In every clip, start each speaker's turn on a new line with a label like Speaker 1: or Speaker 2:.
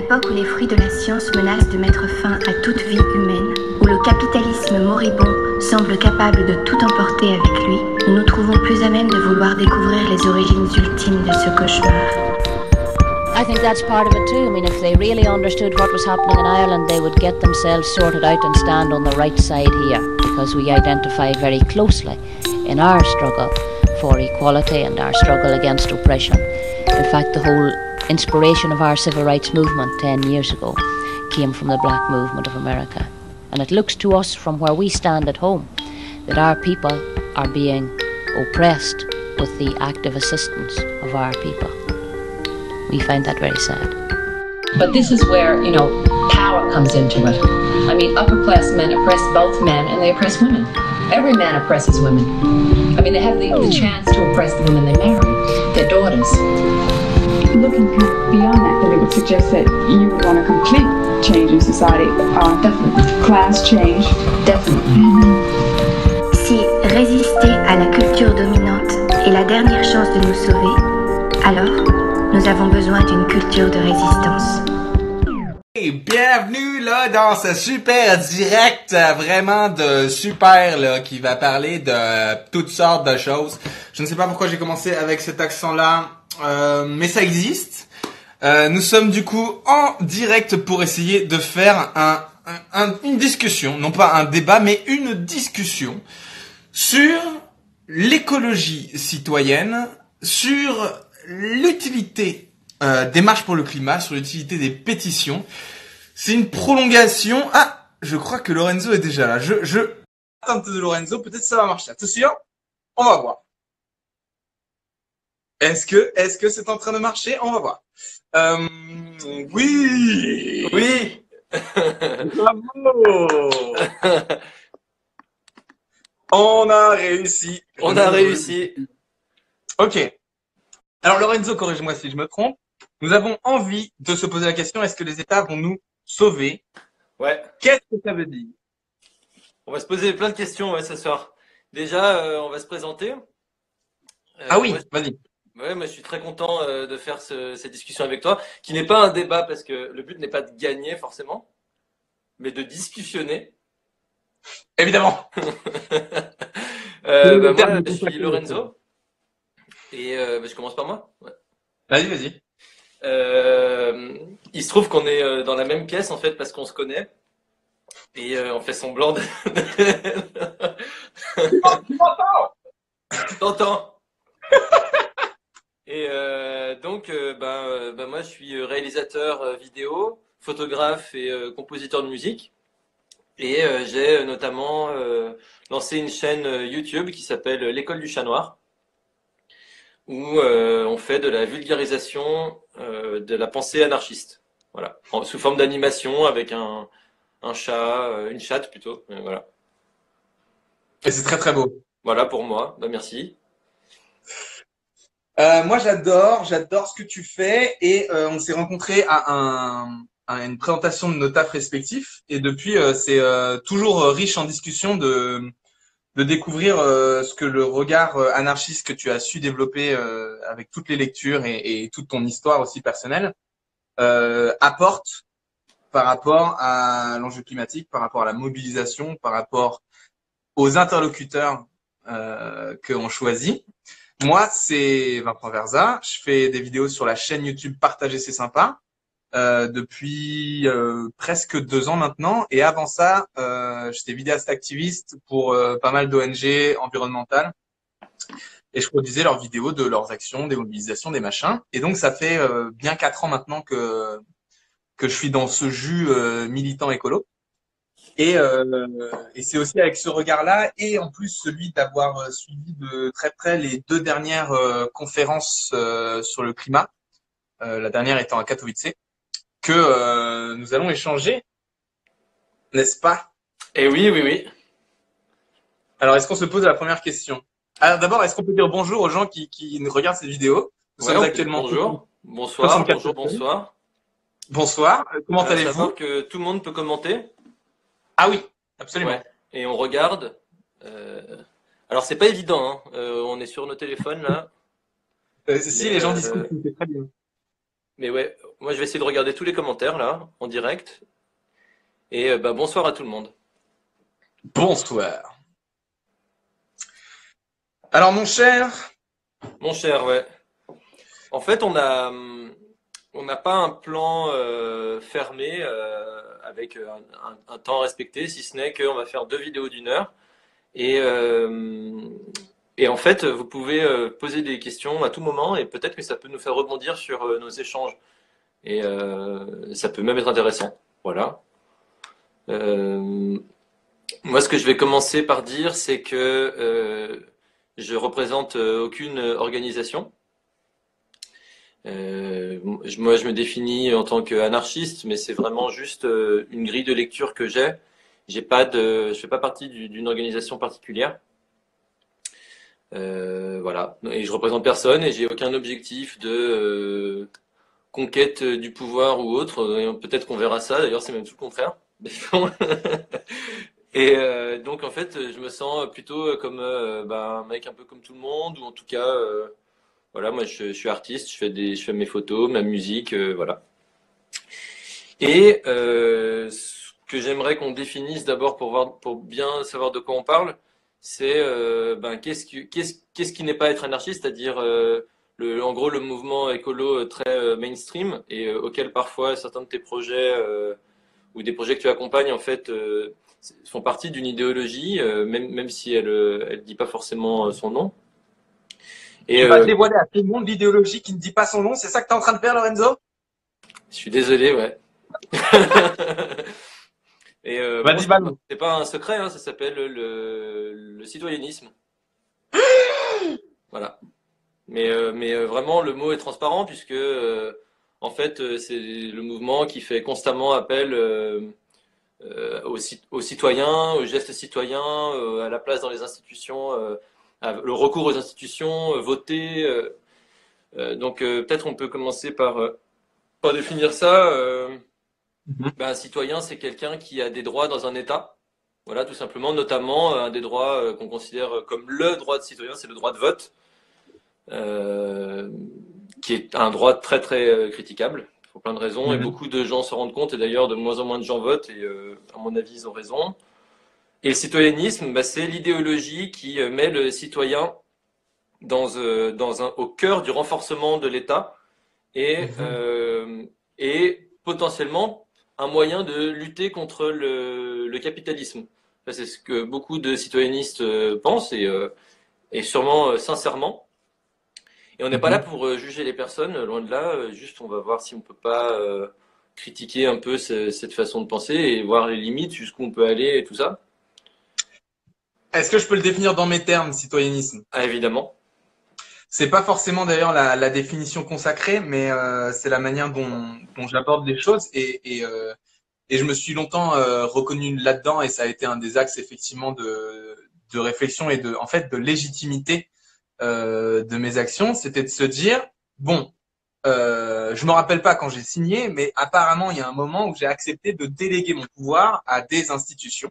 Speaker 1: l'époque où les fruits de la science menacent de mettre fin à toute vie humaine, où le capitalisme moribond semble capable de tout emporter avec lui, nous nous trouvons plus à même de vouloir découvrir les origines ultimes de ce cauchemar.
Speaker 2: I think that's part of it too. I mean, if they really understood what was happening in Ireland, they would get themselves sorted out and stand on the right side here, because we identify very closely in our struggle for equality and our struggle against oppression. In fact, the whole inspiration of our civil rights movement 10 years ago came from the black movement of America. And it looks to us from where we stand at home that our people are being oppressed with the active assistance of our people. We find that very sad.
Speaker 3: But this is where, power comes into it. I mean, upper class men oppress both men and they oppress women. Every man oppresses women. I mean, they have the chance to oppress the women they marry, their daughters.
Speaker 4: Looking beyond that, then it would suggest that you would want a complete change in society.
Speaker 3: Definitely.
Speaker 4: Class change.
Speaker 3: Definitely.
Speaker 1: Si résister à la culture dominante est la dernière chance de nous sauver, alors nous avons besoin d'une culture de résistance.
Speaker 5: Et bienvenue là dans ce super direct vraiment de super là qui va parler de toutes sortes de choses. Je ne sais pas pourquoi j'ai commencé avec cet accent-là, mais ça existe. Nous sommes du coup en direct pour essayer de faire une discussion, non pas un débat, mais une discussion sur l'écologie citoyenne, sur l'utilité des marches pour le climat, sur l'utilité des pétitions. C'est une prolongation. Ah, je crois que Lorenzo est déjà là. Attends de Lorenzo, peut-être ça va marcher. Attention, on va voir. Est-ce que c'est en train de marcher? On va voir. Oui.
Speaker 6: Oui.
Speaker 5: Bravo. On a réussi.
Speaker 6: On a réussi.
Speaker 5: Ok. Alors Lorenzo, corrige-moi si je me trompe. Nous avons envie de se poser la question, est-ce que les États vont nous sauver?
Speaker 6: Ouais.
Speaker 5: Qu'est-ce que ça veut dire?
Speaker 6: On va se poser plein de questions ce soir. Déjà, on va se présenter.
Speaker 5: Ah oui,
Speaker 6: moi,
Speaker 5: vas-y.
Speaker 6: Ouais, moi je suis très content de faire cette discussion avec toi, qui n'est pas un débat parce que le but n'est pas de gagner forcément, mais de discussionner.
Speaker 5: Évidemment.
Speaker 6: Moi, je suis Lorenzo. Et je commence par moi. Ouais.
Speaker 5: Vas-y.
Speaker 6: Il se trouve qu'on est dans la même pièce en fait parce qu'on se connaît et on fait semblant de... T'entends. Et donc moi je suis réalisateur vidéo, photographe et compositeur de musique et j'ai notamment lancé une chaîne YouTube qui s'appelle L'école du chat noir, où on fait de la vulgarisation de la pensée anarchiste. Voilà, sous forme d'animation avec un chat, une chatte plutôt. Voilà.
Speaker 5: Et c'est très très beau.
Speaker 6: Voilà pour moi. Merci.
Speaker 5: Moi j'adore ce que tu fais et on s'est rencontrés à une présentation de nos tafs respectifs et depuis c'est toujours riche en discussion de découvrir ce que le regard anarchiste que tu as su développer avec toutes les lectures et toute ton histoire aussi personnelle apporte par rapport à l'enjeu climatique, par rapport à la mobilisation, par rapport aux interlocuteurs qu'on choisit. Moi, c'est Vincent Verza. Je fais des vidéos sur la chaîne YouTube Partager, c'est sympa depuis presque 2 ans maintenant. Et avant ça, j'étais vidéaste activiste pour pas mal d'ONG environnementales. Et je produisais leurs vidéos de leurs actions, des mobilisations, des machins. Et donc, ça fait bien 4 ans maintenant que je suis dans ce jus militant écolo. Et c'est aussi avec ce regard-là, et en plus celui d'avoir suivi de très près les 2 dernières conférences sur le climat, la dernière étant à Katowice, que nous allons échanger, n'est-ce pas?
Speaker 6: Et oui.
Speaker 5: Alors, est-ce qu'on se pose la première question? Alors, d'abord, est-ce qu'on peut dire bonjour aux gens qui nous regardent cette vidéo? Nous sommes actuellement...
Speaker 6: Bonjour. Bonsoir.
Speaker 5: Bonsoir. Comment allez-vous?
Speaker 6: Savoir que tout le monde peut commenter.
Speaker 5: Ah oui, absolument.
Speaker 6: Ouais. Et on regarde. Alors c'est pas évident, hein. On est sur nos téléphones là.
Speaker 5: Si les gens discutent, c'est très bien.
Speaker 6: Mais ouais, moi je vais essayer de regarder tous les commentaires là, en direct. Et bonsoir à tout le monde.
Speaker 5: Bonsoir. Alors mon cher,
Speaker 6: Ouais. En fait, on n'a pas un plan fermé avec un temps respecté, si ce n'est qu'on va faire 2 vidéos d'1 heure. Et en fait, vous pouvez poser des questions à tout moment et peut-être que ça peut nous faire rebondir sur nos échanges. Et ça peut même être intéressant. Voilà. Moi, ce que je vais commencer par dire, c'est que je représente aucune organisation. Moi, je me définis en tant qu'anarchiste, mais c'est vraiment juste une grille de lecture que j'ai. Je fais pas partie d'une organisation particulière. Voilà. Et je représente personne et j'ai aucun objectif de conquête du pouvoir ou autre. Peut-être qu'on verra ça. D'ailleurs, c'est même tout le contraire. Et donc, en fait, je me sens plutôt comme un mec un peu comme tout le monde, ou en tout cas, voilà, moi, je suis artiste, je fais mes photos, ma musique, voilà. Et ce que j'aimerais qu'on définisse d'abord pour bien savoir de quoi on parle, c'est qu'est-ce qui n'est pas être anarchiste, c'est-à-dire en gros le mouvement écolo très mainstream et auquel parfois certains de tes projets ou des projets que tu accompagnes en fait font partie d'une idéologie, même si elle dit pas forcément son nom.
Speaker 5: Et tu vas dévoiler à tout le monde l'idéologie qui ne dit pas son nom, c'est ça que tu es en train de faire, Lorenzo?
Speaker 6: Je suis désolé, ouais. Et c'est pas un secret, hein, ça s'appelle le citoyennisme. Voilà. Mais vraiment, le mot est transparent puisque en fait, c'est le mouvement qui fait constamment appel aux citoyens, aux gestes citoyens, à la place dans les institutions, le recours aux institutions, voter. Donc peut-être on peut commencer par définir ça. Un citoyen, c'est quelqu'un qui a des droits dans un État. Voilà, tout simplement, notamment un des droits qu'on considère comme le droit de citoyen, c'est le droit de vote, qui est un droit très très critiquable pour plein de raisons. Et beaucoup de gens se rendent compte, et d'ailleurs de moins en moins de gens votent, et à mon avis, ils ont raison. Et le citoyennisme, c'est l'idéologie qui met le citoyen au cœur du renforcement de l'État et potentiellement un moyen de lutter contre le capitalisme. C'est ce que beaucoup de citoyennistes pensent et sûrement sincèrement. Et on n'est pas là pour juger les personnes, loin de là. Juste, on va voir si on peut pas critiquer un peu cette façon de penser et voir les limites, jusqu'où on peut aller et tout ça.
Speaker 5: Est-ce que je peux le définir dans mes termes, citoyennisme?
Speaker 6: Ah, évidemment.
Speaker 5: C'est pas forcément d'ailleurs la définition consacrée, mais c'est la manière dont j'aborde les choses et je me suis longtemps reconnu là-dedans et ça a été un des axes effectivement de réflexion et en fait de légitimité de mes actions. C'était de se dire bon, je me rappelle pas quand j'ai signé, mais apparemment il y a un moment où j'ai accepté de déléguer mon pouvoir à des institutions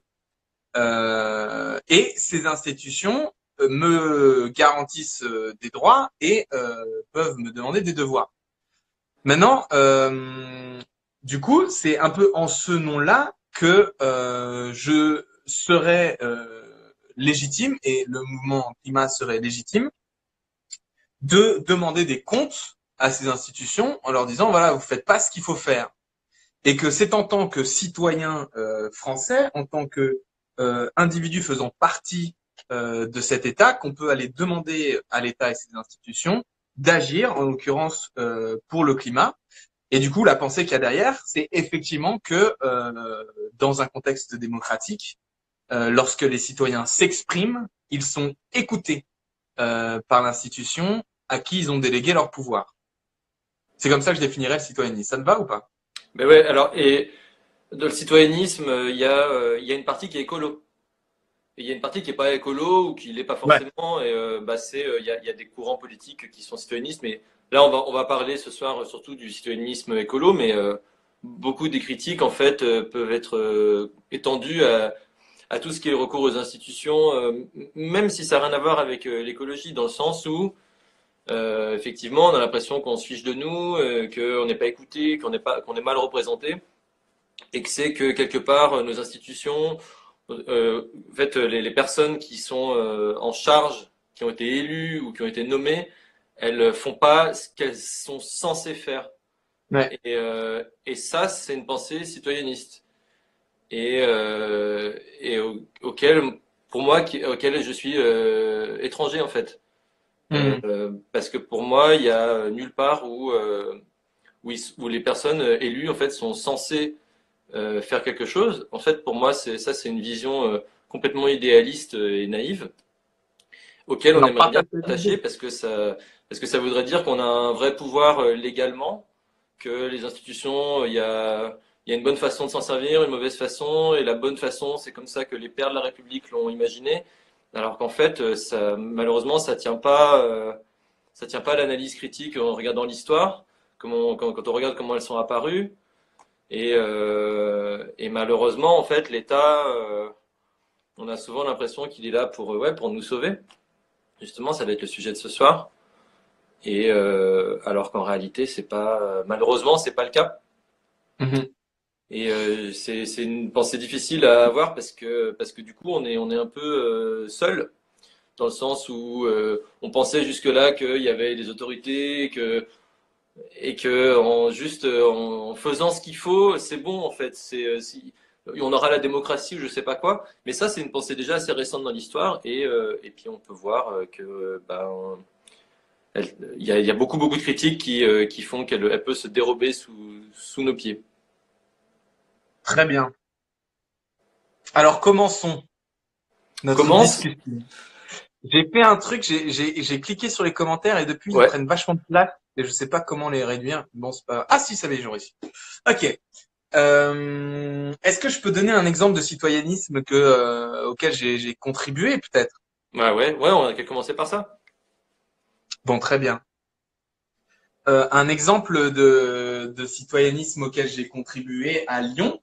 Speaker 5: et ces institutions me garantissent des droits et peuvent me demander des devoirs. Maintenant, du coup, c'est un peu en ce nom-là que je serais légitime et le mouvement climat serait légitime de demander des comptes à ces institutions en leur disant voilà, vous faites pas ce qu'il faut faire. Et que c'est en tant que citoyen français, en tant que individu faisant partie de cet État qu'on peut aller demander à l'État et ses institutions d'agir, en l'occurrence pour le climat. Et du coup, la pensée qu'il y a derrière, c'est effectivement que dans un contexte démocratique, lorsque les citoyens s'expriment, ils sont écoutés par l'institution à qui ils ont délégué leur pouvoir. C'est comme ça que je définirais le citoyennisme. Ça te va ou pas?
Speaker 6: Ben ouais, alors, et dans le citoyennisme, il y a une partie qui est écolo. Et il y a une partie qui est pas écolo ou qui l'est pas forcément. Ouais. Et il y a des courants politiques qui sont citoyennistes. Mais là, on va parler ce soir surtout du citoyennisme écolo. Mais beaucoup des critiques, en fait, peuvent être étendues à tout ce qui est le recours aux institutions, même si ça n'a rien à voir avec l'écologie, dans le sens où effectivement, on a l'impression qu'on se fiche de nous, qu'on n'est pas écouté, qu'on est mal représenté, et que c'est que quelque part nos institutions, en fait, les personnes qui sont en charge, qui ont été élues ou qui ont été nommées, elles font pas ce qu'elles sont censées faire.
Speaker 5: Ouais.
Speaker 6: Et ça, c'est une pensée citoyenniste et auquel, pour moi, auquel je suis étranger en fait. Parce que pour moi, il y a nulle part où les personnes élues en fait sont censées faire quelque chose. En fait, pour moi, c'est une vision complètement idéaliste et naïve, auquel on
Speaker 5: Non,
Speaker 6: aimerait
Speaker 5: pas
Speaker 6: bien s'attacher parce que ça voudrait dire qu'on a un vrai pouvoir légalement, que les institutions, il y a une bonne façon de s'en servir, une mauvaise façon, et la bonne façon, c'est comme ça que les pères de la République l'ont imaginé, alors qu'en fait, malheureusement, ça tient pas à l'analyse critique en regardant l'histoire, quand on regarde comment elles sont apparues. Et malheureusement, en fait, l'État, on a souvent l'impression qu'il est là pour nous sauver. Justement, ça va être le sujet de ce soir. Et alors qu'en réalité, malheureusement, c'est pas le cas. Et c'est une pensée difficile à avoir parce que du coup, on est un peu seul dans le sens où on pensait jusque-là qu'il y avait des autorités et que en faisant ce qu'il faut, c'est bon en fait. On aura la démocratie ou je sais pas quoi. Mais ça, c'est une pensée déjà assez récente dans l'histoire et puis on peut voir que il y a beaucoup de critiques qui font qu'elle peut se dérober sous nos pieds.
Speaker 5: Très bien. Alors commençons notre
Speaker 6: Commence.
Speaker 5: discussion. J'ai fait un truc, j'ai cliqué sur les commentaires et depuis ils
Speaker 6: Ouais.
Speaker 5: prennent vachement de place et je sais pas comment les réduire. Bon, c'est pas. Ah si, ça va, j'aurais réussi. Ok. Est-ce que je peux donner un exemple de citoyennisme auquel j'ai contribué peut-être?
Speaker 6: Ouais, on a qu'à commencer par ça.
Speaker 5: Bon, très bien. Un exemple de citoyennisme auquel j'ai contribué à Lyon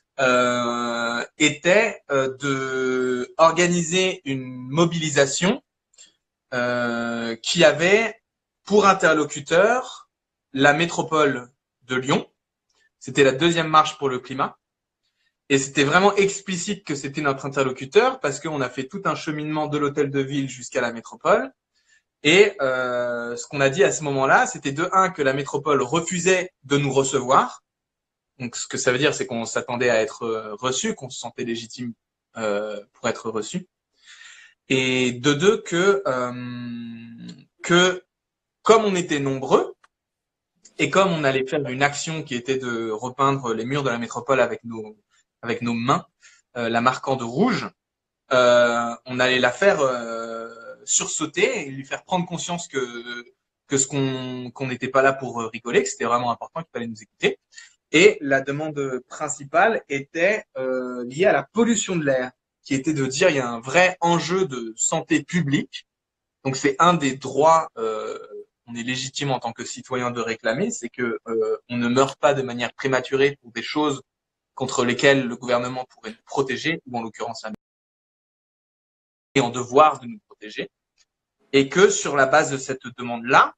Speaker 5: était de organiser une mobilisation qui avait pour interlocuteur la métropole de Lyon. C'était la deuxième marche pour le climat. Et c'était vraiment explicite que c'était notre interlocuteur parce qu'on a fait tout un cheminement de l'hôtel de ville jusqu'à la métropole. Et ce qu'on a dit à ce moment-là, c'était de un que la métropole refusait de nous recevoir. Donc ce que ça veut dire, c'est qu'on s'attendait à être reçu, qu'on se sentait légitime pour être reçu. Et de deux que comme on était nombreux et comme on allait faire une action qui était de repeindre les murs de la métropole avec nos mains, la marquant de rouge, on allait la faire sursauter et lui faire prendre conscience qu'on n'était pas là pour rigoler, que c'était vraiment important, qu'il fallait nous écouter. Et la demande principale était liée à la pollution de l'air, qui était de dire il y a un vrai enjeu de santé publique. Donc c'est un des droits, on est légitime en tant que citoyen de réclamer, c'est que on ne meurt pas de manière prématurée pour des choses contre lesquelles le gouvernement pourrait nous protéger, ou en l'occurrence la est en devoir de nous protéger, et que sur la base de cette demande-là,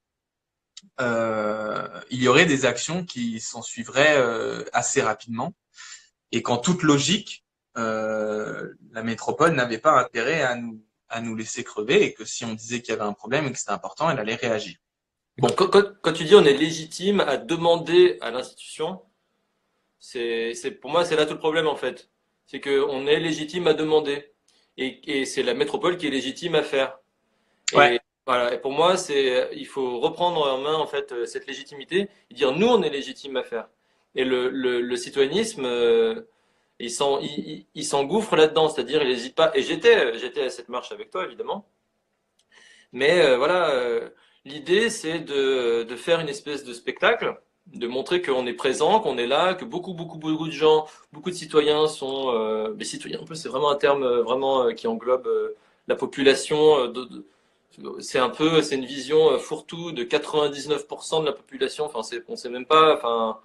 Speaker 5: il y aurait des actions qui s'en suivraient assez rapidement, et qu'en toute logique, la métropole n'avait pas intérêt à nous laisser crever, et que si on disait qu'il y avait un problème et que c'était important, elle allait réagir.
Speaker 6: Bon, quand tu dis on est légitime à demander à l'institution, pour moi c'est là tout le problème en fait. C'est qu'on est légitime à demander et c'est la métropole qui est légitime à faire.
Speaker 5: Ouais.
Speaker 6: Et voilà. Et pour moi il faut reprendre en main en fait cette légitimité et dire nous on est légitime à faire. Et le citoyennisme il s'engouffre là-dedans, c'est-à-dire il n'hésite pas. Et j'étais à cette marche avec toi évidemment. Mais l'idée, c'est de faire une espèce de spectacle, de montrer qu'on est présent, qu'on est là, que beaucoup de gens, beaucoup de citoyens sont des citoyens. Un peu, c'est vraiment un terme vraiment qui englobe la population. C'est une vision fourre-tout de 99% de la population. Enfin, on sait même pas. Enfin,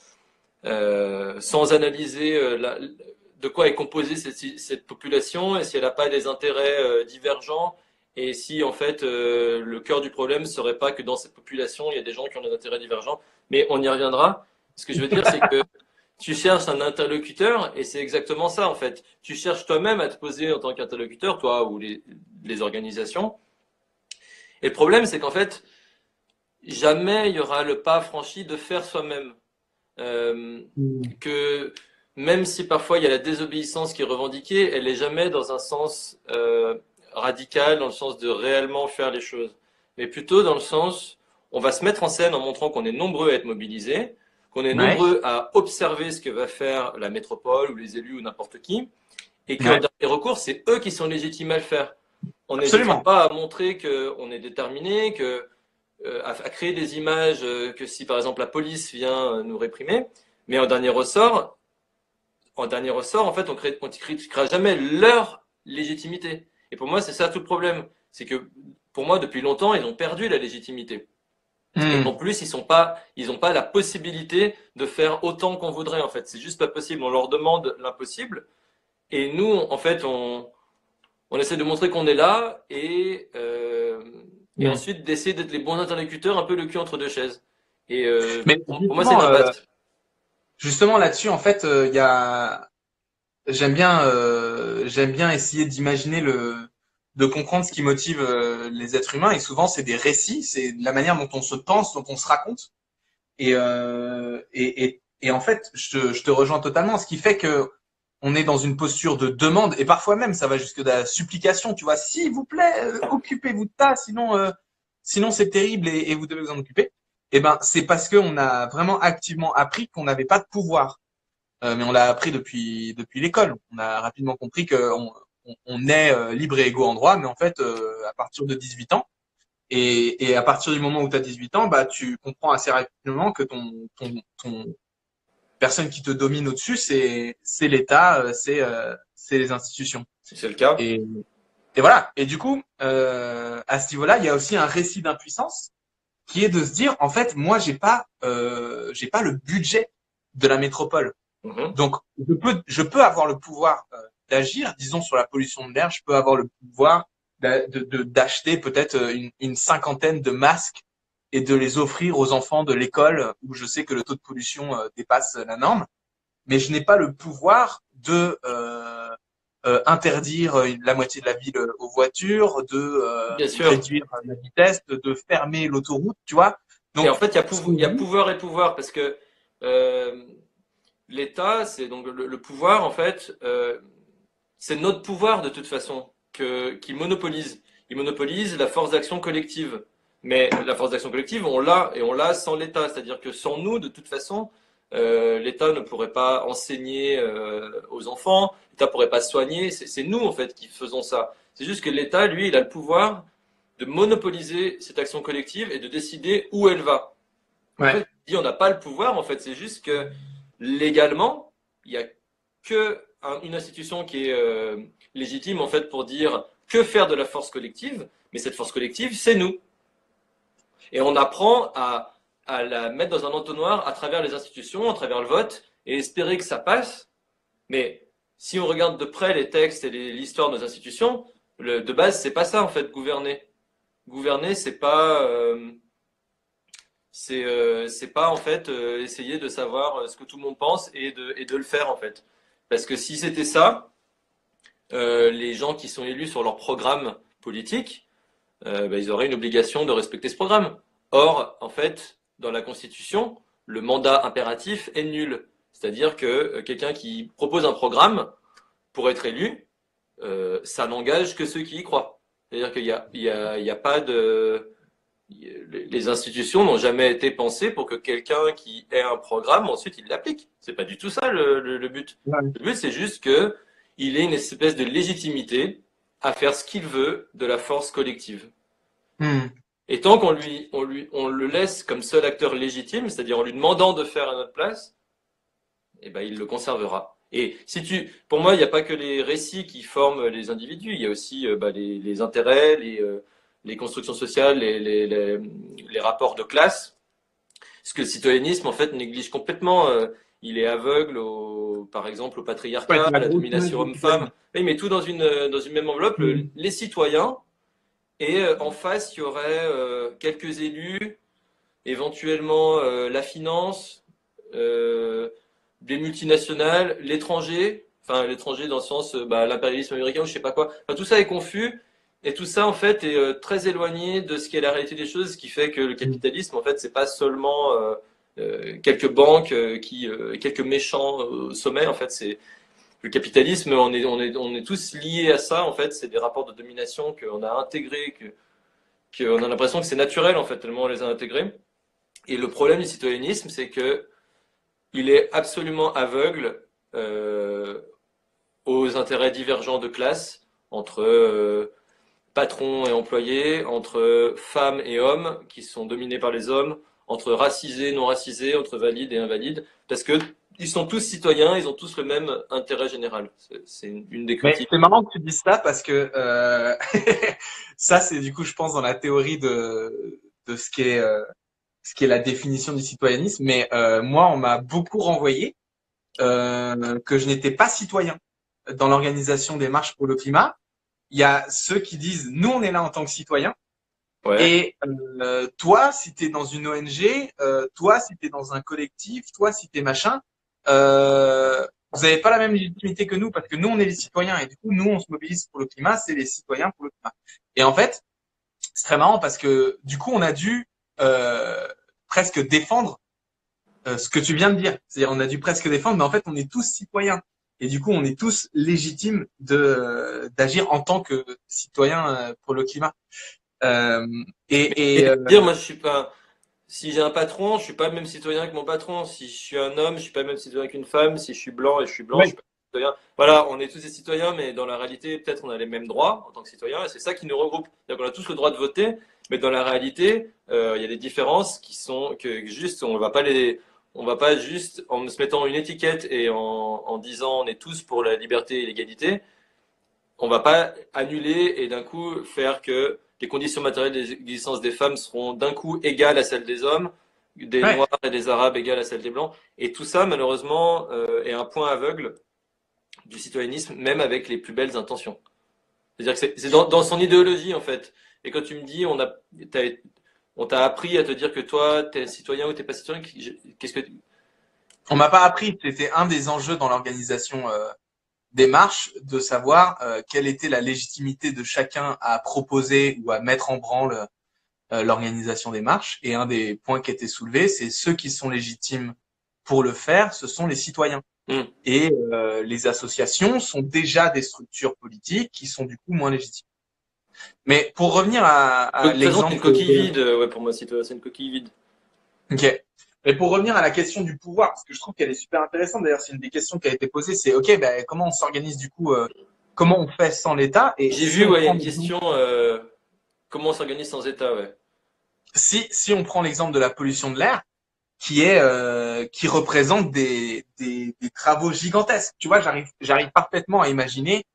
Speaker 6: sans analyser de quoi est composée cette population et si elle n'a pas des intérêts divergents et si en fait le cœur du problème serait pas que dans cette population, il y a des gens qui ont des intérêts divergents. Mais on y reviendra. Ce que je veux dire, c'est que tu cherches un interlocuteur et c'est exactement ça en fait. Tu cherches toi-même à te poser en tant qu'interlocuteur, toi ou les organisations. Et le problème, c'est qu'en fait, jamais il y aura le pas franchi de faire soi-même. Que même si parfois il y a la désobéissance qui est revendiquée, elle n'est jamais dans un sens radical, dans le sens de réellement faire les choses, mais plutôt dans le sens, on va se mettre en scène en montrant qu'on est nombreux à être mobilisés, qu'on est nombreux à observer ce que va faire la métropole ou les élus ou n'importe qui, et qu'en dernier recours, c'est eux qui sont légitimes à le faire. On n'hésitera pas à montrer qu'on est déterminé, à créer des images, que si par exemple la police vient nous réprimer, mais en dernier ressort, en fait, on ne critiquera jamais leur légitimité. Et pour moi, c'est ça tout le problème. C'est que pour moi, depuis longtemps, ils ont perdu la légitimité. Et en plus, ils n'ont pas la possibilité de faire autant qu'on voudrait, en fait. C'est juste pas possible. On leur demande l'impossible. Et nous, en fait, on essaie de montrer qu'on est là et ensuite d'essayer d'être les bons interlocuteurs, un peu le cul entre deux chaises. Et
Speaker 5: Mais
Speaker 6: pour moi, c'est une impasse.
Speaker 5: Justement là-dessus, en fait, j'aime bien essayer d'imaginer de comprendre ce qui motive les êtres humains. Et souvent, c'est des récits, c'est la manière dont on se pense, dont on se raconte. Et en fait, je te rejoins totalement. Ce qui fait que on est dans une posture de demande, et parfois même, ça va jusque de la supplication. Tu vois, s'il vous plaît, occupez-vous de ça, sinon c'est terrible et vous devez vous en occuper. Eh ben, c'est parce qu'on a vraiment activement appris qu'on n'avait pas de pouvoir. Mais on l'a appris depuis l'école. On a rapidement compris qu'on est libre et égaux en droit, mais en fait, à partir de 18 ans, et à partir du moment où tu as 18 ans, bah, tu comprends assez rapidement que ton personne qui te domine au-dessus, c'est l'État, c'est les institutions.
Speaker 6: C'est le cas.
Speaker 5: Et voilà. Et du coup, à ce niveau-là, il y a aussi un récit d'impuissance qui est de se dire, en fait, moi, j'ai pas le budget de la métropole. Donc, je peux avoir le pouvoir d'agir, disons, sur la pollution de l'air. Je peux avoir le pouvoir d'acheter peut-être une cinquantaine de masques et de les offrir aux enfants de l'école où je sais que le taux de pollution dépasse la norme. Mais je n'ai pas le pouvoir de interdire la moitié de la ville aux voitures, de réduire la vitesse, de fermer l'autoroute, tu vois. Donc,
Speaker 6: et en fait, il y a pouvoir et pouvoir, parce que l'État, c'est donc le pouvoir, en fait, c'est notre pouvoir de toute façon qu'il monopolise. Il monopolise la force d'action collective. Mais la force d'action collective, on l'a, et on l'a sans l'État. C'est-à-dire que sans nous, de toute façon, l'État ne pourrait pas enseigner aux enfants, l'État ne pourrait pas soigner. C'est nous, en fait, qui faisons ça. C'est juste que l'État, lui, il a le pouvoir de monopoliser cette action collective et de décider où elle va. En fait, on n'a pas le pouvoir, en fait. C'est juste que légalement, il n'y a qu'une institution qui est légitime, en fait, pour dire que faire de la force collective. Mais cette force collective, c'est nous. Et on apprend à la mettre dans un entonnoir à travers les institutions, à travers le vote, et espérer que ça passe. Mais si on regarde de près les textes et l'histoire de nos institutions, de base, c'est pas ça, en fait, gouverner. Gouverner, c'est pas en fait essayer de savoir ce que tout le monde pense et de le faire, en fait. Parce que si c'était ça, les gens qui sont élus sur leur programme politique, ils auraient une obligation de respecter ce programme. Or, en fait, dans la Constitution, le mandat impératif est nul. C'est-à-dire que quelqu'un qui propose un programme pour être élu, ça n'engage que ceux qui y croient. C'est-à-dire qu'il y a pas de... Les institutions n'ont jamais été pensées pour que quelqu'un qui ait un programme, ensuite, il l'applique. C'est pas du tout ça le but. Ouais. Le but, c'est juste qu'il ait une espèce de légitimité à faire ce qu'il veut de la force collective. Et tant qu'on le laisse comme seul acteur légitime, c'est-à-dire en lui demandant de faire à notre place, eh ben, il le conservera. Et pour moi, il n'y a pas que les récits qui forment les individus, il y a aussi les intérêts, les constructions sociales, les rapports de classe. Ce que le citoyennisme, en fait, néglige complètement. Il est aveugle, par exemple, au patriarcat, à la domination homme-femme. Il met tout dans une même enveloppe. Les citoyens, Et en face, il y aurait quelques élus, éventuellement la finance, des multinationales, l'étranger, enfin l'étranger dans le sens l'impérialisme américain ou je sais pas quoi. Enfin, tout ça est confus et tout ça en fait est très éloigné de ce qui est la réalité des choses, ce qui fait que le capitalisme en fait c'est pas seulement quelques banques quelques méchants au sommet. En fait, c'est le capitalisme. On est tous liés à ça. En fait, c'est des rapports de domination qu'on a intégrés, qu'on a l'impression que c'est naturel en fait tellement on les a intégrés. Et le problème du citoyennisme, c'est que il est absolument aveugle aux intérêts divergents de classe entre patrons et employés, entre femmes et hommes qui sont dominés par les hommes, entre racisés et non racisés, entre valides et invalides, parce que ils sont tous citoyens, ils ont tous le même intérêt général. C'est une des
Speaker 5: Mais
Speaker 6: critiques.
Speaker 5: c'est marrant que tu dises ça parce que ça, c'est du coup, je pense, dans la théorie de ce qui est la définition du citoyennisme. Mais moi, on m'a beaucoup renvoyé que je n'étais pas citoyen dans l'organisation des marches pour le climat. Il y a ceux qui disent nous on est là en tant que citoyens
Speaker 6: Ouais.
Speaker 5: et toi si t'es dans une ONG, toi si t'es dans un collectif, toi si t'es machin, vous n'avez pas la même légitimité que nous parce que nous on est les citoyens et du coup nous on se mobilise pour le climat, c'est les citoyens pour le climat. Et en fait c'est très marrant parce que du coup on a dû presque défendre ce que tu viens de dire. C'est-à-dire on a dû presque défendre, mais en fait on est tous citoyens. Et du coup, on est tous légitimes d'agir en tant que citoyens pour le climat.
Speaker 6: Et dire, moi, je suis pas. Si j'ai un patron, je suis pas le même citoyen que mon patron. Si je suis un homme, je suis pas le même citoyen qu'une femme. Si je suis blanc et je suis blanc, je
Speaker 5: ouais,
Speaker 6: suis pas le même citoyen. Voilà, on est tous des citoyens, mais dans la réalité, peut-être on a les mêmes droits en tant que citoyens, et c'est ça qui nous regroupe. Donc on a tous le droit de voter, mais dans la réalité, il y a des différences qui sont que juste on va pas juste en se mettant une étiquette et en disant on est tous pour la liberté et l'égalité, on va pas annuler et d'un coup faire que les conditions matérielles d'existence des femmes seront d'un coup égales à celles des hommes, des
Speaker 5: ouais.
Speaker 6: Noirs et des Arabes égales à celles des Blancs. Et tout ça, malheureusement, est un point aveugle du citoyennisme, même avec les plus belles intentions. C'est-à-dire que c'est dans son idéologie, en fait. Et quand tu me dis, on t'a appris à te dire que toi, t'es citoyen ou t'es pas citoyen, qu'est-ce que...
Speaker 5: On m'a pas appris. C'était un des enjeux dans l'organisation des marches de savoir quelle était la légitimité de chacun à proposer ou à mettre en branle l'organisation des marches. Et un des points qui était soulevé, c'est ceux qui sont légitimes pour le faire, ce sont les citoyens. Et les associations sont déjà des structures politiques qui sont du coup moins légitimes. Mais pour revenir à
Speaker 6: De toute façon, c'est
Speaker 5: l'exemple...
Speaker 6: une coquille vide. Ouais, pour moi, c'est une coquille vide.
Speaker 5: Ok. Mais pour revenir à la question du pouvoir, parce que je trouve qu'elle est super intéressante, d'ailleurs, c'est une des questions qui a été posée, c'est ok, ben, comment on s'organise du coup, comment on fait sans l'État? Et
Speaker 6: J'ai
Speaker 5: si
Speaker 6: vu,
Speaker 5: on
Speaker 6: ouais, il y a
Speaker 5: prend
Speaker 6: une question, comment on s'organise sans État, ouais.
Speaker 5: si on prend l'exemple de la pollution de l'air, qui représente des travaux gigantesques. Tu vois, j'arrive parfaitement à imaginer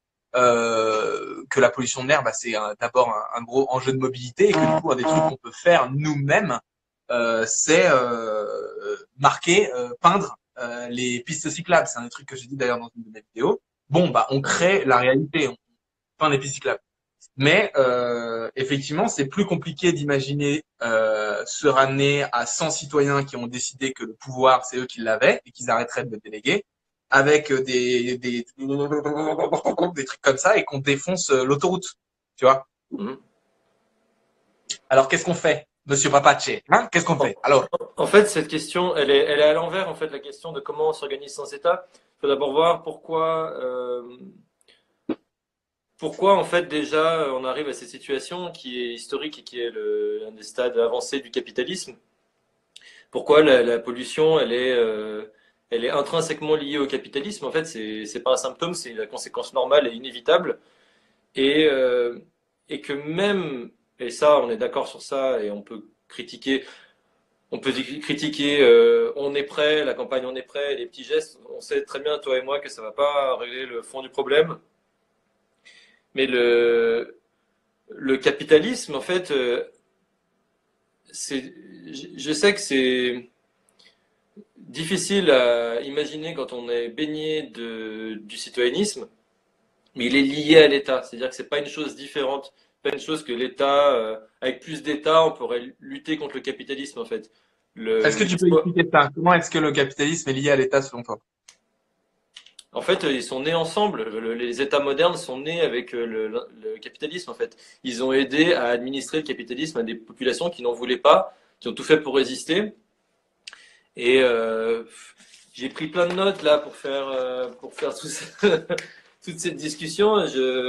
Speaker 5: que la pollution de l'air, bah, c'est d'abord un gros enjeu de mobilité et que du coup, un des trucs qu'on peut faire nous-mêmes, c'est marquer, peindre les pistes cyclables. C'est un des trucs que j'ai dit d'ailleurs dans une de mes vidéos. Bon, bah, on crée la réalité, on peint les pistes cyclables. Mais effectivement, c'est plus compliqué d'imaginer se ramener à 100 citoyens qui ont décidé que le pouvoir, c'est eux qui l'avaient et qu'ils arrêteraient de le déléguer, avec des trucs comme ça et qu'on défonce l'autoroute, tu vois. Alors, qu'est-ce qu'on fait, Monsieur Papache, hein? Qu'est-ce qu'on fait? Alors,
Speaker 6: En fait, cette question, elle est à l'envers, en fait, la question de comment on s'organise sans État. Il faut d'abord voir pourquoi, en fait, déjà, on arrive à cette situation qui est historique et qui est un des stades avancés du capitalisme. Pourquoi la pollution, elle est intrinsèquement liée au capitalisme. En fait, c'est pas un symptôme, c'est la conséquence normale et inévitable. Et, et que même, et ça, on est d'accord sur ça, et on peut critiquer, on est prêt, la campagne on est prêt, les petits gestes. On sait très bien, toi et moi, que ça va pas régler le fond du problème. Mais le capitalisme, en fait, je sais que c'est difficile à imaginer quand on est baigné du citoyennisme, mais il est lié à l'État. C'est-à-dire que c'est pas une chose différente plein de choses que l'État, avec plus d'État, on pourrait lutter contre le capitalisme en fait.
Speaker 5: Est-ce que tu peux expliquer ça? Comment est-ce que le capitalisme est lié à l'État selon toi?
Speaker 6: En fait, ils sont nés ensemble. Les États modernes sont nés avec le capitalisme, en fait. Ils ont aidé à administrer le capitalisme à des populations qui n'en voulaient pas, qui ont tout fait pour résister. Et j'ai pris plein de notes là pour faire toute cette discussion.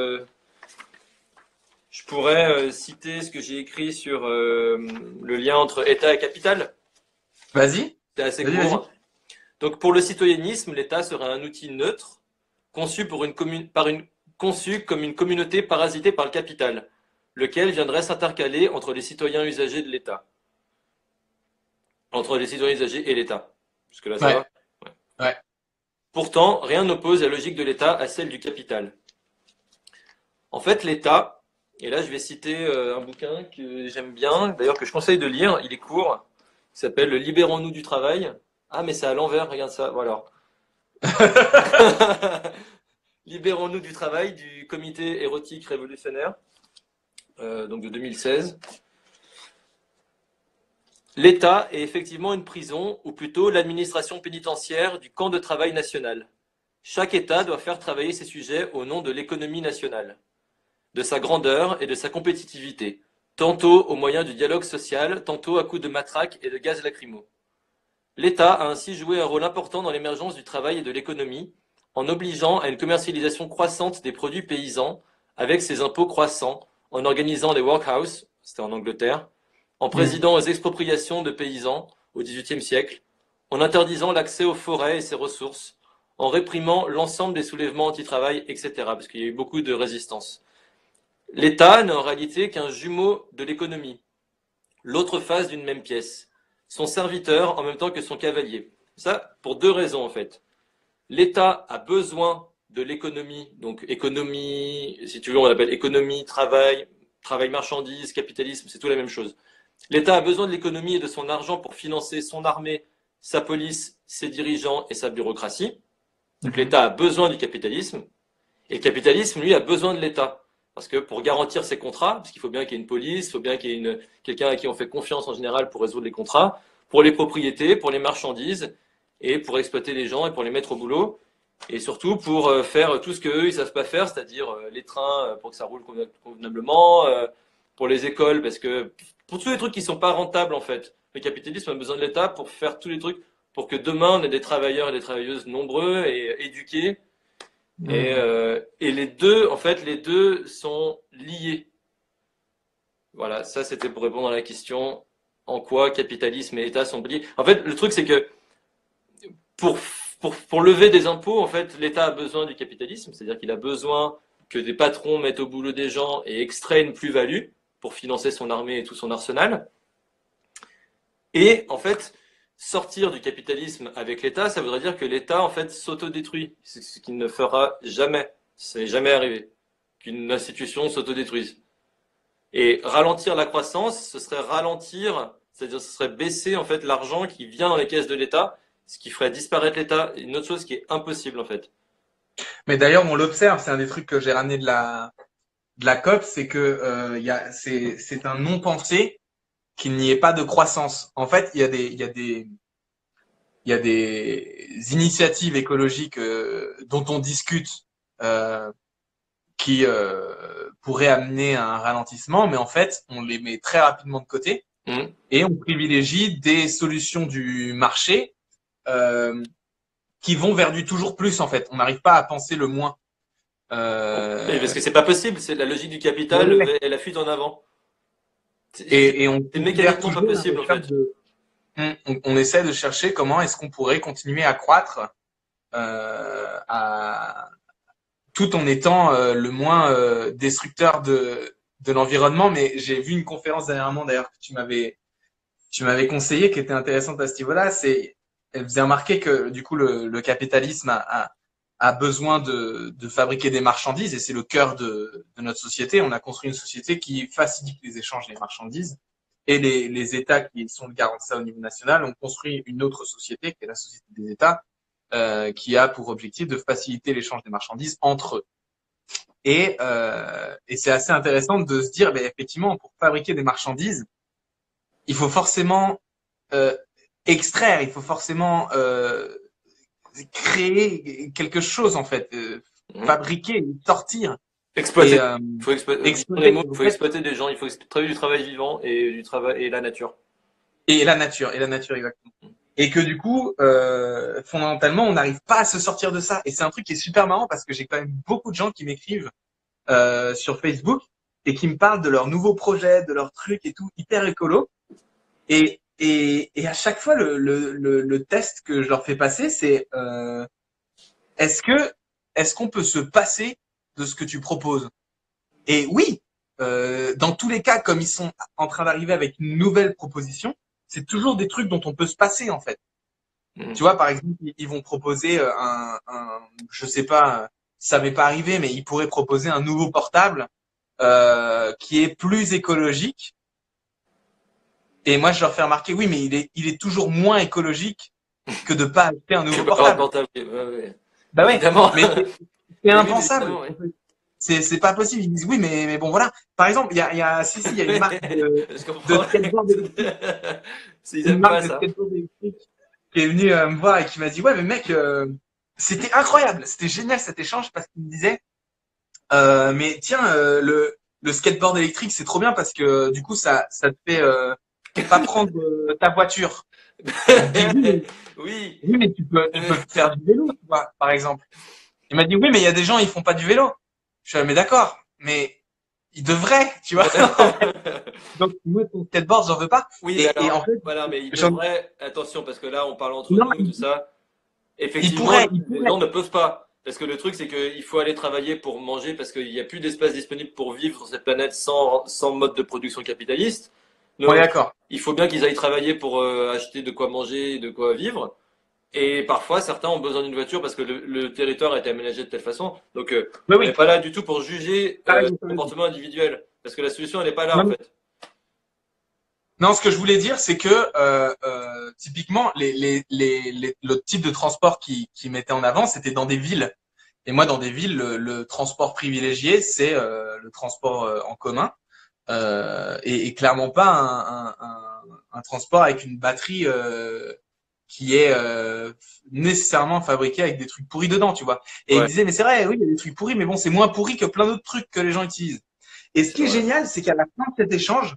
Speaker 6: Je pourrais citer ce que j'ai écrit sur le lien entre État et capital.
Speaker 5: Vas-y.
Speaker 6: C'est assez
Speaker 5: Vas-y,
Speaker 6: court. Donc, pour le citoyennisme, l'État serait un outil neutre, conçu conçu comme une communauté parasitée par le capital, lequel viendrait s'intercaler entre les citoyens usagers de l'État. Entre les citoyens usagers et l'État. Jusque-là, ça va?
Speaker 5: Ouais.
Speaker 6: Pourtant, rien n'oppose la logique de l'État à celle du capital. En fait, l'État, et là je vais citer un bouquin que j'aime bien, d'ailleurs que je conseille de lire, il est court, il s'appelle Libérons-nous du travail. Ah, mais c'est à l'envers, regarde ça, voilà. Libérons-nous du travail du comité érotique révolutionnaire, donc de 2016. L'État est effectivement une prison, ou plutôt l'administration pénitentiaire du camp de travail national. Chaque État doit faire travailler ses sujets au nom de l'économie nationale, de sa grandeur et de sa compétitivité, tantôt au moyen du dialogue social, tantôt à coups de matraque et de gaz lacrymo. L'État a ainsi joué un rôle important dans l'émergence du travail et de l'économie, en obligeant à une commercialisation croissante des produits paysans, avec ses impôts croissants, en organisant les workhouses, c'était en Angleterre, en présidant aux expropriations de paysans au XVIIIe siècle, en interdisant l'accès aux forêts et ses ressources, en réprimant l'ensemble des soulèvements anti-travail, etc., parce qu'il y a eu beaucoup de résistance. L'État n'est en réalité qu'un jumeau de l'économie, l'autre face d'une même pièce. Son serviteur en même temps que son cavalier. Ça, pour deux raisons en fait. L'État a besoin de l'économie, donc économie, si tu veux, on l'appelle économie, travail, marchandise, capitalisme, c'est tout la même chose. L'État a besoin de l'économie et de son argent pour financer son armée, sa police, ses dirigeants et sa bureaucratie. Donc l'État a besoin du capitalisme, et le capitalisme, lui, a besoin de l'État. Parce que pour garantir ses contrats, parce qu'il faut bien qu'il y ait une police, il faut bien qu'il y ait quelqu'un à qui on fait confiance en général pour résoudre les contrats, pour les propriétés, pour les marchandises, et pour exploiter les gens et pour les mettre au boulot, et surtout pour faire tout ce qu'eux, ils savent pas faire, c'est-à-dire les trains pour que ça roule convenablement, pour les écoles, parce que pour tous les trucs qui sont pas rentables en fait. Le capitalisme a besoin de l'État pour faire tous les trucs, pour que demain on ait des travailleurs et des travailleuses nombreux et éduqués. Et les deux, en fait, les deux sont liés. Voilà, ça c'était pour répondre à la question en quoi capitalisme et État sont liés. En fait, le truc c'est que pour lever des impôts, en fait, l'État a besoin du capitalisme, c'est-à-dire qu'il a besoin que des patrons mettent au boulot des gens et extraient une plus-value pour financer son armée et tout son arsenal. Et en fait, sortir du capitalisme avec l'État, ça voudrait dire que l'État, en fait, s'autodétruit. C'est ce qu'il ne fera jamais. Ça n'est jamais arrivé. Qu'une institution s'autodétruise. Et ralentir la croissance, ce serait ralentir, c'est-à-dire ce serait baisser, en fait, l'argent qui vient dans les caisses de l'État, ce qui ferait disparaître l'État. Une autre chose qui est impossible, en fait.
Speaker 5: Mais d'ailleurs, on l'observe, c'est un des trucs que j'ai ramené de la COP, c'est que c'est un non-pensé qu'il n'y ait pas de croissance. En fait, il y a des initiatives écologiques dont on discute qui pourraient amener à un ralentissement, mais en fait, on les met très rapidement de côté et on privilégie des solutions du marché qui vont vers du toujours plus, en fait. On n'arrive pas à penser le moins.
Speaker 6: Parce que c'est pas possible, c'est la logique du capital et la fuite en avant.
Speaker 5: Et on
Speaker 6: c'est mécaniquement pas possible, en fait.
Speaker 5: On essaie de chercher comment est-ce qu'on pourrait continuer à croître tout en étant le moins destructeur de l'environnement. Mais j'ai vu une conférence dernièrement, d'ailleurs, que tu m'avais conseillé, qui était intéressante à ce niveau-là. Elle faisait remarquer que du coup le capitalisme a besoin de fabriquer des marchandises, et c'est le cœur de notre société. On a construit une société qui facilite les échanges des marchandises, et les États qui sont le garant de ça au niveau national ont construit une autre société, qui est la société des États, qui a pour objectif de faciliter l'échange des marchandises entre eux. Et c'est assez intéressant de se dire, ben, effectivement, pour fabriquer des marchandises, il faut forcément euh, extraire, il faut forcément créer quelque chose en fait,
Speaker 6: Mhm.
Speaker 5: fabriquer, sortir et
Speaker 6: Exploiter. Il faut
Speaker 5: exploiter
Speaker 6: il faut exploiter des gens, il faut exploiter du travail vivant et du travail et la nature.
Speaker 5: et la nature exactement. Et que du coup, fondamentalement, on n'arrive pas à se sortir de ça. Et c'est un truc qui est super marrant parce que j'ai quand même beaucoup de gens qui m'écrivent sur Facebook et qui me parlent de leurs nouveaux projets, de leurs trucs et tout, hyper écolo. Et à chaque fois, le test que je leur fais passer, c'est est-ce que est-ce qu'on peut se passer de ce que tu proposes? Et oui, dans tous les cas, comme ils sont en train d'arriver avec une nouvelle proposition, c'est toujours des trucs dont on peut se passer en fait.
Speaker 6: Mhm.
Speaker 5: Tu vois, par exemple, ils vont proposer je sais pas, ça m'est pas arrivé, mais ils pourraient proposer un nouveau portable qui est plus écologique. Et moi, je leur fais remarquer, oui, mais il est toujours moins écologique que de pas acheter un
Speaker 6: Que
Speaker 5: nouveau
Speaker 6: par
Speaker 5: portable.
Speaker 6: portable. Ouais, ouais.
Speaker 5: Bah ouais,
Speaker 6: Évidemment.
Speaker 5: mais c'est
Speaker 6: Mais oui,
Speaker 5: impensable.
Speaker 6: évidemment, oui.
Speaker 5: C'est pas possible. Ils disent oui, mais bon voilà. Par exemple, il y a une marque
Speaker 6: Je
Speaker 5: de
Speaker 6: comprends.
Speaker 5: skateboard électrique,
Speaker 6: Ils
Speaker 5: une
Speaker 6: aiment
Speaker 5: marque
Speaker 6: pas
Speaker 5: de
Speaker 6: ça.
Speaker 5: skateboard électrique qui est venue me voir et qui m'a dit ouais, mais mec, c'était incroyable, c'était génial cet échange parce qu'il me disait mais tiens le skateboard électrique c'est trop bien parce que du coup ça te fait pas prendre ta voiture. Je lui dis
Speaker 6: Oui.
Speaker 5: oui mais tu peux faire du vélo tu vois, par exemple. Il m'a dit oui mais il y a des gens ils font pas du vélo. Je suis mais d'accord mais ils devraient tu vois. Donc moi ton skateboard j'en veux pas
Speaker 6: Oui, mais
Speaker 5: et en
Speaker 6: alors,
Speaker 5: fait
Speaker 6: voilà, mais il
Speaker 5: j'en
Speaker 6: devrait, attention, parce que là, on parle entre
Speaker 5: non
Speaker 6: nous, tout ça. Effectivement,
Speaker 5: il
Speaker 6: les
Speaker 5: pourrait
Speaker 6: gens ne peuvent pas. Parce que le truc, c'est qu'il faut aller travailler pour manger, parce qu'il n'y a plus d'espace disponible pour vivre sur cette planète sans mode de production capitaliste.
Speaker 5: on est
Speaker 6: Donc,
Speaker 5: d'accord.
Speaker 6: il faut bien qu'ils aillent travailler pour acheter de quoi manger et de quoi vivre. Et parfois, certains ont besoin d'une voiture parce que le territoire a été aménagé de telle façon. Donc,
Speaker 5: Oui
Speaker 6: on n'est
Speaker 5: oui
Speaker 6: pas là du tout pour juger
Speaker 5: t'as
Speaker 6: le
Speaker 5: raison.
Speaker 6: comportement individuel. Parce que la solution, elle n'est pas là, en
Speaker 5: Non,
Speaker 6: fait.
Speaker 5: non, ce que je voulais dire, c'est que typiquement, le type de transport qui mettait en avant, c'était dans des villes. Et moi, dans des villes, le transport privilégié, c'est le transport en commun, et clairement pas un transport avec une batterie qui est nécessairement fabriquée avec des trucs pourris dedans, tu vois. Et il me
Speaker 6: Ouais,
Speaker 5: disait, mais c'est vrai, oui, il y a des trucs pourris, mais bon, c'est moins pourri que plein d'autres trucs que les gens utilisent. Et ce
Speaker 6: c'est
Speaker 5: qui est
Speaker 6: vrai.
Speaker 5: génial, c'est qu'à la fin de cet échange,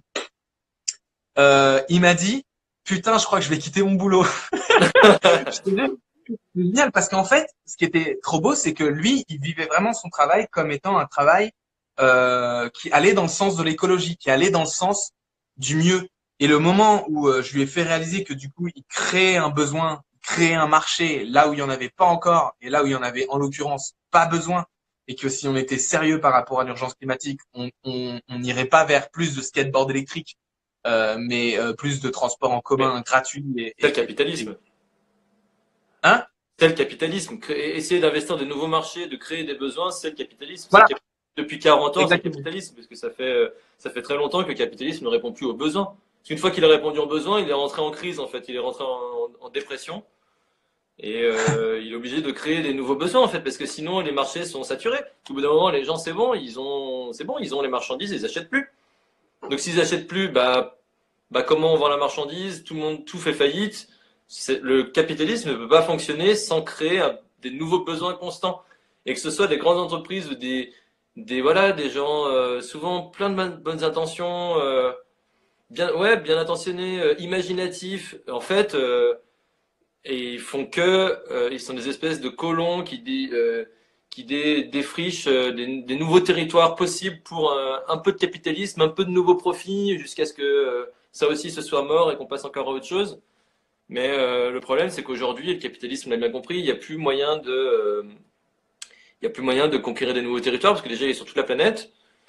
Speaker 5: il m'a dit, putain, je crois que je vais quitter mon boulot. Je te jure, c'est génial parce qu'en fait, ce qui était trop beau, c'est que lui, il vivait vraiment son travail comme étant un travail qui allait dans le sens de l'écologie, qui allait dans le sens du mieux. Et le moment où je lui ai fait réaliser que du coup, il créait un besoin, créait un marché là où il y en avait pas encore et là où il y en avait en l'occurrence pas besoin, et que si on était sérieux par rapport à l'urgence climatique, on n'irait pas vers plus de skateboard électrique, mais plus de transport en
Speaker 6: Mais
Speaker 5: commun gratuit
Speaker 6: c'est le capitalisme.
Speaker 5: hein.
Speaker 6: C'est le capitalisme. Essayer d'investir de nouveaux marchés, de créer des besoins, c'est le capitalisme.
Speaker 5: Voilà,
Speaker 6: Depuis 40 ans, c'est le
Speaker 5: exactement.
Speaker 6: capitalisme, parce que ça fait très longtemps que le capitalisme ne répond plus aux besoins. Parce qu'une fois qu'il a répondu aux besoins, il est rentré en crise, en fait. Il est rentré en dépression. Et il est obligé de créer des nouveaux besoins, en fait, parce que sinon, les marchés sont saturés. Au bout d'un moment, les gens, c'est bon, ils ont les marchandises, ils achètent plus. Donc, s'ils achètent plus, comment on vend la marchandise? Tout fait faillite. Le capitalisme ne peut pas fonctionner sans créer des nouveaux besoins constants. Et que ce soit des grandes entreprises ou voilà, des gens, souvent plein de bonnes intentions, bien intentionnés, imaginatifs, en fait, et ils font ils sont des espèces de colons qui défrichent des nouveaux territoires possibles pour un peu de capitalisme, un peu de nouveaux profits, jusqu'à ce que ça aussi se soit mort et qu'on passe encore à autre chose. Mais le problème, c'est qu'aujourd'hui, le capitalisme, on l'a bien compris, il y a plus moyen de conquérir des nouveaux territoires parce que déjà, il est sur toute la planète.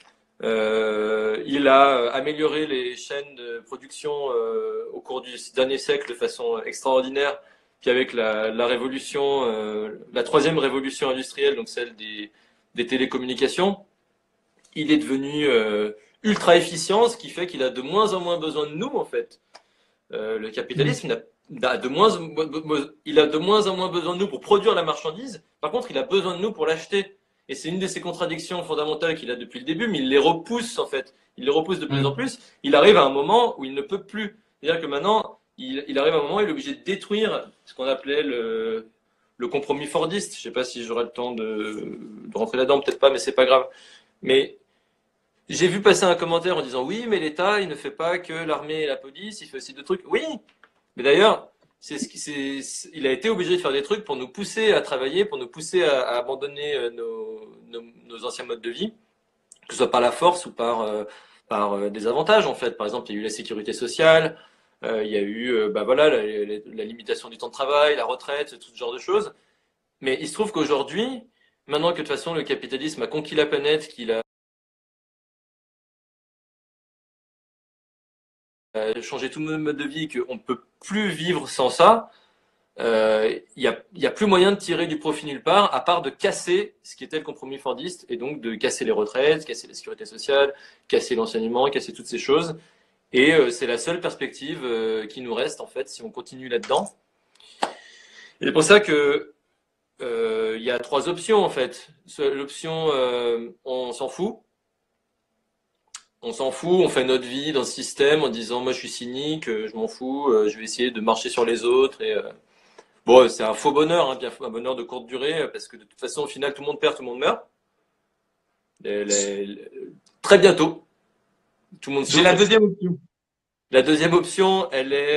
Speaker 6: Il a amélioré les chaînes de production au cours du dernier siècle de façon extraordinaire. Puis avec la révolution, la troisième révolution industrielle, donc celle des télécommunications, il est devenu ultra efficient, ce qui fait qu'il a de moins en moins besoin de nous, en fait. Le capitalisme il a de moins en moins besoin de nous pour produire la marchandise. Par contre, il a besoin de nous pour l'acheter. Et c'est une de ces contradictions fondamentales qu'il a depuis le début, mais il les repousse en fait. Il les repousse de plus en plus. Il arrive à un moment où il ne peut plus. C'est-à-dire que maintenant, il arrive à un moment où il est obligé de détruire ce qu'on appelait le compromis fordiste. Je ne sais pas si j'aurai le temps de rentrer là-dedans, peut-être pas, mais c'est pas grave. Mais j'ai vu passer un commentaire en disant oui, mais l'État, il ne fait pas que l'armée et la police, il fait aussi d'autres trucs. Oui, mais d'ailleurs, il a été obligé de faire des trucs pour nous pousser à travailler, pour nous pousser à abandonner nos anciens modes de vie, que ce soit par la force ou par des avantages en fait. Par exemple, il y a eu la sécurité sociale, il y a eu voilà, la limitation du temps de travail, la retraite, tout ce genre de choses. Mais il se trouve qu'aujourd'hui, maintenant que de toute façon le capitalisme a conquis la planète, qu'il a changé tout notre mode de vie, qu'on ne peut plus vivre sans ça, il y a plus moyen de tirer du profit nulle part, à part de casser ce qui était le compromis fordiste, et donc de casser les retraites, casser la sécurité sociale, casser l'enseignement, casser toutes ces choses. Et c'est la seule perspective qui nous reste, en fait, si on continue là-dedans. Et c'est pour ça que il y a 3 options, en fait. L'option, on s'en fout. On s'en fout, on fait notre vie dans ce système en disant moi je suis cynique, je m'en fous, je vais essayer de marcher sur les autres. Et bon, c'est un faux bonheur, hein, bien un bonheur de courte durée, parce que de toute façon au final tout le monde perd, tout le monde meurt. Très bientôt, tout le monde souffre.
Speaker 5: J'ai la deuxième option.
Speaker 6: La deuxième option, elle est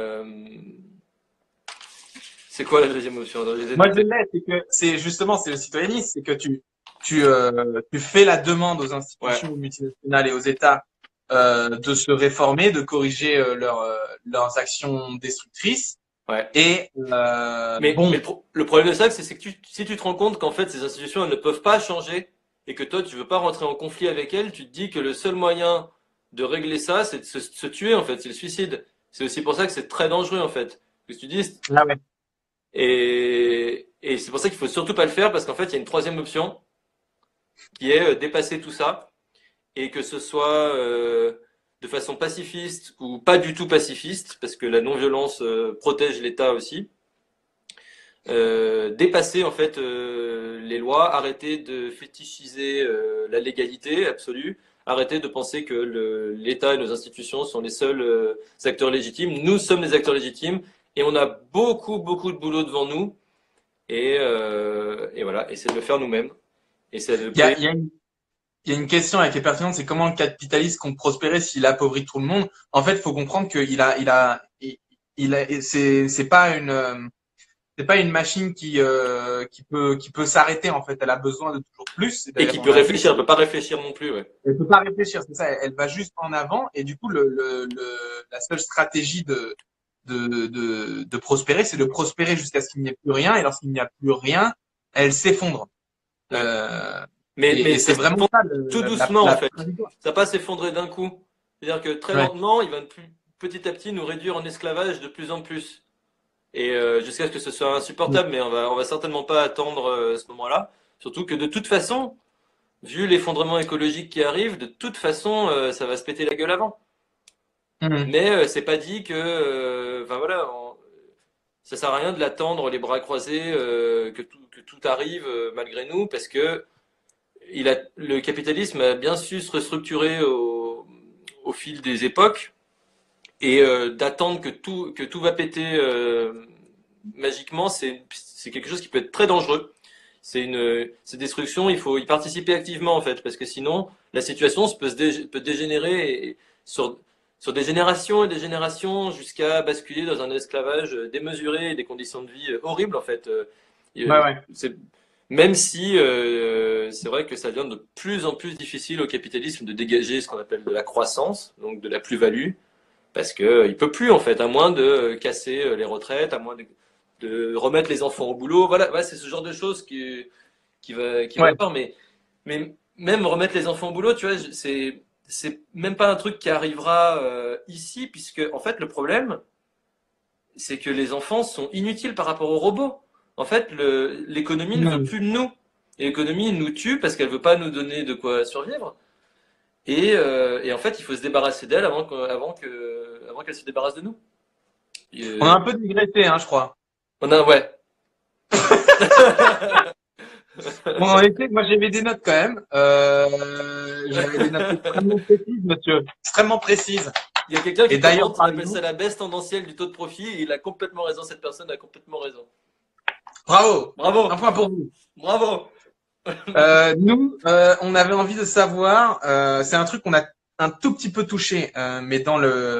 Speaker 6: c'est quoi la deuxième option?
Speaker 5: Moi je l'ai, c'est que c'est justement c'est le citoyennisme, c'est que tu fais la demande aux institutions multinationales et aux États de se réformer, de corriger leurs actions destructrices.
Speaker 6: Ouais.
Speaker 5: Et
Speaker 6: mais le problème de ça, c'est que si tu te rends compte qu'en fait ces institutions elles ne peuvent pas changer et que toi tu veux pas rentrer en conflit avec elles, tu te dis que le seul moyen de régler ça, c'est de se tuer en fait, c'est le suicide. C'est aussi pour ça que c'est très dangereux en fait. Que tu dis.
Speaker 5: Ah ouais.
Speaker 6: Et c'est pour ça qu'il faut surtout pas le faire parce qu'en fait il y a une troisième option qui est dépasser tout ça et que ce soit de façon pacifiste ou pas du tout pacifiste, parce que la non-violence protège l'État aussi, dépasser en fait les lois, arrêter de fétichiser la légalité absolue, arrêter de penser que l'État et nos institutions sont les seuls acteurs légitimes. Nous sommes les acteurs légitimes et on a beaucoup de boulot devant nous et voilà, et c'est de le faire nous-mêmes. Et il
Speaker 5: y a une question qui est pertinente, c'est comment le capitalisme compte prospérer s'il appauvrit tout le monde. En fait, il faut comprendre que c'est pas une machine qui peut s'arrêter en fait. Elle a besoin de toujours plus.
Speaker 6: Et qui peut réfléchir, elle peut pas réfléchir non plus, ouais.
Speaker 5: Elle peut pas réfléchir, c'est ça. Elle va juste en avant et du coup la seule stratégie de prospérer, c'est de prospérer jusqu'à ce qu'il n'y ait plus rien. Et lorsqu'il n'y a plus rien, elle s'effondre.
Speaker 6: Mais
Speaker 5: c'est vraiment ça,
Speaker 6: tout doucement en fait. Ça va pas s'effondrer d'un coup. C'est-à-dire que très lentement, il va petit à petit nous réduire en esclavage de plus en plus. Et jusqu'à ce que ce soit insupportable, mais on va certainement pas attendre ce moment-là. Surtout que de toute façon, vu l'effondrement écologique qui arrive, de toute façon, ça va se péter la gueule avant. Mais c'est pas dit que, enfin voilà, ça sert à rien de l'attendre les bras croisés, que tout arrive malgré nous, parce que le capitalisme a bien su se restructurer au fil des époques et d'attendre que tout va péter magiquement, c'est quelque chose qui peut être très dangereux. C'est destruction, il faut y participer activement en fait, parce que sinon la situation peut dégénérer sur des générations et des générations jusqu'à basculer dans un esclavage démesuré et des conditions de vie horribles en fait. Même si c'est vrai que ça devient de plus en plus difficile au capitalisme de dégager ce qu'on appelle de la croissance, donc de la plus-value, parce que il peut plus en fait, à moins de casser les retraites, à moins de remettre les enfants au boulot. Voilà, c'est ce genre de choses qui va pas. Mais même remettre les enfants au boulot, tu vois, c'est même pas un truc qui arrivera ici, puisque en fait le problème, c'est que les enfants sont inutiles par rapport aux robots. En fait, l'économie ne veut plus de nous. Et l'économie nous tue parce qu'elle veut pas nous donner de quoi survivre. Et en fait, il faut se débarrasser d'elle avant qu'elle se débarrasse de nous.
Speaker 5: On a un peu digressé, hein, je crois.
Speaker 6: Ouais.
Speaker 5: Bon, en effet, moi j'avais des notes quand même. J'avais des notes extrêmement précises, monsieur. Extrêmement précises.
Speaker 6: Il y a quelqu'un
Speaker 5: Et
Speaker 6: qui
Speaker 5: d'ailleurs,
Speaker 6: commente, on
Speaker 5: par
Speaker 6: appelle ça
Speaker 5: exemple,
Speaker 6: la baisse tendancielle du taux de profit, et il a complètement raison, cette personne a complètement raison.
Speaker 5: bravo.
Speaker 6: Bravo,
Speaker 5: Un point pour vous.
Speaker 6: bravo.
Speaker 5: Nous, on avait envie de savoir, c'est un truc qu'on a un tout petit peu touché, mais dans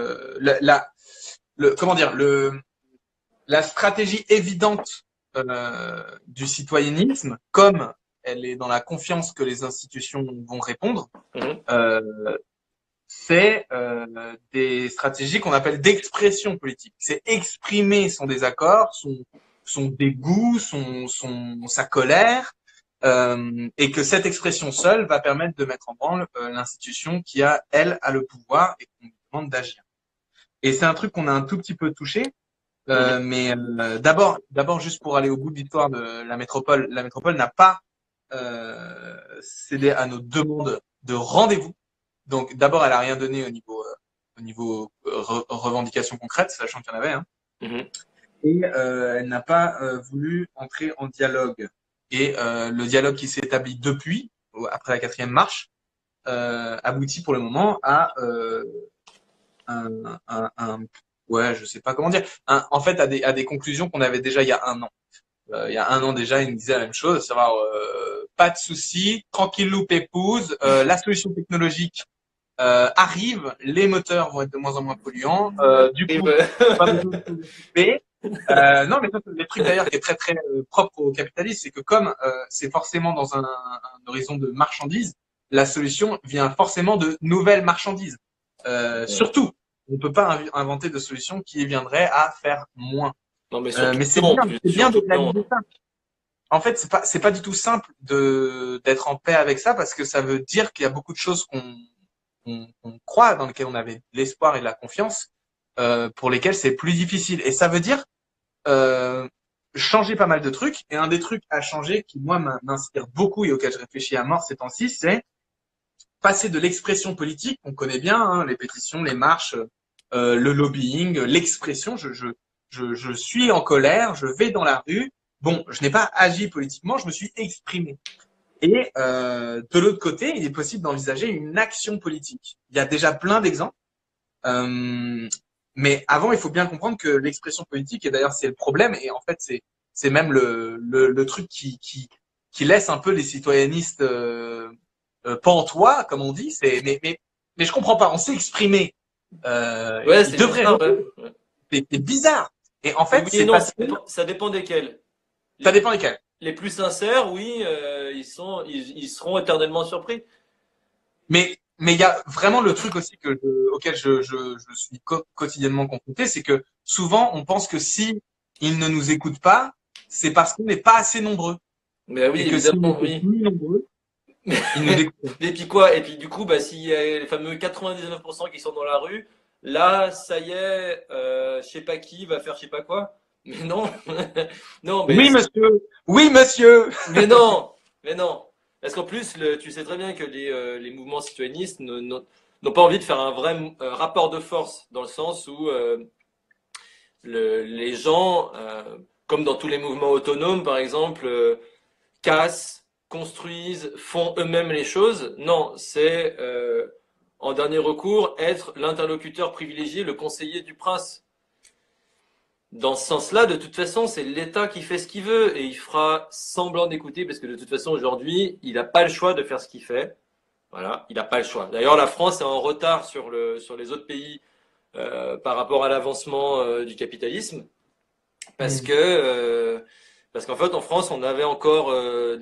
Speaker 5: comment dire, la stratégie évidente du citoyennisme, comme elle est dans la confiance que les institutions vont répondre,
Speaker 6: Mhm.
Speaker 5: c'est des stratégies qu'on appelle d'expression politique. C'est exprimer son désaccord, son dégoût, sa colère, et que cette expression seule va permettre de mettre en branle l'institution qui a, elle, a le pouvoir et qu'on lui demande d'agir. Et c'est un truc qu'on a un tout petit peu touché, mais d'abord, juste pour aller au bout de l'histoire de la métropole n'a pas cédé à nos demandes de rendez-vous. Donc d'abord, elle a rien donné au niveau revendication concrète, sachant qu'il y en avait, hein.
Speaker 6: Mhm.
Speaker 5: Et elle n'a pas voulu entrer en dialogue. Et le dialogue qui s'est établi depuis, après la 4e marche, aboutit pour le moment à ouais, je sais pas comment dire, en fait à des conclusions qu'on avait déjà il y a un an. Il y a un an déjà, il me disait la même chose, à savoir pas de souci, tranquillou pépouze, la solution technologique arrive, les moteurs vont être de moins en moins polluants, du
Speaker 6: Et
Speaker 5: coup,
Speaker 6: ben,
Speaker 5: pas besoin de s'occuper. Non, mais ça, c'est le truc d'ailleurs qui est très très propre au capitalisme, c'est que comme c'est forcément dans un horizon de marchandises, la solution vient forcément de nouvelles marchandises. Surtout, on ne peut pas inventer de solution qui viendrait à faire moins.
Speaker 6: non, mais surtout
Speaker 5: Mais
Speaker 6: non,
Speaker 5: c'est bien de
Speaker 6: surtout non.
Speaker 5: réaliser ça. En fait, c'est pas du tout simple d'être en paix avec ça parce que ça veut dire qu'il y a beaucoup de choses qu'on croit, dans lesquelles on avait de l'espoir et de la confiance, pour lesquelles c'est plus difficile. Et ça veut dire changer pas mal de trucs. Et un des trucs à changer qui, moi, m'inspire beaucoup et auquel je réfléchis à mort ces temps-ci, c'est passer de l'expression politique, qu'on connaît bien, hein, les pétitions, les marches, le lobbying, l'expression. Je suis en colère, je vais dans la rue. Bon, je n'ai pas agi politiquement, je me suis exprimé. Et de l'autre côté, il est possible d'envisager une action politique. Il y a déjà plein d'exemples. Mais avant, il faut bien comprendre que l'expression politique, et d'ailleurs c'est le problème, et en fait c'est même le truc qui laisse un peu les citoyennistes pantois, comme on dit. Mais je comprends pas. On s'est exprimé.
Speaker 6: Ouais,
Speaker 5: Il
Speaker 6: c'est
Speaker 5: devrait.
Speaker 6: bizarre, ouais. Ouais.
Speaker 5: C'est bizarre. Et en
Speaker 6: Mais
Speaker 5: fait,
Speaker 6: oui et
Speaker 5: c'est
Speaker 6: non,
Speaker 5: facile.
Speaker 6: ça dépend desquels.
Speaker 5: Ça dépend desquels.
Speaker 6: Les plus sincères, oui, ils seront éternellement surpris.
Speaker 5: Mais il y a vraiment le truc aussi auquel je suis quotidiennement confronté, c'est que souvent on pense que si ils ne nous écoutent pas, c'est parce qu'on n'est pas assez nombreux.
Speaker 6: Mais oui,
Speaker 5: Et que si on
Speaker 6: évidemment,
Speaker 5: était
Speaker 6: oui.
Speaker 5: plus nombreux, ils nous écoutent.
Speaker 6: Et puis quoi? Et puis du coup, bah, s'il y a les fameux 99% qui sont dans la rue, là, ça y est, je sais pas qui va faire je sais pas quoi. Mais non, non,
Speaker 5: Oui, monsieur. Oui, monsieur.
Speaker 6: mais non, mais non. Parce qu'en plus, tu sais très bien que les mouvements citoyennistes n'ont pas envie de faire un vrai rapport de force, dans le sens où les gens, comme dans tous les mouvements autonomes, par exemple, cassent, construisent, font eux-mêmes les choses. Non, c'est en dernier recours être l'interlocuteur privilégié, le conseiller du prince. Dans ce sens-là, de toute façon, c'est l'État qui fait ce qu'il veut et il fera semblant d'écouter parce que de toute façon, aujourd'hui, il n'a pas le choix de faire ce qu'il fait. Voilà, il n'a pas le choix. D'ailleurs, la France est en retard sur les autres pays par rapport à l'avancement du capitalisme parce que parce qu'en fait, en France, on avait encore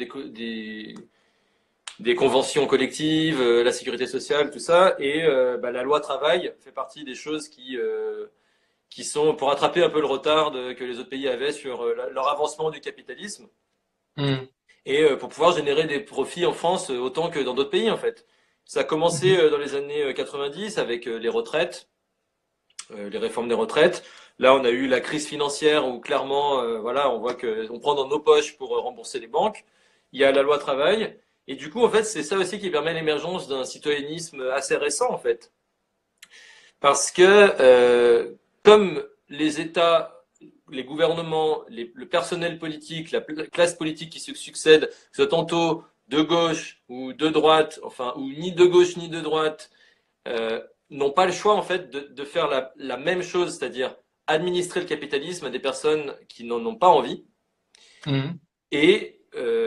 Speaker 6: des conventions collectives, la sécurité sociale, tout ça, et bah, la loi travail fait partie des choses qui sont pour rattraper un peu le retard que les autres pays avaient sur leur avancement du capitalisme et pour pouvoir générer des profits en France autant que dans d'autres pays en fait. Ça a commencé dans les années 90 avec les retraites, les réformes des retraites. Là, on a eu la crise financière où clairement, voilà, on voit que on prend dans nos poches pour rembourser les banques. Il y a la loi travail et du coup, en fait, c'est ça aussi qui permet l'émergence d'un citoyennisme assez récent en fait, parce que comme les États les gouvernements, le personnel politique, la classe politique qui se succède, que ce soit tantôt de gauche ou de droite, enfin, ou ni de gauche ni de droite, n'ont pas le choix en fait de faire la même chose, c'est-à-dire administrer le capitalisme à des personnes qui n'en ont pas envie. Et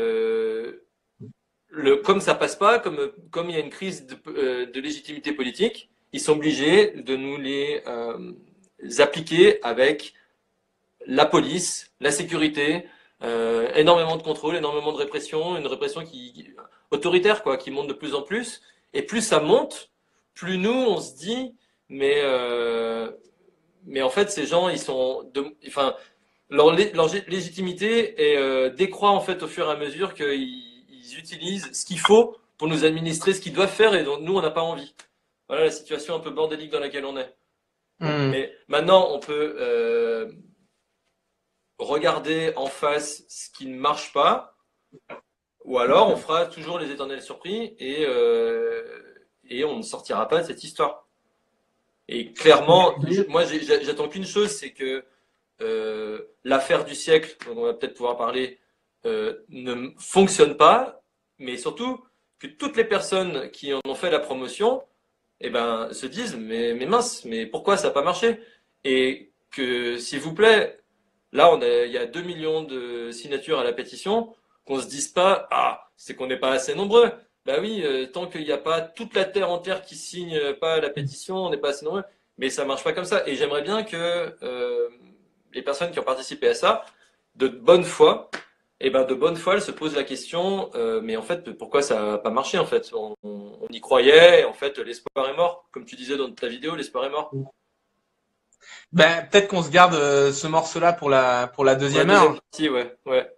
Speaker 6: comme ça passe pas, comme il y a une crise de légitimité politique, ils sont obligés de nous les appliquer avec la police, la sécurité, énormément de contrôle, énormément de répression, une répression autoritaire quoi, qui monte de plus en plus. Et plus ça monte, plus nous on se dit mais en fait ces gens ils sont enfin leur légitimité décroît en fait au fur et à mesure qu'ils utilisent ce qu'il faut pour nous administrer ce qu'ils doivent faire et dont nous on n'a pas envie. Voilà la situation un peu bordélique dans laquelle on est. Mais maintenant on peut regarder en face ce qui ne marche pas, ou alors on fera toujours les éternels surpris et on ne sortira pas de cette histoire. Et clairement, moi j'attends qu'une chose, c'est que l'affaire du siècle, dont on va peut-être pouvoir parler, ne fonctionne pas, mais surtout que toutes les personnes qui en ont fait la promotion se disent mais mince, mais pourquoi ça n'a pas marché? Et que s'il vous plaît, là il y a 2 millions de signatures à la pétition, qu'on se dise pas c'est qu'on n'est pas assez nombreux. Bah oui, tant qu'il n'y a pas toute la terre entière qui signe pas la pétition, on n'est pas assez nombreux. Mais ça marche pas comme ça. Et j'aimerais bien que les personnes qui ont participé à ça, de bonne foi, elles se posent la question, mais en fait, pourquoi ça n'a pas marché en fait? On y croyait, et en fait, l'espoir est mort. Comme tu disais dans ta vidéo, l'espoir est mort.
Speaker 5: Ben, peut-être qu'on se garde ce morceau-là pour la deuxième heure.
Speaker 6: Partie, ouais.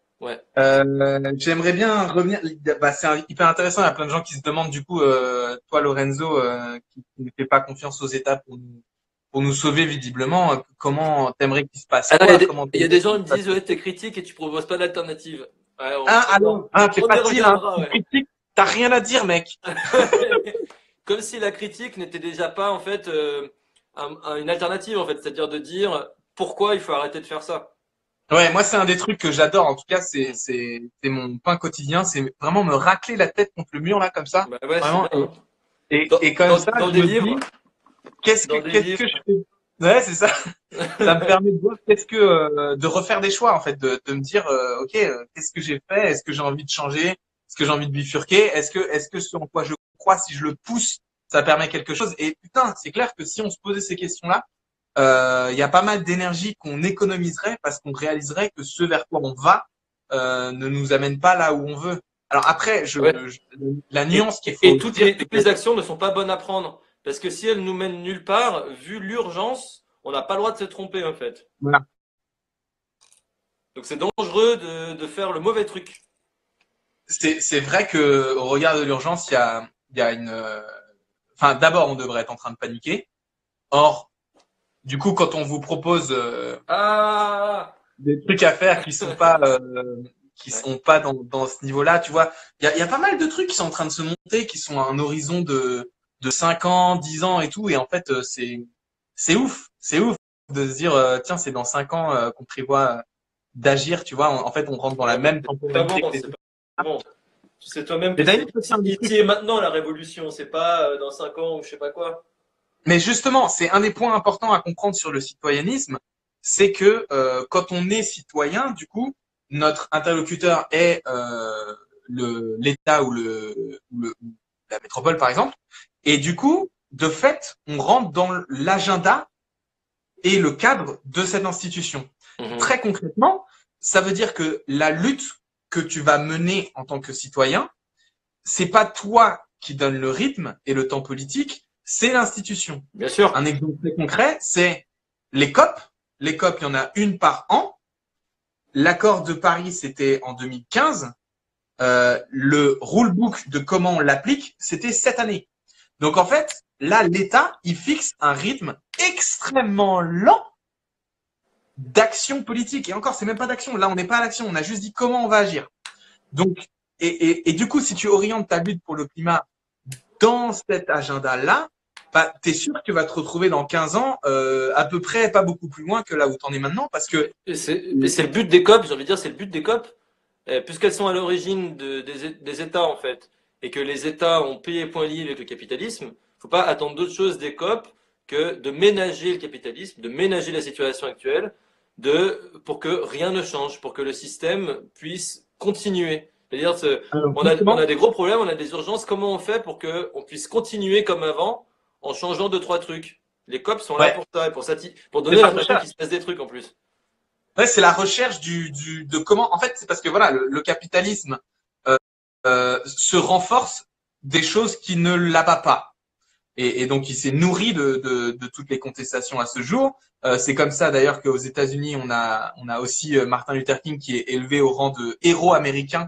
Speaker 5: J'aimerais bien revenir. C'est hyper intéressant. Il y a plein de gens qui se demandent du coup, toi Lorenzo, qui ne fait pas confiance aux États pour nous sauver visiblement. Comment t'aimerais qu'il se passe quoi?
Speaker 6: Il y a des gens qui me disent t'es critique et tu proposes pas d'alternative.
Speaker 5: T'es facile, hein. Critique, t'as rien à dire, mec.
Speaker 6: Comme si la critique n'était déjà pas en fait une alternative en fait, c'est-à-dire de dire pourquoi il faut arrêter de faire ça.
Speaker 5: Ouais, moi c'est un des trucs que j'adore. En tout cas, c'est mon pain quotidien. C'est vraiment me racler la tête contre le mur là comme ça.
Speaker 6: Bah ouais,
Speaker 5: vraiment. Et comme ça,
Speaker 6: dans
Speaker 5: je
Speaker 6: des
Speaker 5: me
Speaker 6: livres.
Speaker 5: dis, qu'est-ce que je fais? Ouais, c'est ça. Ça me permet de voir de refaire des choix en fait, de me dire ok, qu'est-ce que j'ai fait? Est-ce que j'ai envie de changer? Est-ce que j'ai envie de bifurquer? Est-ce que ce en quoi je crois, si je le pousse, ça permet quelque chose? Et putain, c'est clair que si on se posait ces questions-là, il y a pas mal d'énergie qu'on économiserait parce qu'on réaliserait que ce vers quoi on va ne nous amène pas là où on veut. Alors après, la nuance qu'il faut
Speaker 6: et toutes les actions ne sont pas bonnes à prendre parce que si elles nous mènent nulle part, vu l'urgence, on n'a pas le droit de se tromper en fait.
Speaker 5: Voilà.
Speaker 6: Donc c'est dangereux de faire le mauvais truc.
Speaker 5: C'est vrai que au regard de l'urgence, il y a une. Enfin, d'abord, on devrait être en train de paniquer. Or, du coup, quand on vous propose des trucs à faire qui sont pas dans ce niveau-là, tu vois, il y a pas mal de trucs qui sont en train de se monter, qui sont à un horizon de 5 ans, 10 ans et tout, et en fait c'est ouf de se dire tiens, c'est dans 5 ans qu'on prévoit d'agir, tu vois, en fait on rentre dans la même temporalité.
Speaker 6: C'est pas bon. Tu sais toi-même que c'est ici et maintenant la révolution, c'est pas dans 5 ans ou je sais pas quoi.
Speaker 5: Mais justement, c'est un des points importants à comprendre sur le citoyennisme, c'est que quand on est citoyen, du coup, notre interlocuteur est l'État ou la métropole, par exemple, et du coup, de fait, on rentre dans l'agenda et le cadre de cette institution. Très concrètement, ça veut dire que la lutte que tu vas mener en tant que citoyen, c'est pas toi qui donne le rythme et le temps politique, c'est l'institution.
Speaker 6: Bien sûr.
Speaker 5: Un exemple très concret, c'est les COP. Les COP, il y en a une par an. L'accord de Paris, c'était en 2015. Le rulebook de comment on l'applique, c'était cette année. Donc en fait, là, l'État, il fixe un rythme extrêmement lent d'action politique. Et encore, c'est même pas d'action. Là, on n'est pas à l'action. On a juste dit comment on va agir. Donc, et du coup, si tu orientes ta lutte pour le climat dans cet agenda-là, bah, t'es sûr que tu vas te retrouver dans 15 ans à peu près pas beaucoup plus loin que là où t'en es maintenant, parce que
Speaker 6: Et c'est le but des COP, j'ai envie de dire, c'est le but des COP, puisqu'elles sont à l'origine des États en fait, et que les États ont payé point lié avec le capitalisme, faut pas attendre d'autre chose des COP que de ménager le capitalisme, de ménager la situation actuelle, pour que rien ne change, pour que le système puisse continuer. C'est-à-dire,
Speaker 5: alors,
Speaker 6: on
Speaker 5: justement,
Speaker 6: a des gros problèmes, on a des urgences, comment on fait pour que on puisse continuer comme avant en changeant deux, trois trucs? Les COP sont là
Speaker 5: ouais,
Speaker 6: pour ça, et pour
Speaker 5: c'est
Speaker 6: donner
Speaker 5: pas
Speaker 6: l'impression
Speaker 5: ça.
Speaker 6: qu'il se passe des trucs en plus.
Speaker 5: Ouais, c'est la recherche de comment. En fait, c'est parce que voilà, le capitalisme euh, se renforce des choses qui ne l'abattent pas. Et donc, il s'est nourri de toutes les contestations à ce jour. C'est comme ça d'ailleurs qu'aux États-Unis, on a aussi Martin Luther King qui est élevé au rang de héros américain,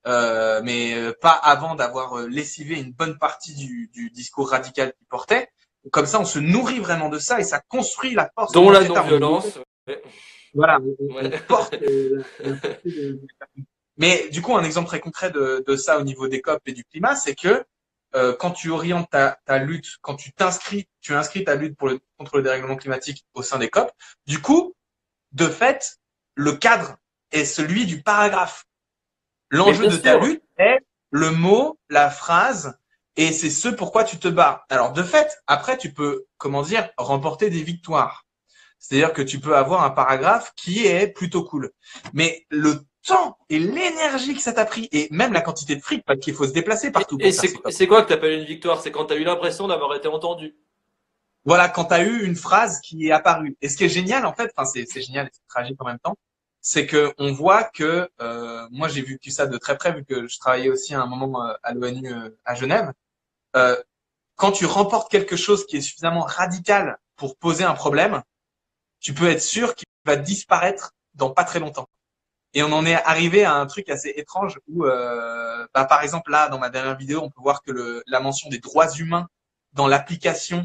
Speaker 5: mais pas avant d'avoir lessivé une bonne partie du discours radical qu'il portait. Comme ça, on se nourrit vraiment de ça et ça construit la force.
Speaker 6: Dont
Speaker 5: En
Speaker 6: la
Speaker 5: fait,
Speaker 6: non-violence. Ouais.
Speaker 5: voilà, on
Speaker 6: Ouais.
Speaker 5: porte la portée mais du coup, un exemple très concret de ça au niveau des COP et du climat, c'est que quand tu orientes ta lutte, quand tu inscris ta lutte contre le dérèglement climatique au sein des COP, du coup, de fait, le cadre est celui du paragraphe.
Speaker 6: Mais
Speaker 5: L'enjeu
Speaker 6: bien
Speaker 5: de ta
Speaker 6: sûr,
Speaker 5: lutte est le mot, la phrase, et c'est ce pourquoi tu te bats. Alors, de fait, après, tu peux, comment dire, remporter des victoires. C'est-à-dire que tu peux avoir un paragraphe qui est plutôt cool. Mais le temps et l'énergie que ça t'a pris, et même la quantité de fric, parce qu'il faut se déplacer partout
Speaker 6: et
Speaker 5: pour faire ces COP.
Speaker 6: c'est quoi que t'appelles une victoire? C'est quand t'as eu l'impression d'avoir été entendu.
Speaker 5: Voilà, quand tu as eu une phrase qui est apparue. Et ce qui est génial, en fait, enfin c'est génial et c'est tragique en même temps, c'est que on voit que moi j'ai vécu ça de très près vu que je travaillais aussi à un moment à l'ONU à Genève. Euh, Quand tu remportes quelque chose qui est suffisamment radical pour poser un problème, tu peux être sûr qu'il va disparaître dans pas très longtemps. Et on en est arrivé à un truc assez étrange où, bah, par exemple, là, dans ma dernière vidéo, on peut voir que la mention des droits humains dans l'application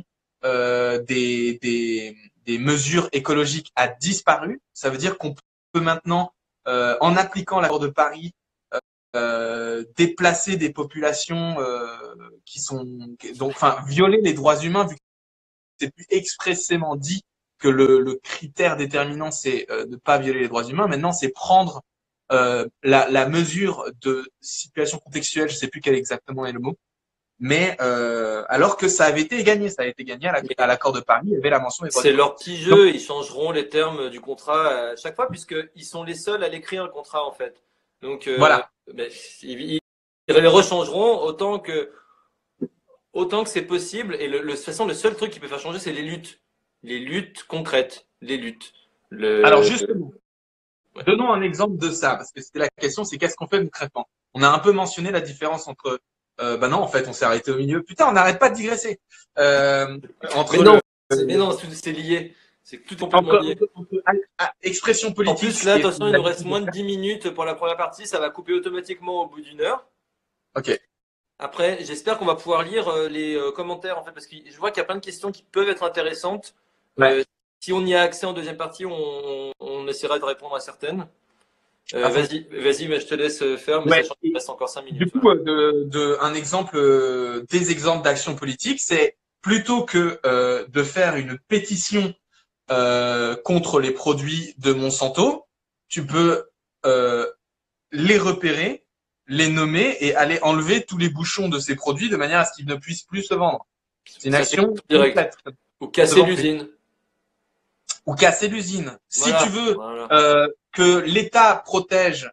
Speaker 5: des mesures écologiques a disparu. Ça veut dire qu'on peut maintenant, en appliquant l'accord de Paris, déplacer des populations qui sont, donc, enfin, violer les droits humains, vu que c'est plus expressément dit que le critère déterminant, c'est de ne pas violer les droits humains. Maintenant, c'est prendre la mesure de situation contextuelle, je sais plus quel exactement est le mot, mais alors que ça avait été gagné, ça a été gagné à l'accord de Paris, il y avait la mention des droits
Speaker 6: C'est
Speaker 5: humains.
Speaker 6: leur petit
Speaker 5: Donc,
Speaker 6: jeu, ils changeront les termes du contrat à chaque fois, puisqu'ils sont les seuls à l'écrire le contrat en fait. Donc,
Speaker 5: voilà.
Speaker 6: ben, ils les rechangeront autant que c'est possible. Et de toute façon, le seul truc qui peut faire changer, c'est les luttes. Les luttes concrètes. Les luttes.
Speaker 5: Alors
Speaker 6: Le...
Speaker 5: justement,
Speaker 6: Ouais.
Speaker 5: donnons un exemple de ça, parce que c'était la question, c'est qu'est-ce qu'on fait concrètement. On a un peu mentionné la différence entre, bah non, en fait, on s'est arrêté au milieu. Putain, on n'arrête pas de digresser. Entre
Speaker 6: Mais non, c'est lié. C'est tout complètement
Speaker 5: entre,
Speaker 6: lié.
Speaker 5: expression
Speaker 6: En
Speaker 5: politique
Speaker 6: plus, là,
Speaker 5: et
Speaker 6: attention, il nous reste moins de 10 minutes pour la première partie. Ça va couper automatiquement au bout d'une heure.
Speaker 5: Ok.
Speaker 6: Après, j'espère qu'on va pouvoir lire les commentaires, en fait, parce que je vois qu'il y a plein de questions qui peuvent être intéressantes.
Speaker 5: Ouais.
Speaker 6: Si on y a accès en deuxième partie, on essaiera de répondre à certaines. Vas-y, mais je te laisse faire, mais
Speaker 5: Ouais.
Speaker 6: sachant qu'il reste encore 5
Speaker 5: Du
Speaker 6: minutes.
Speaker 5: coup, un exemple, des exemples d'action politique, c'est plutôt que de faire une pétition contre les produits de Monsanto, tu peux les repérer, les nommer et aller enlever tous les bouchons de ces produits de manière à ce qu'ils ne puissent plus se vendre. C'est une
Speaker 6: Ça,
Speaker 5: action
Speaker 6: direct.
Speaker 5: complète.
Speaker 6: Ou casser
Speaker 5: Devant
Speaker 6: l'usine.
Speaker 5: Ou casser l'usine.
Speaker 6: Voilà,
Speaker 5: Si tu veux
Speaker 6: voilà.
Speaker 5: que l'État protège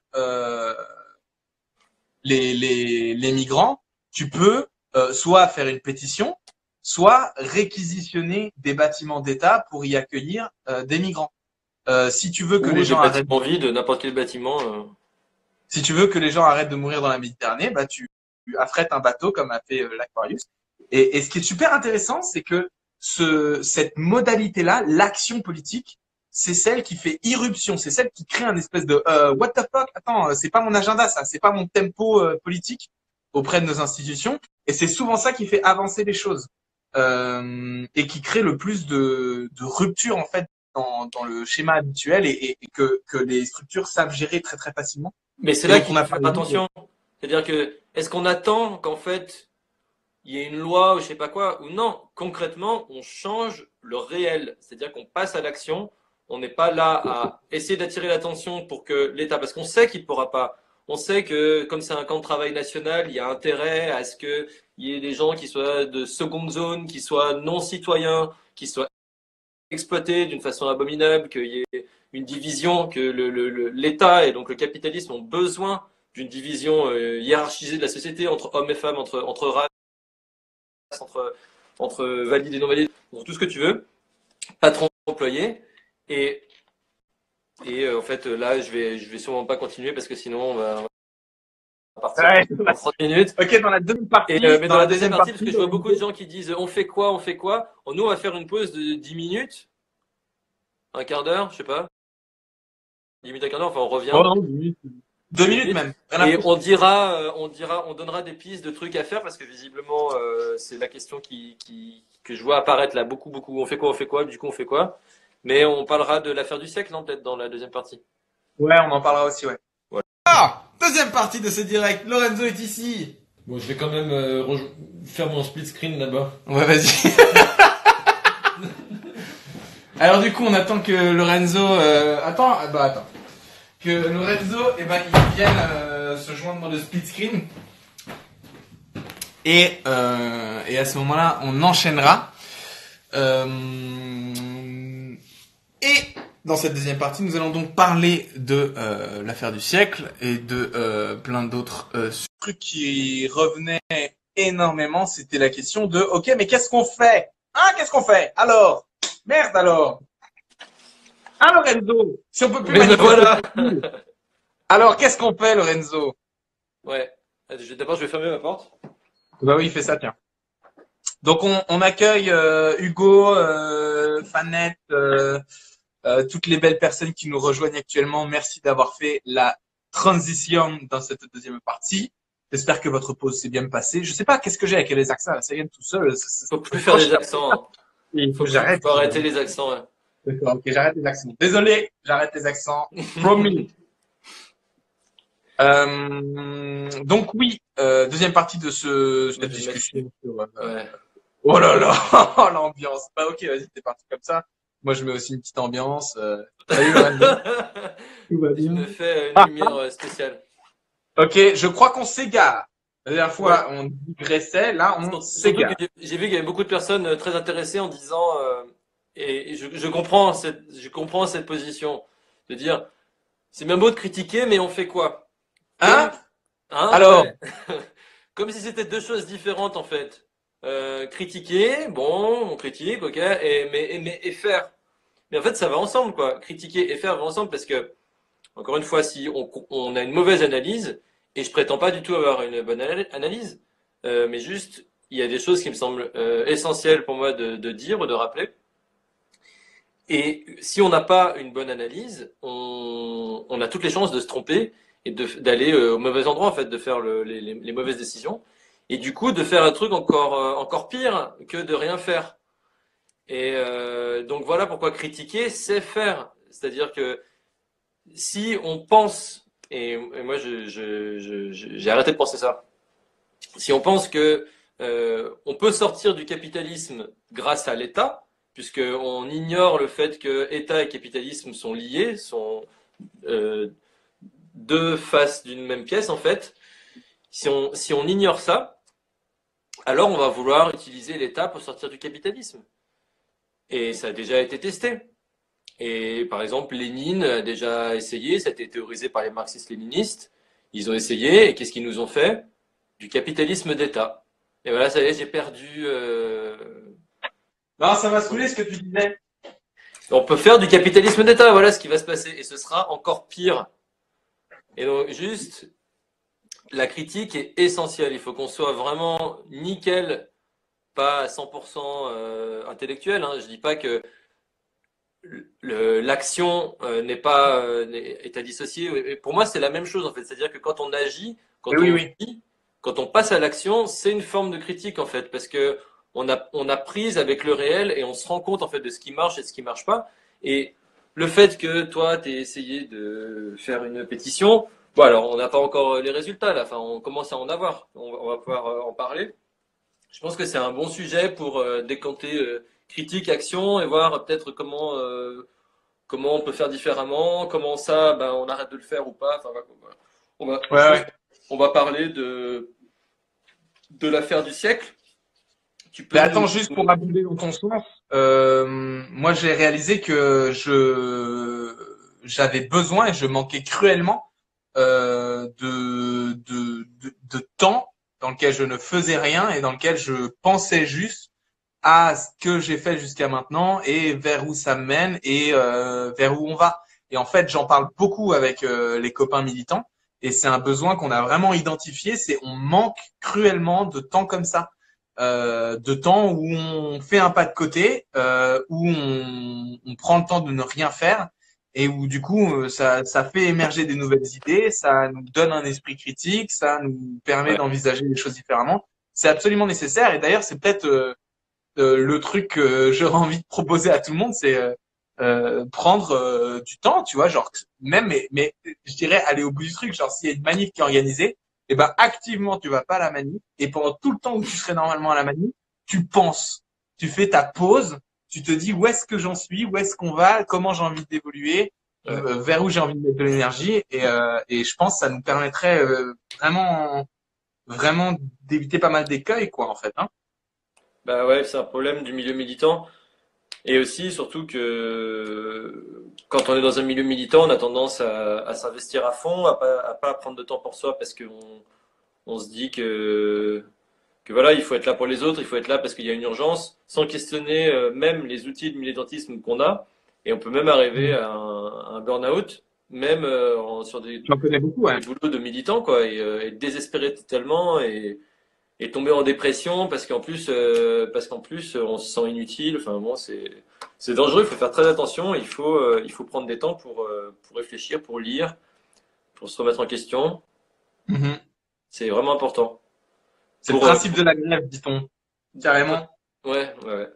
Speaker 5: les migrants, tu peux soit faire une pétition, soit réquisitionner des bâtiments d'État pour y accueillir des migrants. Si tu veux que
Speaker 6: Ou
Speaker 5: les
Speaker 6: des
Speaker 5: gens arrêtent,
Speaker 6: bâtiments vides, n'importe quel bâtiment.
Speaker 5: si tu veux que les gens arrêtent de mourir dans la Méditerranée, bah tu affrètes un bateau comme a fait l'Aquarius. Et ce qui est super intéressant, c'est que cette modalité-là, l'action politique, c'est celle qui fait irruption, c'est celle qui crée un espèce de what the fuck, attends, c'est pas mon agenda ça, c'est pas mon tempo politique auprès de nos institutions, et c'est souvent ça qui fait avancer les choses et qui crée le plus de rupture en fait dans le schéma habituel et que les structures savent gérer très très facilement.
Speaker 6: Mais c'est
Speaker 5: Et
Speaker 6: là
Speaker 5: donc
Speaker 6: qu'il
Speaker 5: on
Speaker 6: faut
Speaker 5: a
Speaker 6: faire
Speaker 5: parlé
Speaker 6: attention. C'est-à-dire que, est-ce qu'on attend qu'en fait, il y ait une loi ou je sais pas quoi, ou non, concrètement, on change le réel. C'est-à-dire qu'on passe à l'action. On n'est pas là à essayer d'attirer l'attention pour que l'État, parce qu'on sait qu'il ne pourra pas. On sait que comme c'est un camp de travail national, il y a intérêt à ce qu'il y ait des gens qui soient de seconde zone, qui soient non citoyens, qui soient exploités d'une façon abominable, qu'il y ait une division, que l'État et donc le capitalisme ont besoin d'une division hiérarchisée de la société entre hommes et femmes, entre races, entre valides et non valides, entre tout ce que tu veux, patron, employé. Et en fait, là, je vais sûrement pas continuer parce que sinon, on va partir en 30 minutes.
Speaker 5: Ok, dans la deuxième partie.
Speaker 6: Mais dans la deuxième partie, parce que je vois beaucoup de gens qui disent on fait quoi, on fait quoi. Nous, on va faire une pause de 10 minutes, un quart d'heure, je sais pas. 10 minutes, un quart d'heure, enfin, on revient.
Speaker 5: Oh, non, 2 minutes même.
Speaker 6: Et on donnera des pistes de trucs à faire parce que visiblement, c'est la question que je vois apparaître là beaucoup. On fait quoi, du coup, on fait quoi. Mais on parlera de l'affaire du siècle, non, peut-être dans la deuxième partie.
Speaker 5: Ouais, on en parlera aussi, ouais.
Speaker 6: Voilà.
Speaker 7: Ah, deuxième partie de ce direct. Lorenzo est ici.
Speaker 6: Bon, je vais quand même faire mon split screen là-bas.
Speaker 7: Ouais, vas-y. Alors du coup, on attend que Lorenzo... Attends. Que Lorenzo, il vienne se joindre dans le split screen. Et à ce moment-là, on enchaînera. Et dans cette deuxième partie, nous allons donc parler de l'affaire du siècle et de plein d'autres
Speaker 5: truc qui revenait énormément, c'était la question de ok, mais qu'est-ce qu'on fait? Qu'est-ce qu'on fait? Alors, merde alors. Lorenzo, si on peut plus manipuler.
Speaker 6: Voilà.
Speaker 5: Alors, qu'est-ce qu'on fait, Lorenzo?
Speaker 6: Ouais. D'abord, je vais fermer ma porte.
Speaker 5: Bah oui, fais ça, tiens. Donc, on accueille Hugo, Fanette, toutes les belles personnes qui nous rejoignent actuellement. Merci d'avoir fait la transition dans cette deuxième partie. J'espère que votre pause s'est bien passée. Je sais pas, qu'est-ce que j'ai avec les accents, là, ça vient tout seul.
Speaker 6: Faut plus faire des accents.
Speaker 5: Il faut que j'arrête.
Speaker 6: Faut arrêter les accents. Ouais.
Speaker 5: D'accord, ok, j'arrête les accents. Désolé, j'arrête les accents. Promis. Donc oui, deuxième partie de cette discussion.
Speaker 6: Ouais.
Speaker 5: Oh là là, l'ambiance. Bah ok, vas-y, t'es parti comme ça. Moi, je mets aussi une petite ambiance. Salut Lorenzo. Tout va
Speaker 6: Je me fais une lumière spéciale.
Speaker 5: Ok, je crois qu'on s'égare. La dernière fois, on digressait, là, on s'égare.
Speaker 6: J'ai vu qu'il y avait beaucoup de personnes très intéressées en disant, et je comprends cette position, de dire, c'est bien beau de critiquer, mais on fait quoi? Alors, ouais. Comme si c'était deux choses différentes en fait. Critiquer, bon, on critique, ok, et faire. Mais en fait, ça va ensemble, quoi. Critiquer et faire va ensemble parce que, encore une fois, si on a une mauvaise analyse, et je prétends pas du tout avoir une bonne analyse, mais juste, il y a des choses qui me semblent essentielles pour moi de dire ou de rappeler. Et si on n'a pas une bonne analyse, on a toutes les chances de se tromper et d'aller au mauvais endroit, en fait, de faire les mauvaises décisions. Et du coup, de faire un truc encore pire que de rien faire. Et donc voilà pourquoi critiquer, c'est faire. C'est-à-dire que si on pense, et moi j'ai arrêté de penser ça, si on pense que on peut sortir du capitalisme grâce à l'État, puisqu'on ignore le fait que État et capitalisme sont liés, sont deux faces d'une même pièce en fait, si on ignore ça, alors on va vouloir utiliser l'État pour sortir du capitalisme. Et ça a déjà été testé. Et par exemple, Lénine a déjà essayé, ça a été théorisé par les marxistes-léninistes. Ils ont essayé, et qu'est-ce qu'ils nous ont fait? Du capitalisme d'État. Et voilà, ça y est, j'ai perdu...
Speaker 5: Non, ça m'a saoulé ce que tu disais.
Speaker 6: On peut faire du capitalisme d'État, voilà ce qui va se passer. Et ce sera encore pire. Et donc, juste, la critique est essentielle. Il faut qu'on soit vraiment nickel, pas à 100% intellectuel. Hein. Je dis pas que l'action est à dissocier. Pour moi, c'est la même chose en fait. C'est-à-dire que quand on agit, quand quand on passe à l'action, c'est une forme de critique en fait, parce que on a prise avec le réel et on se rend compte en fait de ce qui marche et de ce qui marche pas. Et le fait que toi, tu aies essayé de faire une pétition, bon alors on n'a pas encore les résultats là. Enfin, on commence à en avoir. On va pouvoir en parler. Je pense que c'est un bon sujet pour décanter critique, action et voir peut-être comment on peut faire différemment, comment ça, ben, on arrête de le faire ou pas. Enfin,
Speaker 5: Ouais,
Speaker 6: je pense
Speaker 5: ouais.
Speaker 6: qu'on va parler de l'affaire du siècle. Tu peux
Speaker 5: Mais attends, juste pour abonder dans ton sens, moi j'ai réalisé que j'avais besoin et je manquais cruellement de temps dans lequel je ne faisais rien et dans lequel je pensais juste à ce que j'ai fait jusqu'à maintenant et vers où ça me mène et vers où on va. Et en fait, j'en parle beaucoup avec les copains militants et c'est un besoin qu'on a vraiment identifié, c'est on manque cruellement de temps comme ça. De temps où on fait un pas de côté, où on prend le temps de ne rien faire et où du coup ça fait émerger des nouvelles idées, ça nous donne un esprit critique, ça nous permet
Speaker 6: Ouais.
Speaker 5: d'envisager les choses différemment. C'est absolument nécessaire et d'ailleurs c'est peut-être le truc que j'aurais envie de proposer à tout le monde, c'est prendre du temps, tu vois, genre même mais je dirais aller au bout du truc, genre s'il y a une manif qui est organisée, et ben activement tu vas pas à la manif et pendant tout le temps où tu serais normalement à la manif, tu penses, tu fais ta pause, tu te dis où est-ce que j'en suis, où est-ce qu'on va, comment j'ai envie d'évoluer, vers où j'ai envie de mettre de l'énergie et je pense que ça nous permettrait vraiment d'éviter pas mal d'écueils quoi en fait, hein.
Speaker 6: Bah ouais, c'est un problème du milieu militant. Et aussi, surtout que quand on est dans un milieu militant, on a tendance à s'investir à fond, à pas prendre de temps pour soi parce on se dit que voilà, il faut être là pour les autres, il faut être là parce qu'il y a une urgence, sans questionner même les outils de militantisme qu'on a. Et on peut même arriver à un burn-out, même sur
Speaker 5: J'en connais beaucoup, ouais.
Speaker 6: des boulots de militants, quoi, et désespérer totalement et tomber en dépression parce qu'en plus on se sent inutile. Enfin bon, c'est dangereux. Il faut faire très attention. Il faut prendre des temps pour réfléchir, pour lire, pour se remettre en question.
Speaker 5: Mhm.
Speaker 6: C'est vraiment important.
Speaker 5: C'est le
Speaker 6: Pour,
Speaker 5: principe de la grève, dit-on. Carrément.
Speaker 6: Ouais, ouais, ouais.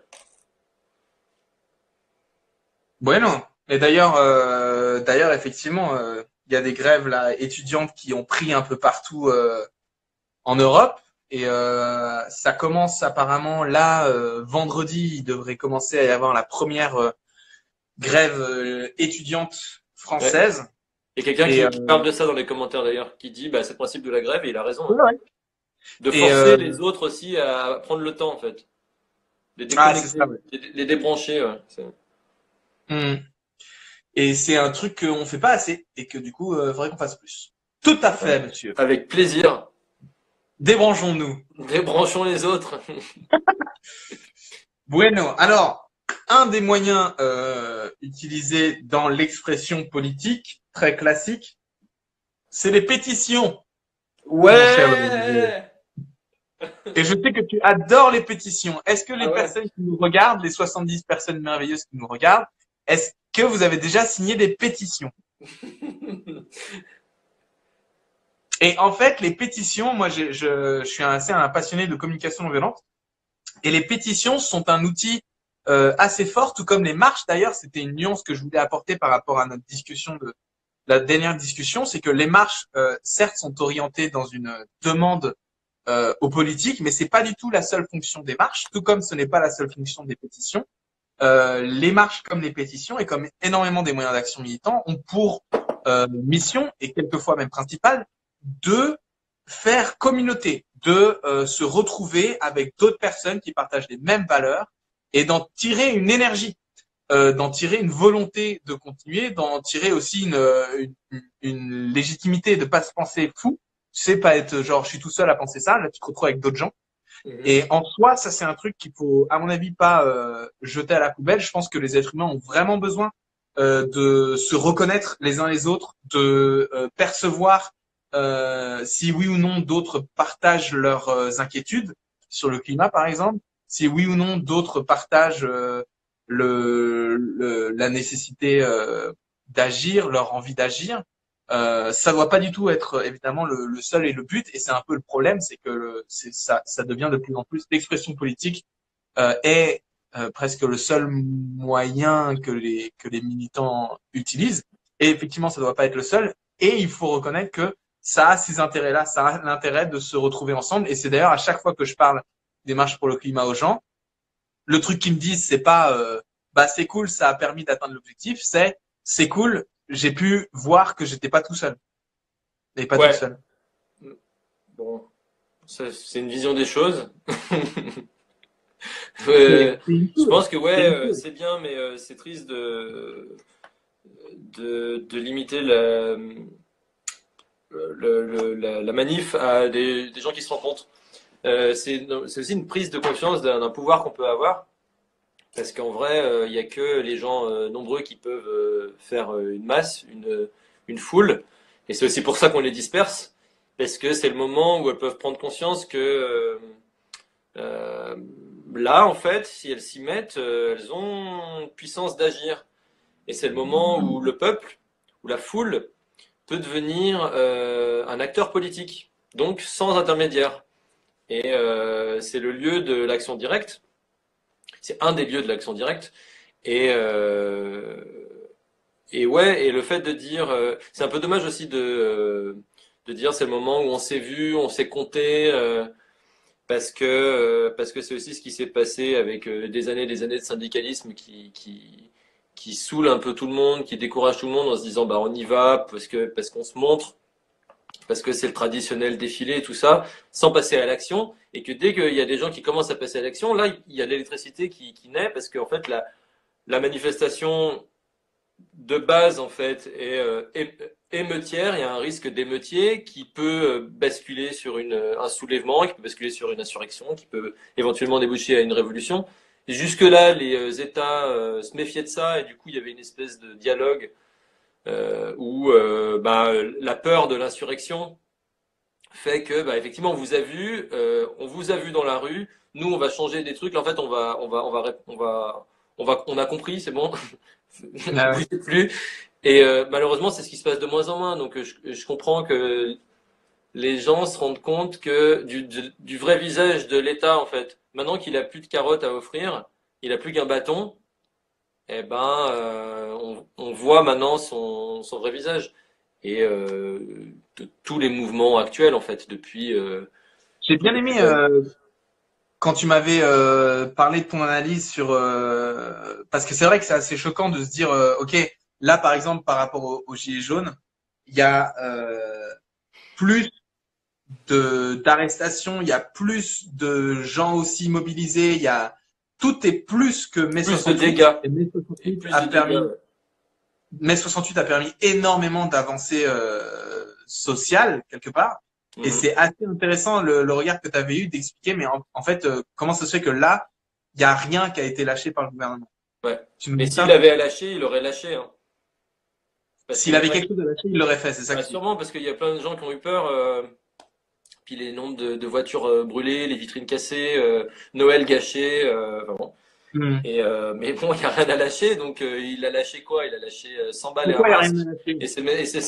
Speaker 5: Bueno. Et d'ailleurs, effectivement, il y a des grèves là étudiantes qui ont pris un peu partout en Europe. Et ça commence apparemment là, vendredi, il devrait commencer à y avoir la première grève étudiante
Speaker 6: Ouais.
Speaker 5: française.
Speaker 6: Il y a quelqu'un
Speaker 5: Et
Speaker 6: qui parle de ça dans les commentaires d'ailleurs, qui dit bah, c'est le principe de la grève et il a raison, hein.
Speaker 5: ouais.
Speaker 6: De
Speaker 5: Et
Speaker 6: forcer les autres aussi à prendre le temps en fait. Les
Speaker 5: ah, c'est
Speaker 6: déconnecter,
Speaker 5: ça, ouais.
Speaker 6: les débrancher. Ouais.
Speaker 5: Mhm. Et c'est un truc qu'on fait pas assez et que du coup, faudrait qu'on fasse plus. Tout à fait, monsieur.
Speaker 6: Avec plaisir.
Speaker 5: Débranchons-nous.
Speaker 6: Débranchons les autres.
Speaker 5: Bueno. Alors, un des moyens utilisés dans l'expression politique, très classique, c'est les pétitions. Mon cher Olivier.
Speaker 6: Ouais.
Speaker 5: Et je sais que tu adores les pétitions. Est-ce que les
Speaker 6: Ah ouais.
Speaker 5: personnes qui nous regardent, les 70 personnes merveilleuses qui nous regardent, est-ce que vous avez déjà signé des pétitions? Et en fait, les pétitions, moi, je suis un passionné de communication non violente. Et les pétitions sont un outil assez fort, tout comme les marches. D'ailleurs, c'était une nuance que je voulais apporter par rapport à notre discussion de la dernière discussion, c'est que les marches, certes, sont orientées dans une demande aux politiques, mais c'est pas du tout la seule fonction des marches, tout comme ce n'est pas la seule fonction des pétitions. Les marches comme les pétitions et comme énormément des moyens d'action militants ont pour mission et quelquefois même principale de faire communauté, de se retrouver avec d'autres personnes qui partagent les mêmes valeurs et d'en tirer une énergie, d'en tirer une volonté de continuer, d'en tirer aussi une légitimité, de pas se penser fou. Tu sais, pas être genre je suis tout seul à penser ça, là tu te retrouves avec d'autres gens. Et en soi, ça c'est un truc qu'il faut, à mon avis, pas jeter à la poubelle. Je pense que les êtres humains ont vraiment besoin de se reconnaître les uns les autres, de percevoir si oui ou non d'autres partagent leurs inquiétudes sur le climat, par exemple, si oui ou non d'autres partagent la nécessité d'agir, leur envie d'agir. Ça doit pas du tout être évidemment le seul et le but, et c'est un peu le problème, c'est que ça devient de plus en plus l'expression politique est presque le seul moyen que les militants utilisent. Et effectivement, ça doit pas être le seul. Et il faut reconnaître que ça a ces intérêts-là, ça a l'intérêt de se retrouver ensemble. Et c'est d'ailleurs à chaque fois que je parle des marches pour le climat aux gens, le truc qu'ils me disent, c'est pas bah c'est cool, ça a permis d'atteindre l'objectif, c'est cool, j'ai pu voir que j'étais pas tout seul. Et pas
Speaker 6: Ouais.
Speaker 5: tout seul.
Speaker 6: Bon, ça, c'est une vision des choses.
Speaker 5: C'est une
Speaker 6: Je
Speaker 5: chose.
Speaker 6: pense que
Speaker 5: C'est
Speaker 6: ouais,
Speaker 5: une chose.
Speaker 6: c'est bien, mais c'est triste de limiter la manif à des gens qui se rencontrent. C'est aussi une prise de conscience d'un pouvoir qu'on peut avoir, parce qu'en vrai, il n'y a que les gens nombreux qui peuvent faire une masse, une foule, et c'est aussi pour ça qu'on les disperse, parce que c'est le moment où elles peuvent prendre conscience que là, en fait, si elles s'y mettent, elles ont une puissance d'agir. Et c'est le moment où le peuple, où la foule peut devenir un acteur politique, donc sans intermédiaire. Et c'est le lieu de l'action directe. C'est un des lieux de l'action directe. Et ouais, et le fait de dire, c'est un peu dommage aussi de dire c'est le moment où on s'est vu, on s'est compté, parce que c'est aussi ce qui s'est passé avec des années et des années de syndicalisme qui saoule un peu tout le monde, qui décourage tout le monde en se disant bah on y va parce qu'on se montre, parce que c'est le traditionnel défilé et tout ça, sans passer à l'action, et que dès qu'il y a des gens qui commencent à passer à l'action, là il y a l'électricité qui naît, parce qu'en fait la manifestation de base en fait est émeutière, il y a un risque d'émeutier qui peut basculer sur un soulèvement, qui peut basculer sur une insurrection, qui peut éventuellement déboucher à une révolution. Et jusque-là, les États se méfiaient de ça, et du coup, il y avait une espèce de dialogue où bah, la peur de l'insurrection fait que, bah, effectivement, on vous a vu dans la rue, nous, on va changer des trucs. En fait, on a compris, c'est bon,
Speaker 5: Ah
Speaker 6: vous
Speaker 5: ouais.
Speaker 6: bougez plus. Et malheureusement, c'est ce qui se passe de moins en moins. Donc, je comprends que les gens se rendent compte que du vrai visage de l'État, en fait, maintenant qu'il a plus de carottes à offrir, il a plus qu'un bâton. Eh ben, on voit maintenant son vrai visage. Et de tous les mouvements actuels, en fait, depuis.
Speaker 5: J'ai bien aimé quand tu m'avais parlé de ton analyse sur parce que c'est vrai que c'est assez choquant de se dire ok, là par exemple par rapport aux gilets jaunes, il y a plus d'arrestations, il y a plus de gens aussi mobilisés, il y a tout est plus que mai
Speaker 6: Plus de
Speaker 5: 68.
Speaker 6: dégâts.
Speaker 5: Et mai
Speaker 6: Et
Speaker 5: 68
Speaker 6: plus
Speaker 5: a
Speaker 6: de
Speaker 5: permis
Speaker 6: dégâts. Ouais.
Speaker 5: mai 68 a permis énormément d'avancées sociales quelque part. Et
Speaker 6: Mhm.
Speaker 5: c'est assez intéressant le regard que tu avais eu d'expliquer, mais en fait, comment ça se fait que là, il n'y a rien qui a été lâché par le gouvernement.
Speaker 6: Ouais.
Speaker 5: Tu nous
Speaker 6: Mais
Speaker 5: dis
Speaker 6: s'il
Speaker 5: ça?
Speaker 6: avait à lâcher, il aurait lâché, hein. Parce qu'il
Speaker 5: S'il
Speaker 6: y a
Speaker 5: avait
Speaker 6: pas
Speaker 5: quelque chose à lâcher, il l'aurait fait, c'est ça
Speaker 6: Bah,
Speaker 5: que tu dis.
Speaker 6: sûrement, parce qu'il y a plein de gens qui ont eu peur. Puis les nombres de voitures brûlées, les vitrines cassées, Noël gâché, vraiment.
Speaker 5: Hmm.
Speaker 6: Mais bon, il n'y a rien à lâcher, donc il a lâché quoi? Il a lâché 100 balles et un
Speaker 5: Pourquoi il n'y a
Speaker 6: masque.
Speaker 5: rien à lâcher?
Speaker 6: Et ces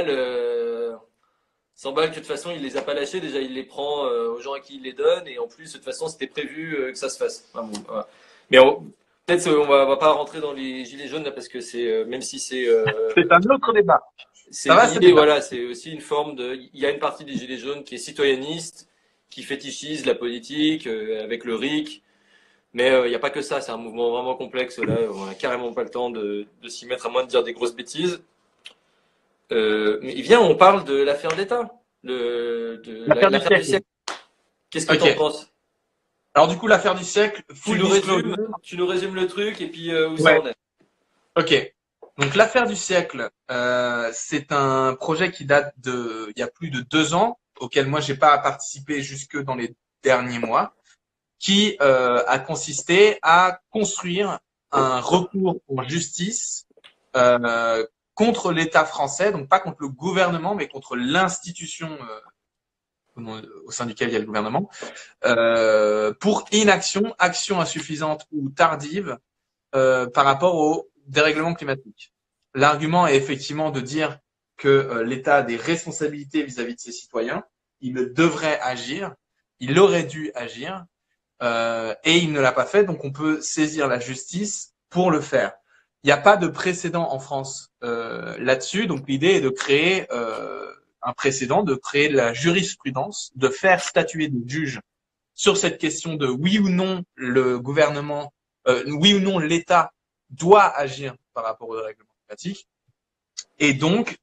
Speaker 6: 100 balles que de toute façon il les a pas lâchées, déjà il les prend aux gens à qui il les donne, et en plus de toute façon c'était prévu que ça se fasse. Enfin, bon, voilà. Mais peut-être on va pas rentrer dans les gilets jaunes là, parce que même si
Speaker 5: C'est un autre débat.
Speaker 6: c'est
Speaker 5: Ça va, ce
Speaker 6: lié,
Speaker 5: débat?
Speaker 6: voilà, c'est aussi une forme il y a une partie des gilets jaunes qui est citoyenniste, qui fétichise la politique avec le RIC. Mais il n'y a pas que ça, c'est un mouvement vraiment complexe. Là, on a carrément pas le temps de s'y mettre, à moins de dire des grosses bêtises. Mais viens, on parle de l'affaire d'État,
Speaker 5: L'affaire du
Speaker 6: l'affaire du
Speaker 5: siècle.
Speaker 6: siècle. Qu'est-ce que
Speaker 5: Ok.
Speaker 6: t'en penses?
Speaker 5: Alors du coup, l'affaire du siècle, full disclosure.
Speaker 6: Tu nous résumes le truc et puis où ça
Speaker 5: Ouais.
Speaker 6: en est.
Speaker 5: Ok. Donc l'affaire du siècle, c'est un projet qui date il y a plus de 2 ans, auquel moi j'ai pas participé jusque dans les derniers mois, qui a consisté à construire un recours en justice contre l'État français, donc pas contre le gouvernement, mais contre l'institution au sein duquel il y a le gouvernement, pour inaction, action insuffisante ou tardive par rapport au dérèglement climatique. L'argument est effectivement de dire que l'État a des responsabilités vis-à-vis de ses citoyens, il devrait agir, il aurait dû agir, et il ne l'a pas fait, donc on peut saisir la justice pour le faire. Il n'y a pas de précédent en France là-dessus, donc l'idée est de créer un précédent, de créer de la jurisprudence, de faire statuer des juges sur cette question de oui ou non le gouvernement, oui ou non l'État doit agir par rapport au dérèglement climatique. Et donc,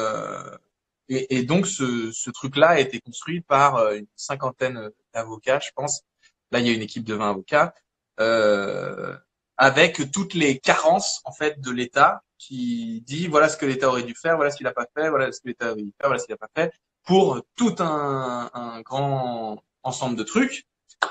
Speaker 5: ce truc-là a été construit par une cinquantaine d'avocats, je pense. Là, il y a une équipe de 20 avocats, avec toutes les carences en fait de l'État, qui dit voilà ce que l'État aurait dû faire, voilà ce qu'il n'a pas fait, voilà ce que l'État aurait dû faire, voilà ce qu'il n'a pas fait, pour tout un grand ensemble de trucs.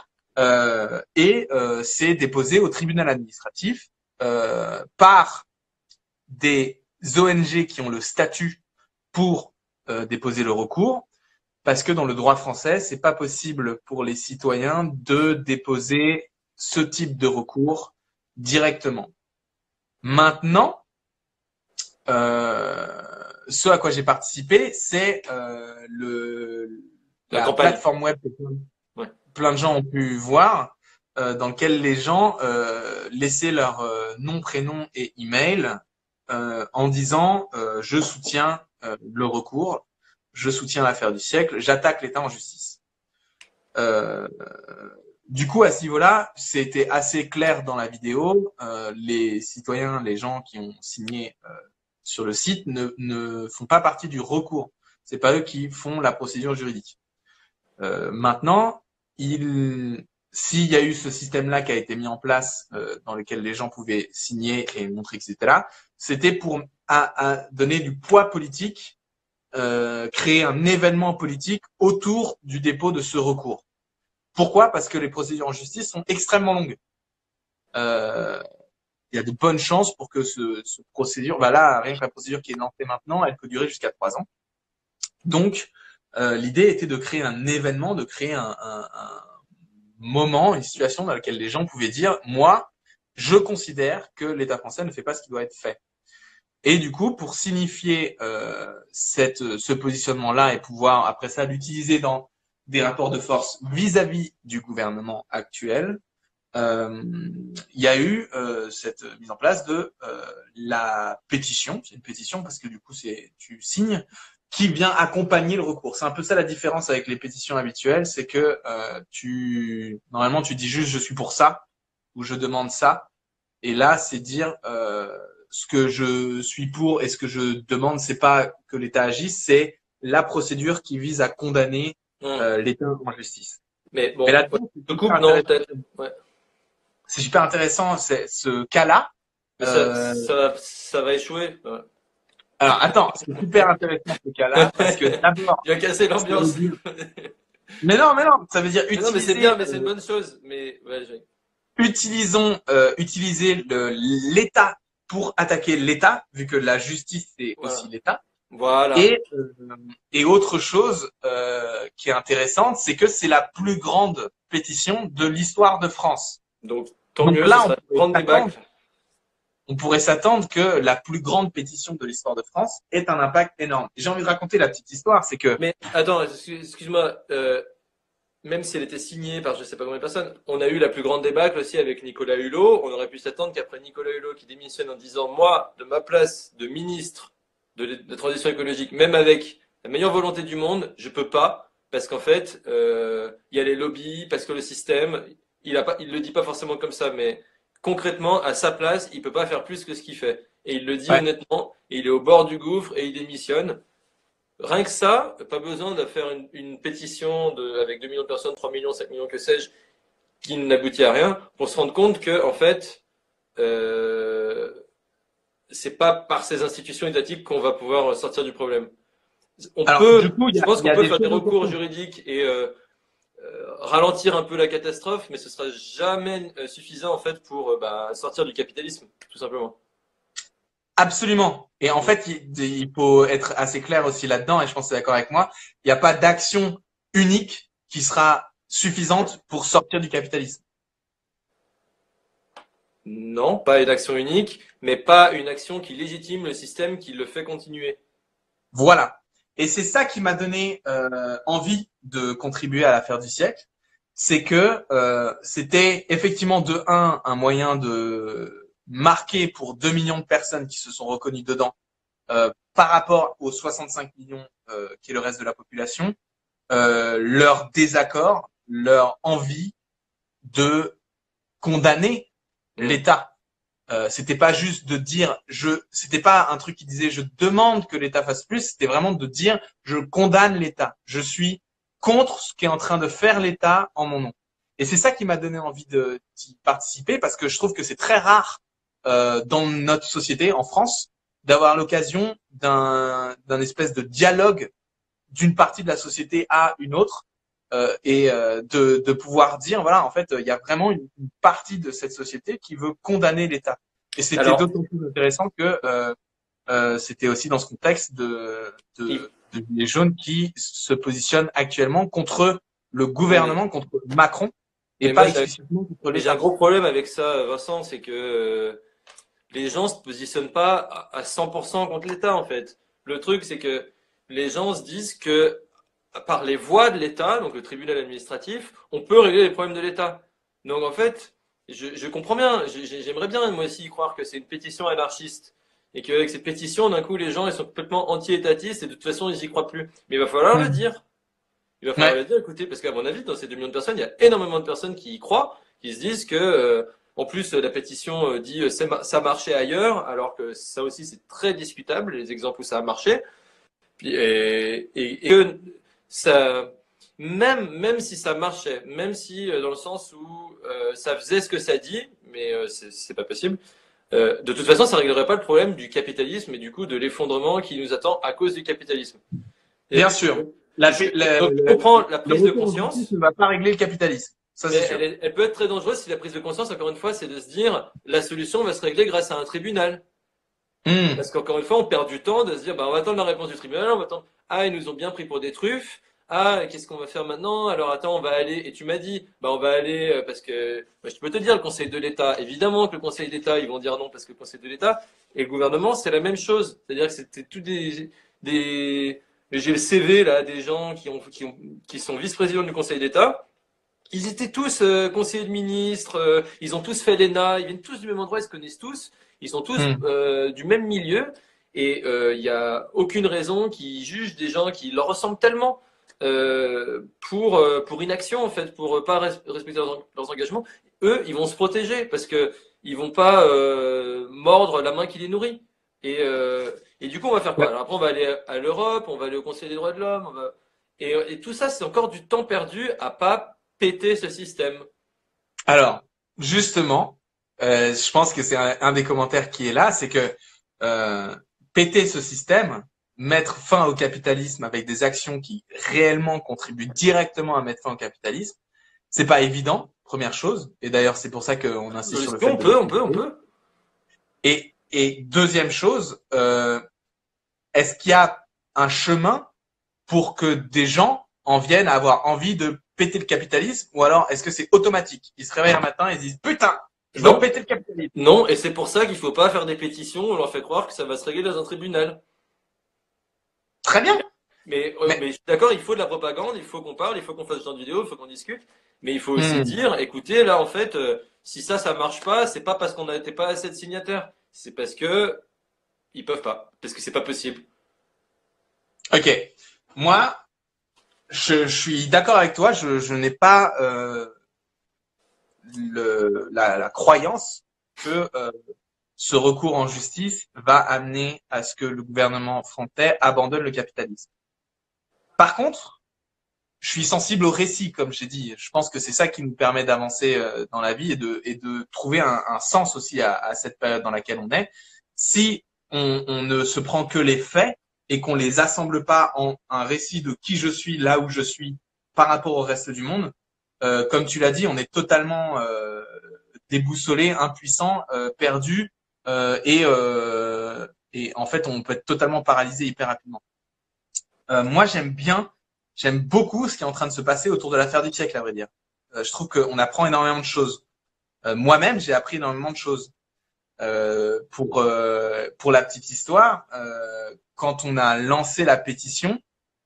Speaker 5: C'est déposé au tribunal administratif par des ONG qui ont le statut pour déposer le recours, parce que dans le droit français, c'est pas possible pour les citoyens de déposer ce type de recours directement. Maintenant, ce à quoi j'ai participé, c'est la plateforme web que plein de gens ont pu voir, dans lequel les gens laissaient leur nom, prénom et email en disant je soutiens le recours, je soutiens l'affaire du siècle, j'attaque l'État en justice. Du coup, à ce niveau-là, c'était assez clair dans la vidéo. Les citoyens, les gens qui ont signé sur le site ne font pas partie du recours. C'est pas eux qui font la procédure juridique. Maintenant, s'il y a eu ce système-là qui a été mis en place, dans lequel les gens pouvaient signer et montrer, etc., c'était pour à donner du poids politique, créer un événement politique autour du dépôt de ce recours. Pourquoi? Parce que les procédures en justice sont extrêmement longues. Il y a de bonnes chances pour que ce procédure, là, rien que la procédure qui est lancée maintenant, elle peut durer jusqu'à 3 ans. Donc, l'idée était de créer un événement, de créer un moment, une situation dans laquelle les gens pouvaient dire, moi, je considère que l'État français ne fait pas ce qui doit être fait. Et du coup, pour signifier ce positionnement-là et pouvoir après ça l'utiliser dans des rapports de force vis-à-vis du gouvernement actuel, il y a eu cette mise en place de la pétition. C'est une pétition parce que du coup, tu signes, qui vient accompagner le recours. C'est un peu ça la différence avec les pétitions habituelles, c'est que normalement tu dis juste je suis pour ça ou je demande ça, et là c'est dire ce que je suis pour et ce que je demande, c'est pas que l'État agisse, c'est la procédure qui vise à condamner l'État en justice.
Speaker 6: Mais bon,
Speaker 5: et là, c'est super intéressant, c'est ce cas-là.
Speaker 6: Ça va échouer. Ouais.
Speaker 5: Alors attends, c'est super intéressant ce cas-là parce que d'abord,
Speaker 6: tu vas casser l'ambiance.
Speaker 5: Mais non, ça veut dire utiliser.
Speaker 6: Non, mais c'est bien, mais c'est une bonne chose. Mais ouais,
Speaker 5: utiliser l'État pour attaquer l'État, vu que la justice c'est aussi l'État.
Speaker 6: Voilà.
Speaker 5: Et autre chose qui est intéressante, c'est que c'est la plus grande pétition de l'histoire de France.
Speaker 6: Donc mieux, là,
Speaker 5: on pourrait s'attendre que la plus grande pétition de l'histoire de France ait un impact énorme. J'ai envie de raconter la petite histoire, c'est que.
Speaker 6: Mais attends, excuse-moi. Même si elle était signée par je sais pas combien de personnes, on a eu la plus grande débâcle aussi avec Nicolas Hulot. On aurait pu s'attendre qu'après Nicolas Hulot qui démissionne en disant moi, de ma place de ministre de transition écologique, même avec la meilleure volonté du monde, je peux pas parce qu'en fait, il y a les lobbies, parce que le système, il le dit pas forcément comme ça, mais concrètement, à sa place, il peut pas faire plus que ce qu'il fait. Et il le dit honnêtement, et il est au bord du gouffre et il démissionne. Rien que ça, pas besoin de faire une pétition avec 2 millions de personnes, 3 millions, 5 millions, que sais-je, qui n'aboutit à rien, pour se rendre compte que, en fait, c'est pas par ces institutions étatiques qu'on va pouvoir sortir du problème. Je pense qu'on peut faire des recours juridiques et ralentir un peu la catastrophe, mais ce sera jamais suffisant en fait pour sortir du capitalisme, tout simplement.
Speaker 5: Absolument. Et en fait, il faut être assez clair aussi là-dedans, et je pense que tu es d'accord avec moi, il n'y a pas d'action unique qui sera suffisante pour sortir du capitalisme.
Speaker 6: Non, pas une action unique, mais pas une action qui légitime le système, qui le fait continuer.
Speaker 5: Voilà. Et c'est ça qui m'a donné envie de contribuer à l'affaire du siècle. C'est que c'était effectivement un moyen de marquer pour 2 millions de personnes qui se sont reconnues dedans par rapport aux 65 millions qui est le reste de la population, leur désaccord, leur envie de condamner l'État. C'était pas juste de dire c'était pas un truc qui disait je demande que l'État fasse plus, c'était vraiment de dire je condamne l'État. Je suis contre ce qu'est en train de faire l'État en mon nom. Et c'est ça qui m'a donné envie d'y participer parce que je trouve que c'est très rare dans notre société en France d'avoir l'occasion d'un espèce de dialogue d'une partie de la société à une autre de pouvoir dire voilà en fait il y a vraiment une partie de cette société qui veut condamner l'État et c'était d'autant plus intéressant que c'était aussi dans ce contexte de Gilets jaunes qui se positionnent actuellement contre le gouvernement, contre Macron et pas explicitement contre l'État.
Speaker 6: J'ai un gros problème avec ça, Vincent, c'est que les gens se positionnent pas à 100% contre l'État en fait. Le truc c'est que les gens se disent que par les voies de l'État, donc le tribunal administratif, on peut régler les problèmes de l'État. Donc en fait, je comprends bien, j'aimerais bien moi aussi y croire que c'est une pétition anarchiste et qu'avec cette pétition, d'un coup, les gens ils sont complètement anti-étatistes et de toute façon, ils y croient plus. Mais il va falloir le dire. Il va falloir le dire, écoutez, parce qu'à mon avis, dans ces 2 millions de personnes, il y a énormément de personnes qui y croient, qui se disent que, en plus, la pétition dit ça marchait ailleurs, alors que ça aussi c'est très discutable, les exemples où ça a marché. Et que ça, même si ça marchait, même si dans le sens où ça faisait ce que ça dit, mais c'est pas possible. De toute façon, ça réglerait pas le problème du capitalisme et du coup de l'effondrement qui nous attend à cause du capitalisme.
Speaker 5: Bien sûr.
Speaker 6: Donc, je comprends la prise de conscience.
Speaker 5: Ne va pas régler le capitalisme. Ça, c'est sûr.
Speaker 6: Elle peut être très dangereuse si la prise de conscience, encore une fois, c'est de se dire la solution va se régler grâce à un tribunal. Parce qu'encore une fois, on perd du temps de se dire on va attendre la réponse du tribunal, on va attendre. Ah, ils nous ont bien pris pour des truffes. Ah, qu'est-ce qu'on va faire maintenant? Alors attends, on va aller. Et tu m'as dit, on va aller parce que je peux te dire le Conseil de l'État. Évidemment que le Conseil d'État, ils vont dire non parce que le Conseil de l'État et le gouvernement, c'est la même chose. C'est-à-dire que c'était tout j'ai le CV là des gens qui sont vice-présidents du Conseil d'État. Ils étaient tous conseillers de ministres. Ils ont tous fait l'ENA. Ils viennent tous du même endroit. Ils se connaissent tous. Ils sont tous du même milieu. Et il y a aucune raison qu'ils jugent des gens qui leur ressemblent tellement. Pour inaction en fait, pour pas respecter leurs engagements, eux ils vont se protéger parce que ils vont pas mordre la main qui les nourrit et du coup on va faire quoi? Alors après on va aller à l'Europe, on va aller au Conseil des droits de l'homme, et tout ça c'est encore du temps perdu à pas péter ce système.
Speaker 5: Alors justement, je pense que c'est un des commentaires qui est là, c'est que péter ce système, mettre fin au capitalisme avec des actions qui réellement contribuent directement à mettre fin au capitalisme, c'est pas évident, première chose. Et d'ailleurs, c'est pour ça qu'on insiste sur le fait.
Speaker 6: On peut.
Speaker 5: Et deuxième chose, est-ce qu'il y a un chemin pour que des gens en viennent à avoir envie de péter le capitalisme, ou alors est-ce que c'est automatique? Ils se réveillent un matin et ils se disent putain, je veux péter le capitalisme.
Speaker 6: Non, et c'est pour ça qu'il faut pas faire des pétitions, on leur fait croire que ça va se régler dans un tribunal.
Speaker 5: Très bien.
Speaker 6: Mais je suis d'accord, il faut de la propagande, il faut qu'on parle, il faut qu'on fasse ce genre de vidéo, il faut qu'on discute. Mais il faut aussi dire, écoutez, là, en fait, si ça marche pas, c'est pas parce qu'on n'était pas assez de signataires. C'est parce que ils peuvent pas. Parce que c'est pas possible.
Speaker 5: Ok. Moi, je suis d'accord avec toi, je n'ai pas la croyance que ce recours en justice va amener à ce que le gouvernement français abandonne le capitalisme. Par contre, je suis sensible au récit, comme j'ai dit. Je pense que c'est ça qui nous permet d'avancer dans la vie et de trouver un sens aussi à cette période dans laquelle on est. Si on ne se prend que les faits et qu'on les assemble pas en un récit de qui je suis, là où je suis, par rapport au reste du monde, comme tu l'as dit, on est totalement déboussolé, impuissant, perdu. Et en fait, on peut être totalement paralysé hyper rapidement. Moi, j'aime beaucoup ce qui est en train de se passer autour de l'affaire du siècle, à vrai dire. Je trouve qu'on apprend énormément de choses. Moi-même, j'ai appris énormément de choses. Pour la petite histoire, quand on a lancé la pétition,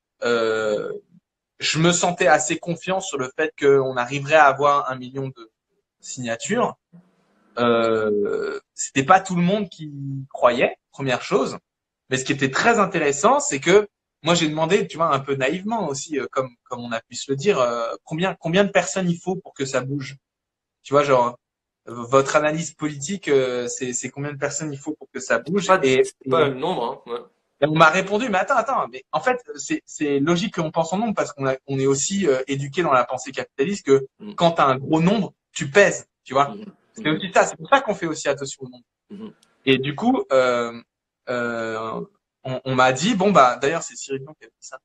Speaker 5: je me sentais assez confiant sur le fait qu'on arriverait à avoir 1 million de signatures. C'était pas tout le monde qui croyait, première chose. Mais ce qui était très intéressant, c'est que moi j'ai demandé, tu vois, un peu naïvement aussi, comme on a pu se le dire, combien de personnes il faut pour que ça bouge? Tu vois, genre, votre analyse politique, c'est combien de personnes il faut pour que ça bouge?
Speaker 6: C'est pas le nombre, hein. Ouais.
Speaker 5: Et on m'a répondu, mais attends, mais en fait, c'est logique qu'on pense en nombre parce on est aussi éduqué dans la pensée capitaliste que quand tu as un gros nombre, tu pèses, tu vois. C'est aussi ça, c'est pour ça qu'on fait aussi attention au nombre. Et du coup, on m'a dit, bon bah, d'ailleurs c'est Cyril Dion qui a dit ça,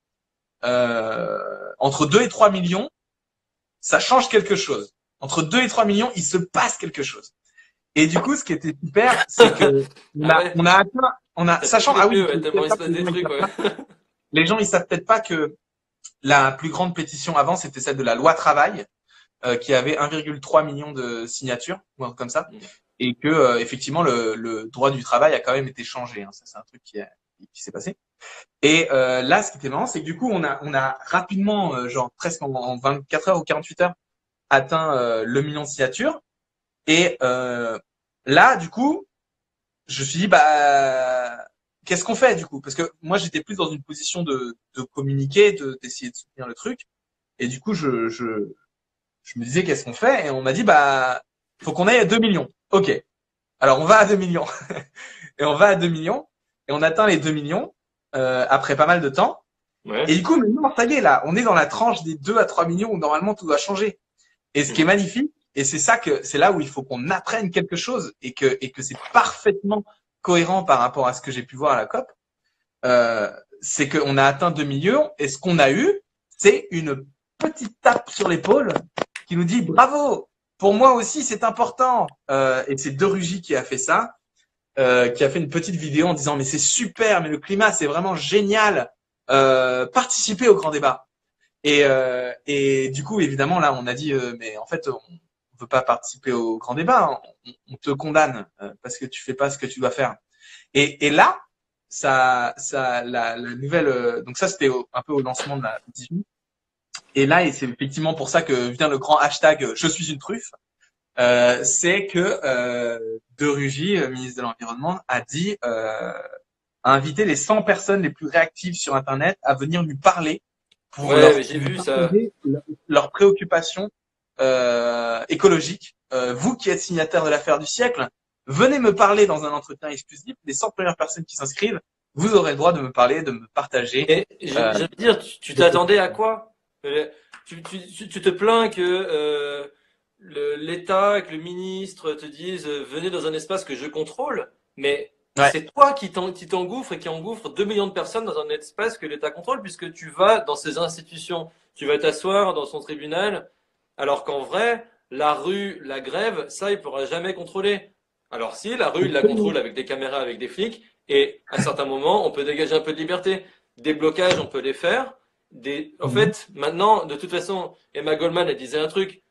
Speaker 5: entre 2 et 3 millions, ça change quelque chose. Entre 2 et 3 millions, il se passe quelque chose. Et du coup, ce qui était super, c'est que on a atteint, sachant, ah oui,
Speaker 6: ouais, tellement il se passe des trucs, ouais.
Speaker 5: Les gens, ils savent peut-être pas que la plus grande pétition avant, c'était celle de la loi travail, qui avait 1,3 million de signatures, ou un truc comme ça, et que effectivement le droit du travail a quand même été changé. Hein. Ça, c'est un truc qui s'est passé. Et là, ce qui était marrant, c'est que du coup, on a rapidement, genre presque en 24 heures ou 48 heures, atteint le million de signatures. Et là, du coup, je me suis dit, bah, qu'est-ce qu'on fait du coup? Parce que moi, j'étais plus dans une position de communiquer, d'essayer de soutenir le truc. Et du coup, je me disais, qu'est-ce qu'on fait? Et on m'a dit, bah, faut qu'on aille à 2 millions. Ok. Alors, on va à 2 millions. Et on va à 2 millions. Et on atteint les 2 millions après pas mal de temps.
Speaker 6: Ouais.
Speaker 5: Et du coup, maintenant, ça y est, là, on est dans la tranche des 2 à 3 millions où normalement tout doit changer. Et ce qui est magnifique, et c'est là où il faut qu'on apprenne quelque chose et que c'est parfaitement cohérent par rapport à ce que j'ai pu voir à la COP, c'est qu'on a atteint 2 millions et ce qu'on a eu, c'est une petite tape sur l'épaule qui nous dit bravo, pour moi aussi c'est important. Et c'est De Rugy qui a fait ça, qui a fait une petite vidéo en disant mais c'est super, mais le climat c'est vraiment génial, participez au grand débat. Et du coup évidemment là on a dit mais en fait on veut pas participer au grand débat, on te condamne parce que tu fais pas ce que tu dois faire. Et là, la nouvelle, donc ça c'était un peu au lancement de la pétition. Et là, et c'est effectivement pour ça que vient le grand hashtag je suis une truffe, c'est que De Rugy, ministre de l'Environnement, a dit a invité les 100 personnes les plus réactives sur Internet à venir lui parler pour
Speaker 6: j'ai vu ça.
Speaker 5: leurs préoccupations écologiques. Vous qui êtes signataire de l'affaire du siècle, venez me parler dans un entretien exclusif. Les 100 premières personnes qui s'inscrivent, vous aurez le droit de me parler, de me partager.
Speaker 6: Et je veux dire, tu t'attendais à quoi? Tu te plains que l'État, que le ministre te dise venez dans un espace que je contrôle, mais c'est toi qui t'engouffre et qui engouffre 2 millions de personnes dans un espace que l'État contrôle, puisque tu vas dans ces institutions, tu vas t'asseoir dans son tribunal, alors qu'en vrai, la rue, la grève, ça, il pourra jamais contrôler. Alors si, la rue, il la contrôle avec des caméras, avec des flics, et à certains moments, on peut dégager un peu de liberté. Des blocages, on peut les faire. En fait, maintenant, de toute façon, Emma Goldman, elle disait un truc.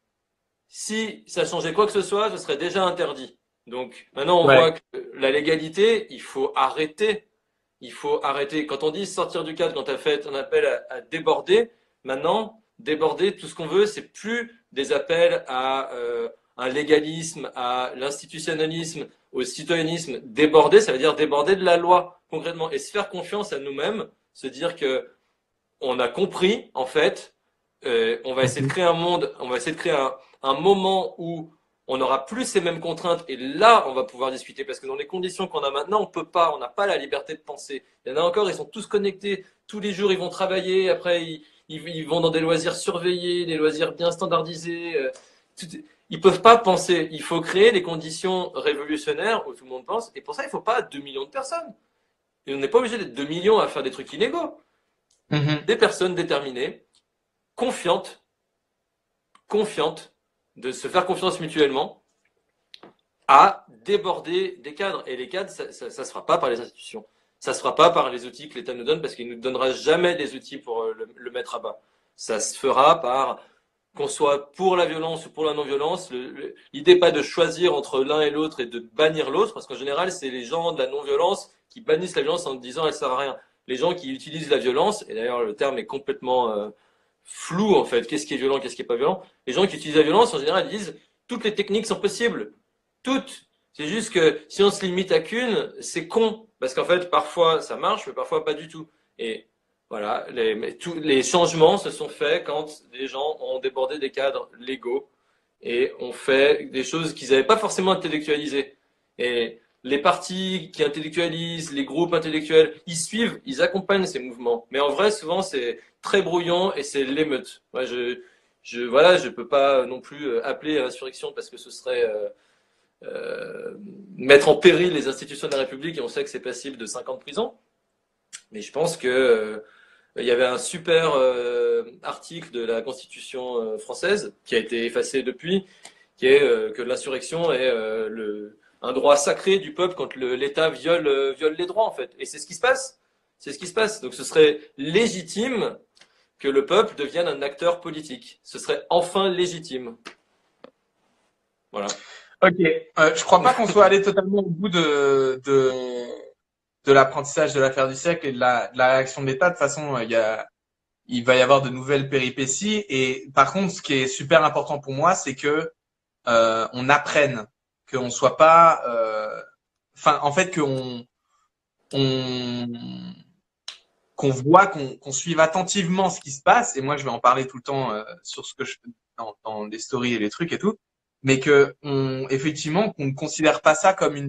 Speaker 6: Si ça changeait quoi que ce soit, ce serait déjà interdit. Donc, maintenant, on voit que la légalité, il faut arrêter. Il faut arrêter. Quand on dit sortir du cadre, quand on fait un appel à déborder, maintenant, déborder, tout ce qu'on veut, c'est plus des appels à un légalisme, à l'institutionnalisme, au citoyennisme. Déborder, ça veut dire déborder de la loi, concrètement, et se faire confiance à nous-mêmes, se dire que on a compris, en fait, on va essayer de créer un monde, on va essayer de créer un moment où on n'aura plus ces mêmes contraintes, et là, on va pouvoir discuter, parce que dans les conditions qu'on a maintenant, on n'a pas la liberté de penser. Il y en a encore, ils sont tous connectés, tous les jours, ils vont travailler, après, ils vont dans des loisirs surveillés, des loisirs bien standardisés, ils peuvent pas penser. Il faut créer les conditions révolutionnaires où tout le monde pense, et pour ça, il faut pas 2 millions de personnes. Et on n'est pas obligé d'être 2 millions à faire des trucs illégaux. Des personnes déterminées, confiantes, de se faire confiance mutuellement, à déborder des cadres. Et les cadres, ça se fera pas par les institutions. Ça se fera pas par les outils que l'État nous donne, parce qu'il nous donnera jamais des outils pour le mettre à bas. Ça se fera par qu'on soit pour la violence ou pour la non-violence. L'idée n'est pas de choisir entre l'un et l'autre et de bannir l'autre, parce qu'en général, c'est les gens de la non-violence qui bannissent la violence en disant elle sert à rien. Les gens qui utilisent la violence, et d'ailleurs le terme est complètement flou en fait, qu'est-ce qui est violent, qu'est-ce qui est pas violent. Les gens qui utilisent la violence, en général, ils disent toutes les techniques sont possibles. Toutes. C'est juste que si on se limite à qu'une, c'est con. Parce qu'en fait, parfois ça marche, mais parfois pas du tout. Et Voilà, mais tous les changements se sont faits quand les gens ont débordé des cadres légaux et ont fait des choses qu'ils n'avaient pas forcément intellectualisées. Et les partis qui intellectualisent, les groupes intellectuels, ils suivent, ils accompagnent ces mouvements. Mais en vrai, souvent, c'est très brouillon et c'est l'émeute. Moi, voilà, je peux pas non plus appeler à l'insurrection parce que ce serait mettre en péril les institutions de la République et on sait que c'est passible de 5 ans de prison. Mais je pense que il y avait un super article de la Constitution française qui a été effacé depuis, qui est que l'insurrection est un droit sacré du peuple quand l'État viole les droits en fait. Et c'est ce qui se passe. C'est ce qui se passe. Donc ce serait légitime que le peuple devienne un acteur politique. Ce serait enfin légitime. Voilà.
Speaker 5: Ok. Je crois pas qu'on soit allé totalement au bout de l'apprentissage de l'affaire du siècle et de la réaction de l'État. De toute façon, il va y avoir de nouvelles péripéties. Et par contre, ce qui est super important pour moi, c'est que on apprenne, qu'on soit pas, en fait, qu'on voit, qu'on suive attentivement ce qui se passe. Et moi, je vais en parler tout le temps sur ce que je fais dans les stories et les trucs et tout. Mais effectivement, qu'on ne considère pas ça comme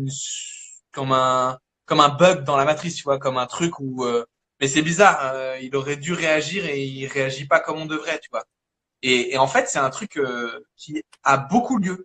Speaker 5: un bug dans la matrice, tu vois, comme un truc où mais c'est bizarre, il aurait dû réagir et il réagit pas comme on devrait, tu vois. Et en fait, c'est un truc qui a beaucoup lieu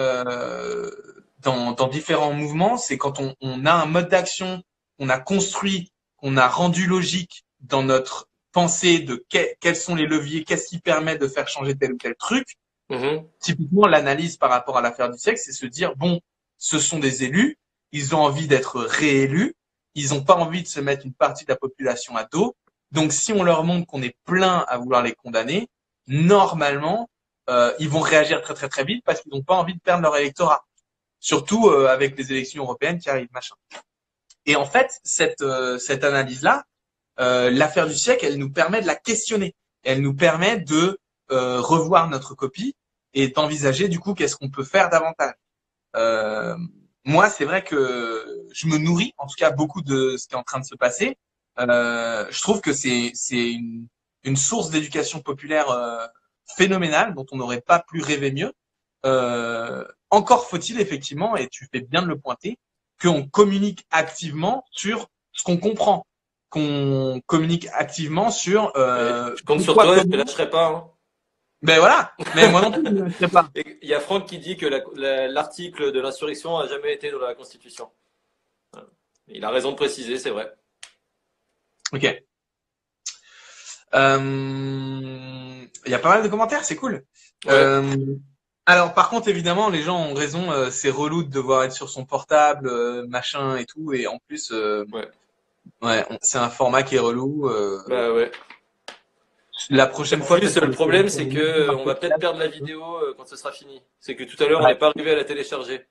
Speaker 5: dans différents mouvements. C'est quand on a un mode d'action qu'on a construit, qu'on a rendu logique dans notre pensée de quels sont les leviers, qu'est-ce qui permet de faire changer tel ou tel truc. Typiquement, l'analyse par rapport à l'affaire du siècle, c'est se dire, bon, ce sont des élus, ils ont envie d'être réélus, ils n'ont pas envie de se mettre une partie de la population à dos. Donc, si on leur montre qu'on est plein à vouloir les condamner, normalement, ils vont réagir très très très vite parce qu'ils n'ont pas envie de perdre leur électorat. Surtout avec les élections européennes qui arrivent, machin. Et en fait, cette analyse-là, l'affaire du siècle, elle nous permet de la questionner. Elle nous permet de revoir notre copie et d'envisager du coup qu'est-ce qu'on peut faire davantage. Moi, c'est vrai que je me nourris, en tout cas, beaucoup de ce qui est en train de se passer. Je trouve que c'est une source d'éducation populaire phénoménale dont on n'aurait pas pu rêver mieux. Encore faut-il effectivement, et tu fais bien de le pointer, qu'on communique activement sur ce qu'on comprend, qu'on communique activement sur.
Speaker 6: Je compte sur toi, je ne lâcherai pas. Hein.
Speaker 5: Ben voilà, mais moi non plus, je ne sais pas.
Speaker 6: Il y a Franck qui dit que l'article de l'insurrection a jamais été dans la Constitution. Il a raison de préciser, c'est vrai.
Speaker 5: Ok. Il y a pas mal de commentaires, c'est cool. Ouais. Alors par contre, évidemment, les gens ont raison, c'est relou de devoir être sur son portable, machin et tout, et en plus, ouais, c'est un format qui est relou.
Speaker 6: Bah ouais.
Speaker 5: La prochaine fois.
Speaker 6: Le problème, c'est que on va peut-être perdre la vidéo quand ce sera fini. C'est que tout à l'heure, on n'est pas arrivé à la télécharger.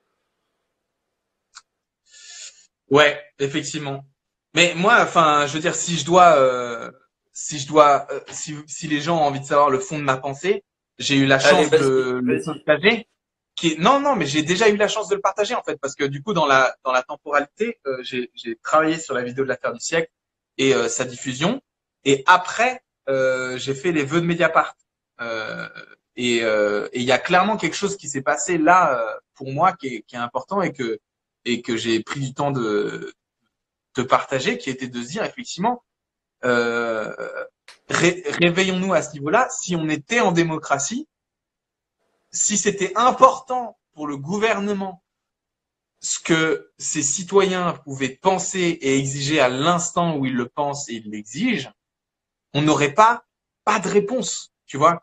Speaker 5: Ouais, effectivement. Mais moi, enfin, je veux dire, si les gens ont envie de savoir le fond de ma pensée, j'ai eu la chance de le partager. Non, mais j'ai déjà eu la chance de le partager en fait, parce que du coup, dans la temporalité, j'ai travaillé sur la vidéo de l'affaire du siècle et sa diffusion, et après. J'ai fait les vœux de Mediapart et il y a clairement quelque chose qui s'est passé là pour moi qui est important et que j'ai pris du temps de partager, qui était de se dire effectivement réveillons-nous à ce niveau-là. Si on était en démocratie, si c'était important pour le gouvernement ce que ses citoyens pouvaient penser et exiger à l'instant où ils le pensent et ils l'exigent, on n'aurait pas de réponse, tu vois.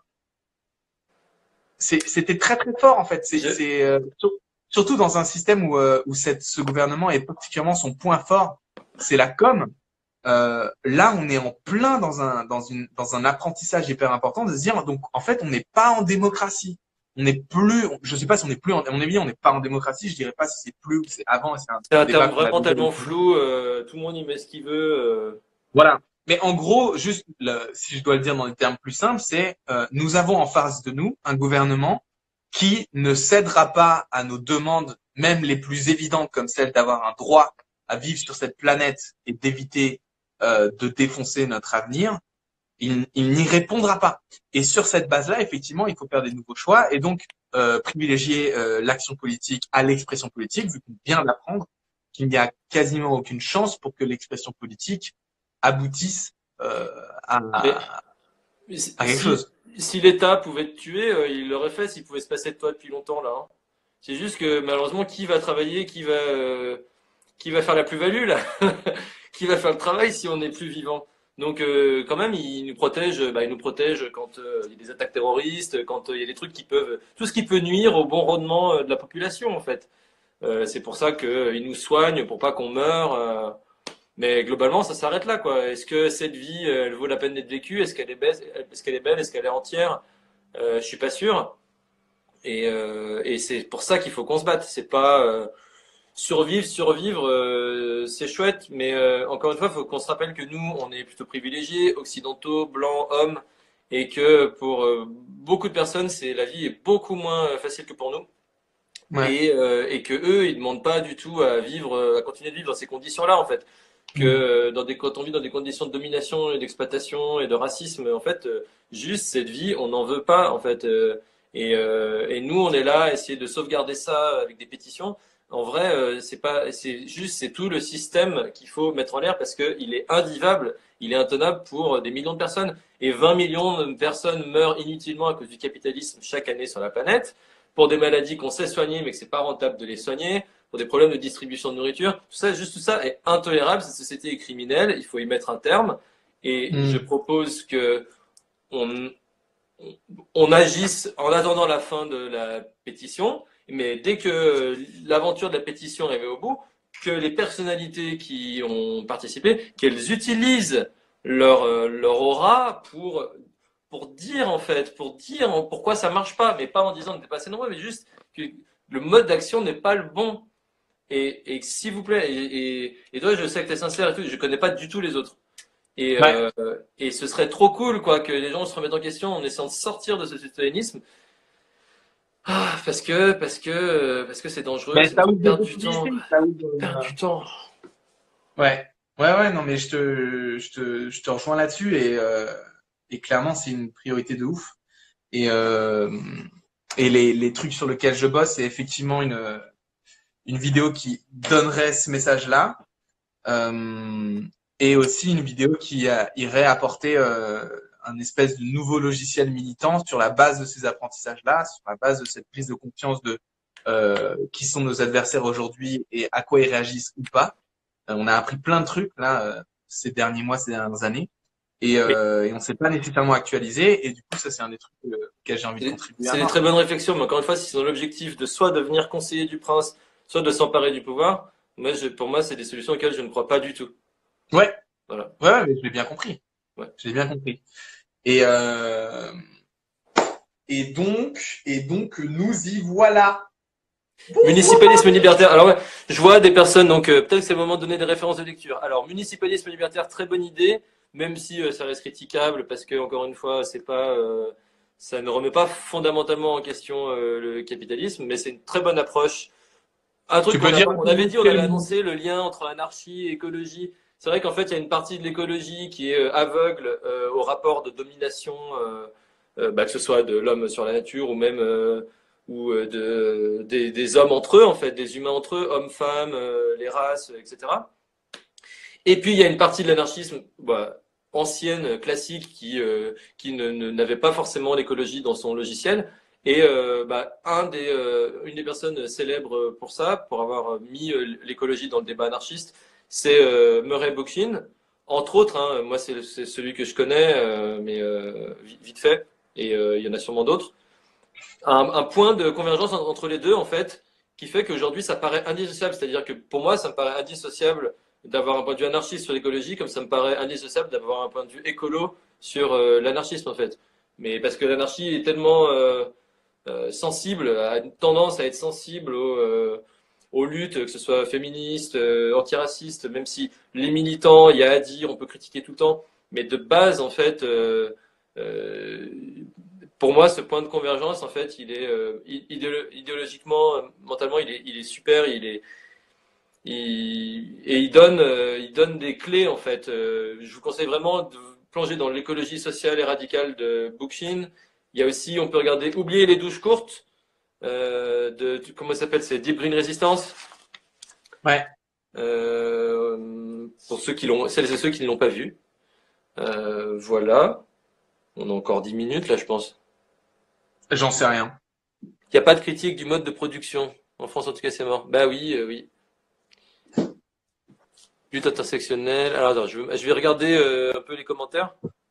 Speaker 5: C'était très très fort en fait. Surtout dans un système où ce gouvernement est particulièrement son point fort, c'est la com. Là, on est en plein dans un apprentissage hyper important de se dire donc en fait on n'est pas en démocratie. On n'est plus, je sais pas si on n'est plus à mon avis on n'est pas en démocratie. Je dirais pas si c'est plus ou c'est avant. C'est
Speaker 6: un terme vraiment tellement flou. Tout le monde y met ce qu'il veut.
Speaker 5: Voilà. Mais en gros, juste, si je dois le dire dans des termes plus simples, c'est nous avons en face de nous un gouvernement qui ne cédera pas à nos demandes, même les plus évidentes, comme celle d'avoir un droit à vivre sur cette planète et d'éviter de défoncer notre avenir, il n'y répondra pas. Et sur cette base-là, effectivement, il faut faire des nouveaux choix et donc privilégier l'action politique à l'expression politique, vu qu'on vient d'apprendre qu'il n'y a quasiment aucune chance pour que l'expression politique aboutisse à quelque chose.
Speaker 6: Si l'État pouvait te tuer, il l'aurait fait s'il pouvait se passer de toi depuis longtemps là. Hein. C'est juste que malheureusement, qui va travailler, qui va faire la plus-value là, qui va faire le travail si on n'est plus vivant. Donc quand même, il nous protège quand il y a des attaques terroristes, quand il y a des trucs tout ce qui peut nuire au bon rendement de la population en fait. C'est pour ça qu'il nous soigne pour pas qu'on meure. Mais globalement, ça s'arrête là, quoi. Est-ce que cette vie, elle vaut la peine d'être vécue? Est-ce qu'elle est belle? Est-ce qu'elle est belle? Est-ce qu'elle est entière? Je suis pas sûr. Et c'est pour ça qu'il faut qu'on se batte. C'est pas survivre, c'est chouette, mais encore une fois, il faut qu'on se rappelle que nous, on est plutôt privilégiés, occidentaux, blancs, hommes, et que pour beaucoup de personnes, la vie est beaucoup moins facile que pour nous.
Speaker 5: Ouais.
Speaker 6: Et que eux, ils demandent pas du tout à continuer de vivre dans ces conditions-là, en fait. Que quand on vit dans des conditions de domination et d'exploitation et de racisme, en fait, juste cette vie, on n'en veut pas, en fait. Et nous, on est là à essayer de sauvegarder ça avec des pétitions. En vrai, c'est tout le système qu'il faut mettre en l'air parce que il est invivable, il est intenable pour des millions de personnes. Et 20 millions de personnes meurent inutilement à cause du capitalisme chaque année sur la planète, pour des maladies qu'on sait soigner mais que c'est pas rentable de les soigner, pour des problèmes de distribution de nourriture. Tout ça est intolérable, cette société est criminelle, il faut y mettre un terme. Et je propose que on agisse en attendant la fin de la pétition, mais dès que l'aventure de la pétition est arrivée au bout, que les personnalités qui ont participé, qu'elles utilisent leur aura pour dire en fait, pourquoi ça marche pas, mais pas en disant que t'es pas assez nombreux, mais juste que le mode d'action n'est pas le bon. Et s'il vous plaît, et toi, je sais que t'es sincère et tout, je connais pas du tout les autres. Et ce serait trop cool, quoi, que les gens se remettent en question en essayant de sortir de ce citoyennisme. Parce que c'est dangereux,
Speaker 5: Mais
Speaker 6: c'est
Speaker 5: ça ouvre
Speaker 6: perdre
Speaker 5: des
Speaker 6: du temps.
Speaker 5: possibilités,
Speaker 6: Perdre du temps.
Speaker 5: Ouais, non, mais je te rejoins là-dessus et clairement c'est une priorité de ouf. Et les trucs sur lesquels je bosse, c'est effectivement une vidéo qui donnerait ce message-là, et aussi une vidéo qui irait apporter un espèce de nouveau logiciel militant sur la base de ces apprentissages-là, sur la base de cette prise de conscience de qui sont nos adversaires aujourd'hui et à quoi ils réagissent ou pas. On a appris plein de trucs là ces derniers mois, ces dernières années, et on s'est pas nécessairement actualisé. Et du coup, ça c'est un des trucs auxquels j'ai envie de contribuer.
Speaker 6: C'est des très bonnes réflexions, mais encore une fois, si c'est dans l'objectif de soit devenir conseiller du prince, soit de s'emparer du pouvoir, pour moi, c'est des solutions auxquelles je ne crois pas du tout.
Speaker 5: Ouais.
Speaker 6: Voilà.
Speaker 5: Ouais, mais je l'ai bien compris.
Speaker 6: Ouais.
Speaker 5: Je l'ai bien compris. Et donc, nous y voilà.
Speaker 6: Municipalisme libertaire. Alors ouais, je vois des personnes, donc peut-être que c'est le moment de donner des références de lecture. Alors, municipalisme libertaire, très bonne idée, même si ça reste critiquable, parce que encore une fois, ça ne remet pas fondamentalement en question le capitalisme, mais c'est une très bonne approche. Un truc on avait dit, on allait annoncer le lien entre anarchie et écologie. C'est vrai qu'en fait, il y a une partie de l'écologie qui est aveugle au rapport de domination, que ce soit de l'homme sur la nature ou même des hommes entre eux, en fait, des humains entre eux, hommes, femmes, les races, etc. Et puis, il y a une partie de l'anarchisme ancienne, classique, qui n'avait pas forcément l'écologie dans son logiciel. Et une des personnes célèbres pour ça, pour avoir mis l'écologie dans le débat anarchiste, c'est Murray Bookchin, entre autres. Hein, moi, c'est celui que je connais, mais vite fait. Et il y en a sûrement d'autres. Un point de convergence entre les deux, en fait, qui fait qu'aujourd'hui, ça paraît indissociable. C'est-à-dire que pour moi, ça me paraît indissociable d'avoir un point de vue anarchiste sur l'écologie, comme ça me paraît indissociable d'avoir un point de vue écolo sur l'anarchisme, en fait. Mais parce que l'anarchie est tellement sensible, a une tendance à être sensible aux luttes, que ce soit féministes, antiracistes, même si les militants, il y a à dire, on peut critiquer tout le temps, mais de base, en fait, pour moi, ce point de convergence, en fait, il est idéologiquement, mentalement, il est super, il Il donne des clés en fait. Je vous conseille vraiment de plonger dans l'écologie sociale et radicale de Bookchin. Il y a aussi, on peut regarder Oublier les douches courtes comment ça s'appelle, c'est Deep Green Resistance.
Speaker 5: Ouais.
Speaker 6: Pour celles et ceux qui ne l'ont pas vu. Voilà. On a encore 10 minutes là, je pense.
Speaker 5: J'en sais rien.
Speaker 6: Il n'y a pas de critique du mode de production. En France, en tout cas, c'est mort. Bah oui, oui. Lutte intersectionnelle. Alors, attends, je vais regarder un peu les commentaires.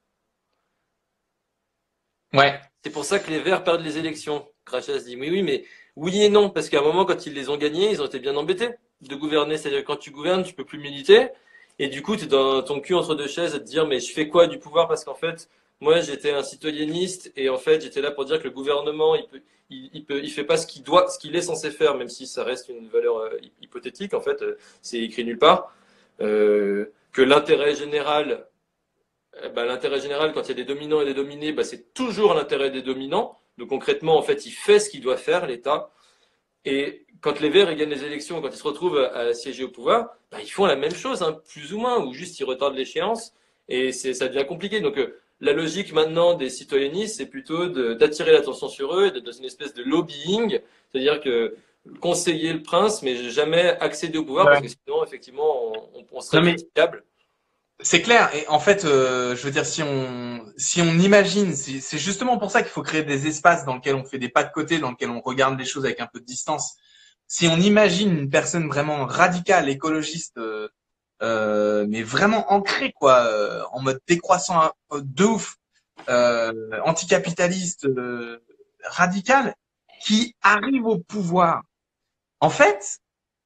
Speaker 5: Ouais.
Speaker 6: C'est pour ça que les Verts perdent les élections. Crachas dit oui, mais oui et non, parce qu'à un moment, quand ils les ont gagnés, ils ont été bien embêtés de gouverner. C'est-à-dire que quand tu gouvernes, tu peux plus militer. Et du coup, tu es dans ton cul entre deux chaises à te dire, mais je fais quoi du pouvoir? Parce qu'en fait, moi, j'étais un citoyenniste et en fait, j'étais là pour dire que le gouvernement, il fait pas ce qu'il est censé faire, même si ça reste une valeur hypothétique. En fait, c'est écrit nulle part. Que l'intérêt général, l'intérêt général, quand il y a des dominants et des dominés, c'est toujours l'intérêt des dominants. Donc concrètement, en fait, il fait ce qu'il doit faire, l'État. Et quand les Verts gagnent les élections, quand ils se retrouvent à siéger au pouvoir, ils font la même chose, hein, plus ou moins, ou juste ils retardent l'échéance. Et ça devient compliqué. Donc la logique maintenant des citoyennistes, c'est plutôt d'attirer l'attention sur eux et d'être dans une espèce de lobbying, c'est-à-dire que conseiller le prince, mais jamais accéder au pouvoir, parce que sinon, effectivement, on serait critiquable.
Speaker 5: C'est clair. Et en fait, je veux dire, si on imagine, c'est justement pour ça qu'il faut créer des espaces dans lesquels on fait des pas de côté, dans lesquels on regarde les choses avec un peu de distance. Si on imagine une personne vraiment radicale, écologiste, mais vraiment ancrée, quoi, en mode décroissant de ouf, anticapitaliste, radical, qui arrive au pouvoir. En fait,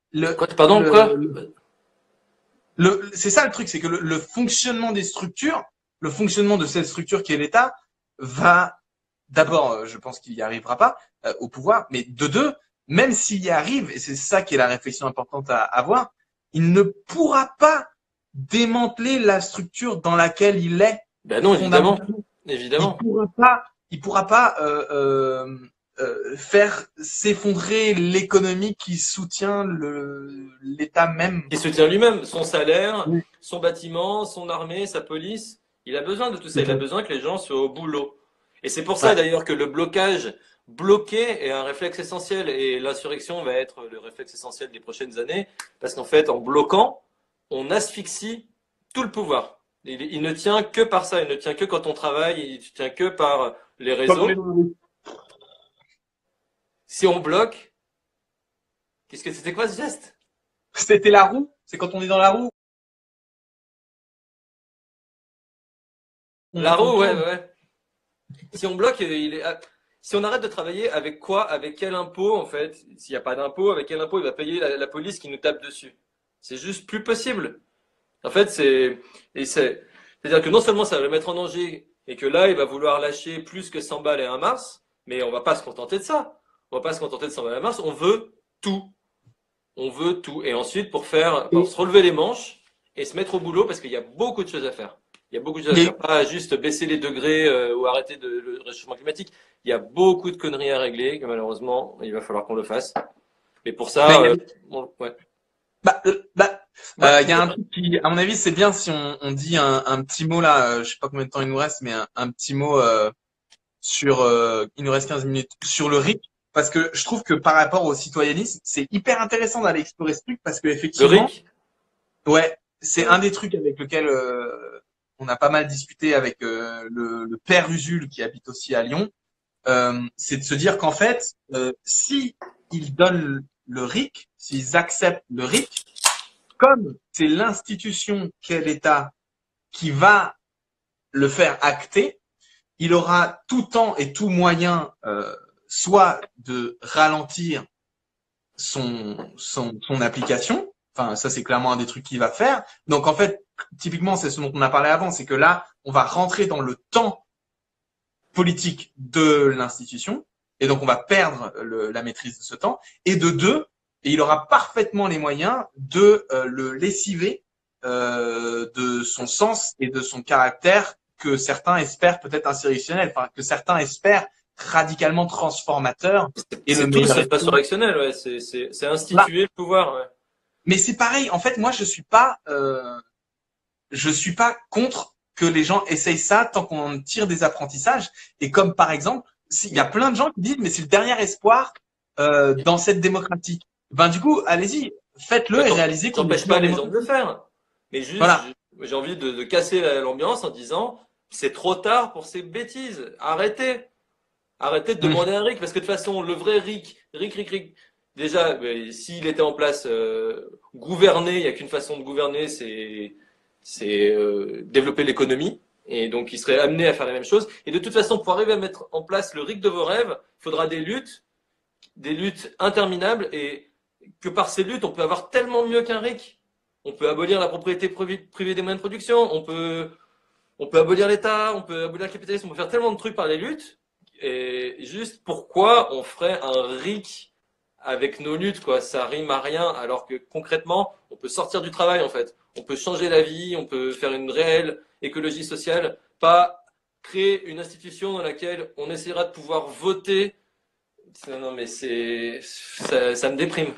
Speaker 5: c'est ça le truc, c'est que le fonctionnement des structures, le fonctionnement de cette structure qui est l'État, va d'abord, je pense qu'il y arrivera pas au pouvoir, mais de deux, même s'il y arrive, et c'est ça qui est la réflexion importante à avoir, il ne pourra pas démanteler la structure dans laquelle il est.
Speaker 6: Ben non, évidemment.
Speaker 5: Il pourra pas faire s'effondrer l'économie qui soutient l'État même.
Speaker 6: Qui soutient lui-même, son salaire, son bâtiment, son armée, sa police. Il a besoin de tout ça. Il a besoin que les gens soient au boulot. Et c'est pour ça d'ailleurs que le bloquer est un réflexe essentiel. Et l'insurrection va être le réflexe essentiel des prochaines années. Parce qu'en fait, en bloquant, on asphyxie tout le pouvoir. Il ne tient que par ça. Il ne tient que quand on travaille. Il ne tient que par les réseaux. Si on bloque, c'était quoi ce geste?
Speaker 5: C'était la roue. C'est quand on est dans la roue.
Speaker 6: La roue, ouais. Si on bloque, si on arrête de travailler, avec quoi? Avec quel impôt, en fait? S'il n'y a pas d'impôt, avec quel impôt il va payer la police qui nous tape dessus? C'est juste plus possible. En fait, c'est-à-dire que non seulement ça va le mettre en danger, et que là, il va vouloir lâcher plus que 100 balles et un Mars, mais on va pas se contenter de ça. On va pas se contenter de 100 balles et un Mars, on veut tout. On veut tout. Et ensuite, pour se relever les manches et se mettre au boulot, parce qu'il y a beaucoup de choses à faire. Il y a beaucoup de choses à faire, pas juste baisser les degrés ou arrêter le réchauffement climatique. Il y a beaucoup de conneries à régler, que malheureusement, il va falloir qu'on le fasse. Mais pour ça, ouais.
Speaker 5: Il y a un truc qui, à mon avis, c'est bien si on dit un petit mot là, je sais pas combien de temps il nous reste, mais un petit mot sur, il nous reste 15 minutes, sur le RIC. Parce que je trouve que par rapport au citoyennisme, c'est hyper intéressant d'aller explorer ce truc parce que effectivement,
Speaker 6: le RIC,
Speaker 5: ouais, c'est un des trucs avec lequel on a pas mal discuté avec le père Usul qui habite aussi à Lyon. C'est de se dire qu'en fait, si ils donnent le RIC, s'ils acceptent le RIC, comme c'est l'institution qu'est l'État qui va le faire acter, il aura tout temps et tout moyen soit de ralentir son application. Enfin, ça, c'est clairement un des trucs qu'il va faire. Donc, en fait, typiquement, c'est ce dont on a parlé avant, c'est que là, on va rentrer dans le temps politique de l'institution. Et donc, on va perdre la maîtrise de ce temps. Et de deux, et il aura parfaitement les moyens de le lessiver de son sens et de son caractère que certains espèrent peut-être insurrectionnel, enfin, que certains espèrent radicalement transformateur.
Speaker 6: Et c'est tout, c'est pas insurrectionnel, ouais. C'est instituer le pouvoir, ouais.
Speaker 5: Mais c'est pareil. En fait, moi, je suis pas contre que les gens essayent ça tant qu'on en tire des apprentissages. Et comme par exemple, il y a plein de gens qui disent, mais c'est le dernier espoir dans cette démocratie. Ben du coup, allez-y, faites-le et réalisez qu'on
Speaker 6: t'empêches pas les gens de le faire. Mais juste,
Speaker 5: Voilà.
Speaker 6: j'ai envie de casser l'ambiance en disant, c'est trop tard pour ces bêtises. Arrêtez. Arrêtez de demander un RIC, parce que de toute façon, le vrai RIC, déjà, s'il était en place, gouverner, il n'y a qu'une façon de gouverner, c'est développer l'économie. Et donc, il serait amené à faire la même chose. Et de toute façon, pour arriver à mettre en place le RIC de vos rêves, il faudra des luttes interminables, et que par ces luttes, on peut avoir tellement mieux qu'un RIC. On peut abolir la propriété privée des moyens de production, on peut abolir l'État, on peut abolir le capitalisme, on peut faire tellement de trucs par les luttes. Et juste pourquoi on ferait un RIC avec nos luttes, quoi? Ça rime à rien, alors que concrètement, on peut sortir du travail, en fait. On peut changer la vie, on peut faire une réelle écologie sociale, pas créer une institution dans laquelle on essaiera de pouvoir voter. Non, mais ça me déprime.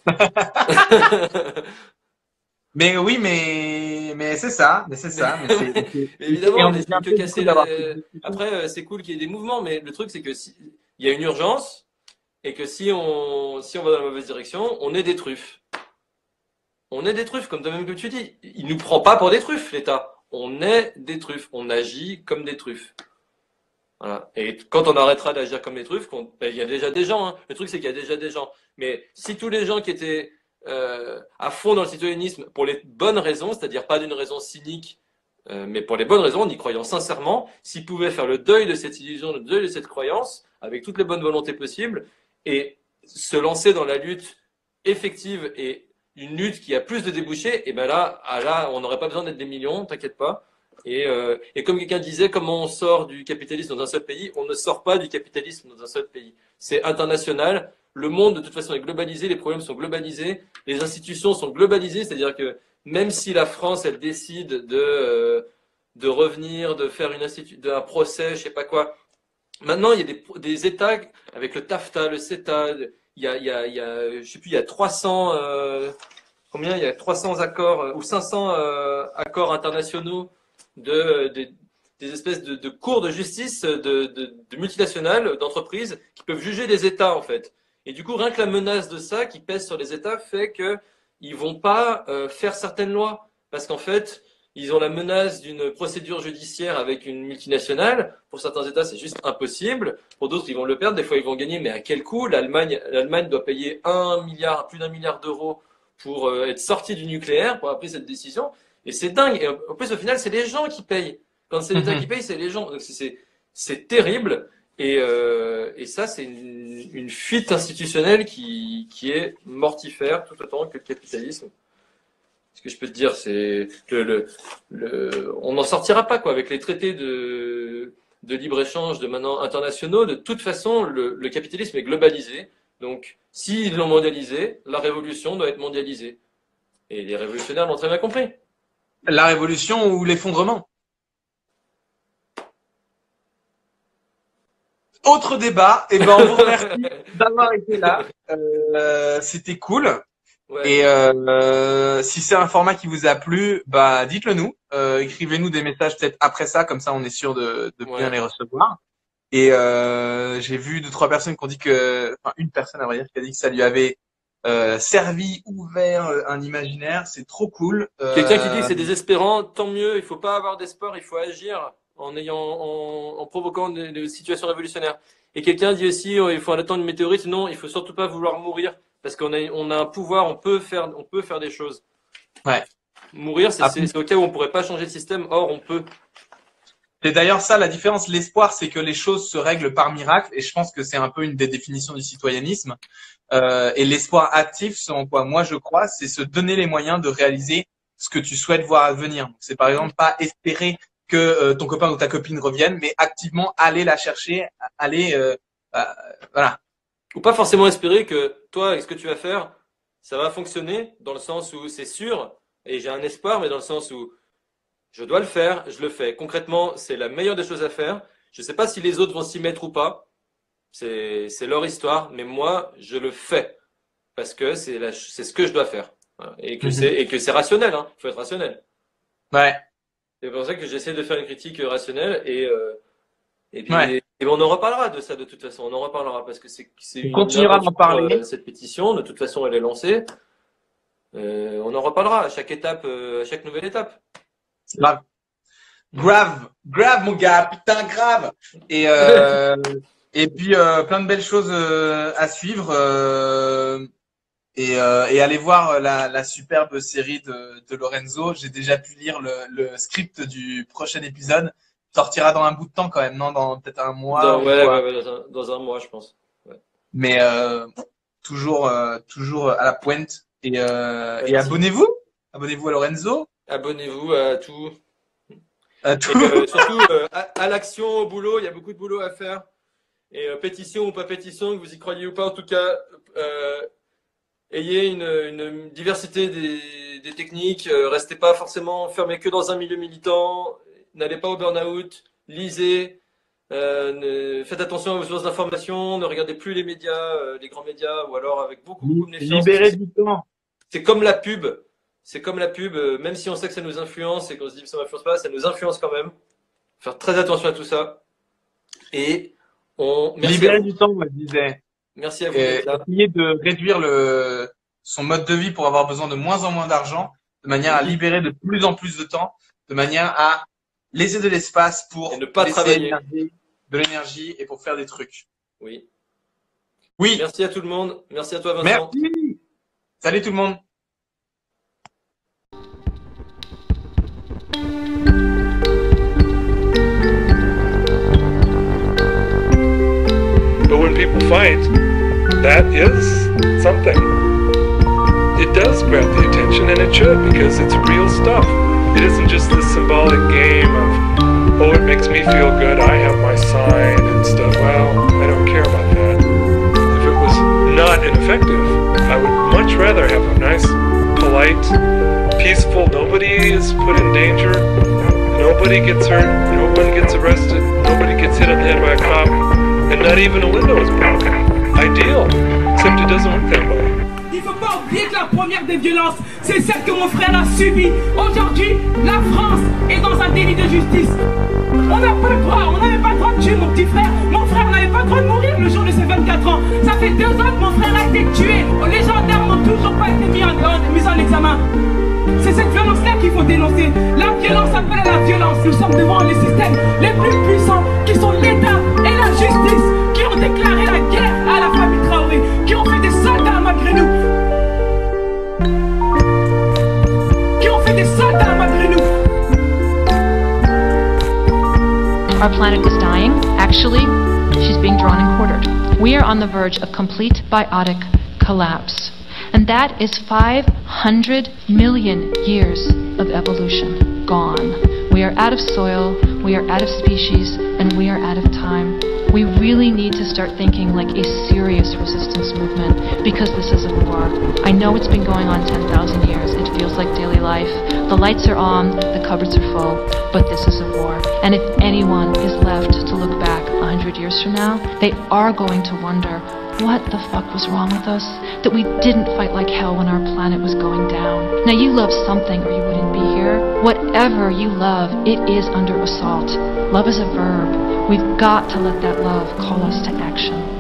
Speaker 5: Mais oui, mais c'est ça, mais
Speaker 6: Mais évidemment,
Speaker 5: et
Speaker 6: on
Speaker 5: on est
Speaker 6: n'essaie
Speaker 5: bien
Speaker 6: que
Speaker 5: fait
Speaker 6: casser
Speaker 5: d'avoir
Speaker 6: la...
Speaker 5: cette discussion.
Speaker 6: Après, c'est cool qu'il y ait des mouvements, mais le truc, c'est que il y a une urgence, et que si on va dans la mauvaise direction, on est des truffes. On est des truffes, comme toi-même que tu dis. Il nous prend pas pour des truffes, l'État. On est des truffes. On agit comme des truffes. Voilà. Et quand on arrêtera d'agir comme des truffes, il y a déjà des gens, hein. Le truc, c'est qu'il y a déjà des gens. Mais si tous les gens qui étaient à fond dans le citoyennisme pour les bonnes raisons, c'est-à-dire pas d'une raison cynique, mais pour les bonnes raisons, en y croyant sincèrement, s'ils pouvaient faire le deuil de cette illusion, le deuil de cette croyance, avec toutes les bonnes volontés possibles, et se lancer dans la lutte effective, et une lutte qui a plus de débouchés, et ben là, on n'aurait pas besoin d'être des millions, t'inquiète pas. Et comme quelqu'un disait, comment on sort du capitalisme dans un seul pays? On ne sort pas du capitalisme dans un seul pays. C'est international. Le monde, de toute façon, est globalisé. Les problèmes sont globalisés. Les institutions sont globalisées. C'est-à-dire que même si la France, elle décide de revenir, de faire un procès, je sais pas quoi. Maintenant, il y a des États avec le TAFTA, le CETA. Il y a, je sais plus, il y a 300, combien? Il y a 300 accords ou 500 accords internationaux des espèces de cours de justice de multinationales, d'entreprises qui peuvent juger des États, en fait. Et du coup, rien que la menace de ça qui pèse sur les États fait qu'ils vont pas faire certaines lois. Parce qu'en fait, ils ont la menace d'une procédure judiciaire avec une multinationale. Pour certains États, c'est juste impossible. Pour d'autres, ils vont le perdre. Des fois, ils vont gagner. Mais à quel coût? L'Allemagne doit payer plus d'1 milliard d'euros pour être sortie du nucléaire, pour avoir pris cette décision. Et c'est dingue. Et en plus, au final, c'est les gens qui payent. Quand c'est l'État qui paye, c'est les gens. Donc c'est terrible. Et ça, c'est une fuite institutionnelle qui est mortifère tout autant que le capitalisme. Ce que je peux te dire, c'est on n'en sortira pas, quoi, avec les traités de libre-échange de maintenant internationaux. De toute façon, le capitalisme est globalisé. Donc, s'ils l'ont mondialisé, la révolution doit être mondialisée. Et les révolutionnaires l'ont très bien compris.
Speaker 5: La révolution ou l'effondrement. Autre débat. Et ben, on vous remercie d'avoir été là. C'était cool.
Speaker 6: Ouais.
Speaker 5: Et si c'est un format qui vous a plu, bah dites-le nous. Écrivez-nous des messages peut-être après ça, comme ça on est sûr de bien les recevoir. Et j'ai vu 2-3 personnes qui ont dit enfin une personne à vrai dire qui a dit que ça lui avait servi, ouvert un imaginaire. C'est trop cool.
Speaker 6: Quelqu'un qui dit que c'est désespérant, tant mieux. Il faut pas avoir d'espoir, il faut agir en provoquant des situations révolutionnaires. Et quelqu'un dit aussi, il faut attendre une météorite. Non, il faut surtout pas vouloir mourir. Parce qu'on a un pouvoir, on peut faire des choses.
Speaker 5: Ouais.
Speaker 6: Mourir, c'est au cas où on pourrait pas changer le système. Or, on peut.
Speaker 5: C'est d'ailleurs ça la différence. L'espoir, c'est que les choses se règlent par miracle. Et je pense que c'est un peu une des définitions du citoyennisme. Et l'espoir actif, selon quoi moi je crois, c'est se donner les moyens de réaliser ce que tu souhaites voir advenir. C'est par exemple pas espérer que ton copain ou ta copine revienne, mais activement aller la chercher, voilà.
Speaker 6: Ou pas forcément espérer que toi, avec ce que tu vas faire, ça va fonctionner, dans le sens où c'est sûr, et j'ai un espoir, mais dans le sens où je dois le faire, je le fais. Concrètement, c'est la meilleure des choses à faire. Je ne sais pas si les autres vont s'y mettre ou pas. C'est leur histoire, mais moi, je le fais. Parce que c'est ce que je dois faire. Voilà. Et que c'est rationnel, hein. Faut être rationnel.
Speaker 5: Ouais.
Speaker 6: C'est pour ça que j'essaie de faire une critique rationnelle et puis
Speaker 5: Ouais.
Speaker 6: et on en reparlera de ça de toute façon. On en reparlera parce que c'est
Speaker 5: On continuera d'en parler.
Speaker 6: Cette pétition. De toute façon, elle est lancée. On en reparlera à chaque étape, à chaque nouvelle étape.
Speaker 5: Grave, mon gars, putain, grave. Et puis plein de belles choses à suivre. Et allez voir la superbe série de Lorenzo. J'ai déjà pu lire le script du prochain épisode. Sortira dans un bout de temps quand même, non? Dans peut-être un mois.
Speaker 6: Dans un mois, je pense. Ouais.
Speaker 5: Mais toujours à la pointe. Et abonnez-vous. Abonnez-vous à Lorenzo.
Speaker 6: Abonnez-vous à tout. Surtout à l'action, au boulot. Il y a beaucoup de boulot à faire. Et pétition ou pas pétition, que vous y croyez ou pas, en tout cas, ayez une diversité des techniques. Restez pas forcément fermés que dans un milieu militant. N'allez pas au burn-out. Lisez. Faites attention à vos sources d'information. Ne regardez plus les médias, les grands médias, ou alors avec beaucoup de méfiance.
Speaker 5: Libérez du temps.
Speaker 6: C'est comme la pub. C'est comme la pub. Même si on sait que ça nous influence et qu'on se dit que ça m'influence pas, ça nous influence quand même. Faire très attention à tout ça. Et
Speaker 5: libérer du temps, moi je disais.
Speaker 6: Merci à vous.
Speaker 5: Essayer de réduire son mode de vie pour avoir besoin de moins en moins d'argent, de manière à libérer de plus en plus de temps, de manière à laisser de l'espace pour
Speaker 6: et ne pas travailler,
Speaker 5: de l'énergie et pour faire des trucs.
Speaker 6: Oui.
Speaker 5: Oui.
Speaker 6: Merci à tout le monde. Merci à toi, Vincent.
Speaker 5: Merci. Salut tout le monde.
Speaker 8: But when people fight, that is something. It does grab the attention, and it should, because it's real stuff. It isn't just this symbolic game of, oh, it makes me feel good, I have my sign and stuff. Well, I don't care about that. If it was not ineffective, I would much rather have a nice, polite, peaceful, nobody is put in danger, nobody gets hurt, no one gets arrested, nobody gets hit on the head by a cop, and not even a window is broken. Ideal, except it doesn't work that way.
Speaker 9: Il faut pas oublier que la première des violences, c'est celle que mon frère a subie. Aujourd'hui, la France est dans un délit de justice. On n'a pas le droit, on n'avait pas le droit de tuer mon petit frère. Mon frère n'avait pas le droit de mourir le jour de ses 24 ans. Ça fait 2 ans que mon frère a été tué. Les gendarmes n'ont toujours pas été mis en examen. C'est cette violence-là qu'il faut dénoncer. La violence appelle à la violence. Nous sommes devant les systèmes les plus puissants qui sont l'État et la justice, qui ont déclaré la guerre à la famille Traoré, qui ont fait des soldats malgré nous. Qui ont fait des soldats malgré nous.
Speaker 10: Our planet is dying. Actually, she's being drawn and quartered. We are on the verge of complete biotic collapse. And that is 500 million years of evolution gone. We are out of soil, we are out of species, and we are out of time. We really need to start thinking like a serious resistance movement, because this is a war. I know it's been going on 10,000 years. It feels like daily life. The lights are on, the cupboards are full, but this is a war. And if anyone is left to look back 100 years from now, they are going to wonder, what the fuck was wrong with us? That we didn't fight like hell when our planet was going down. Now you love something or you wouldn't be here. Whatever you love, it is under assault. Love is a verb. We've got to let that love call us to action.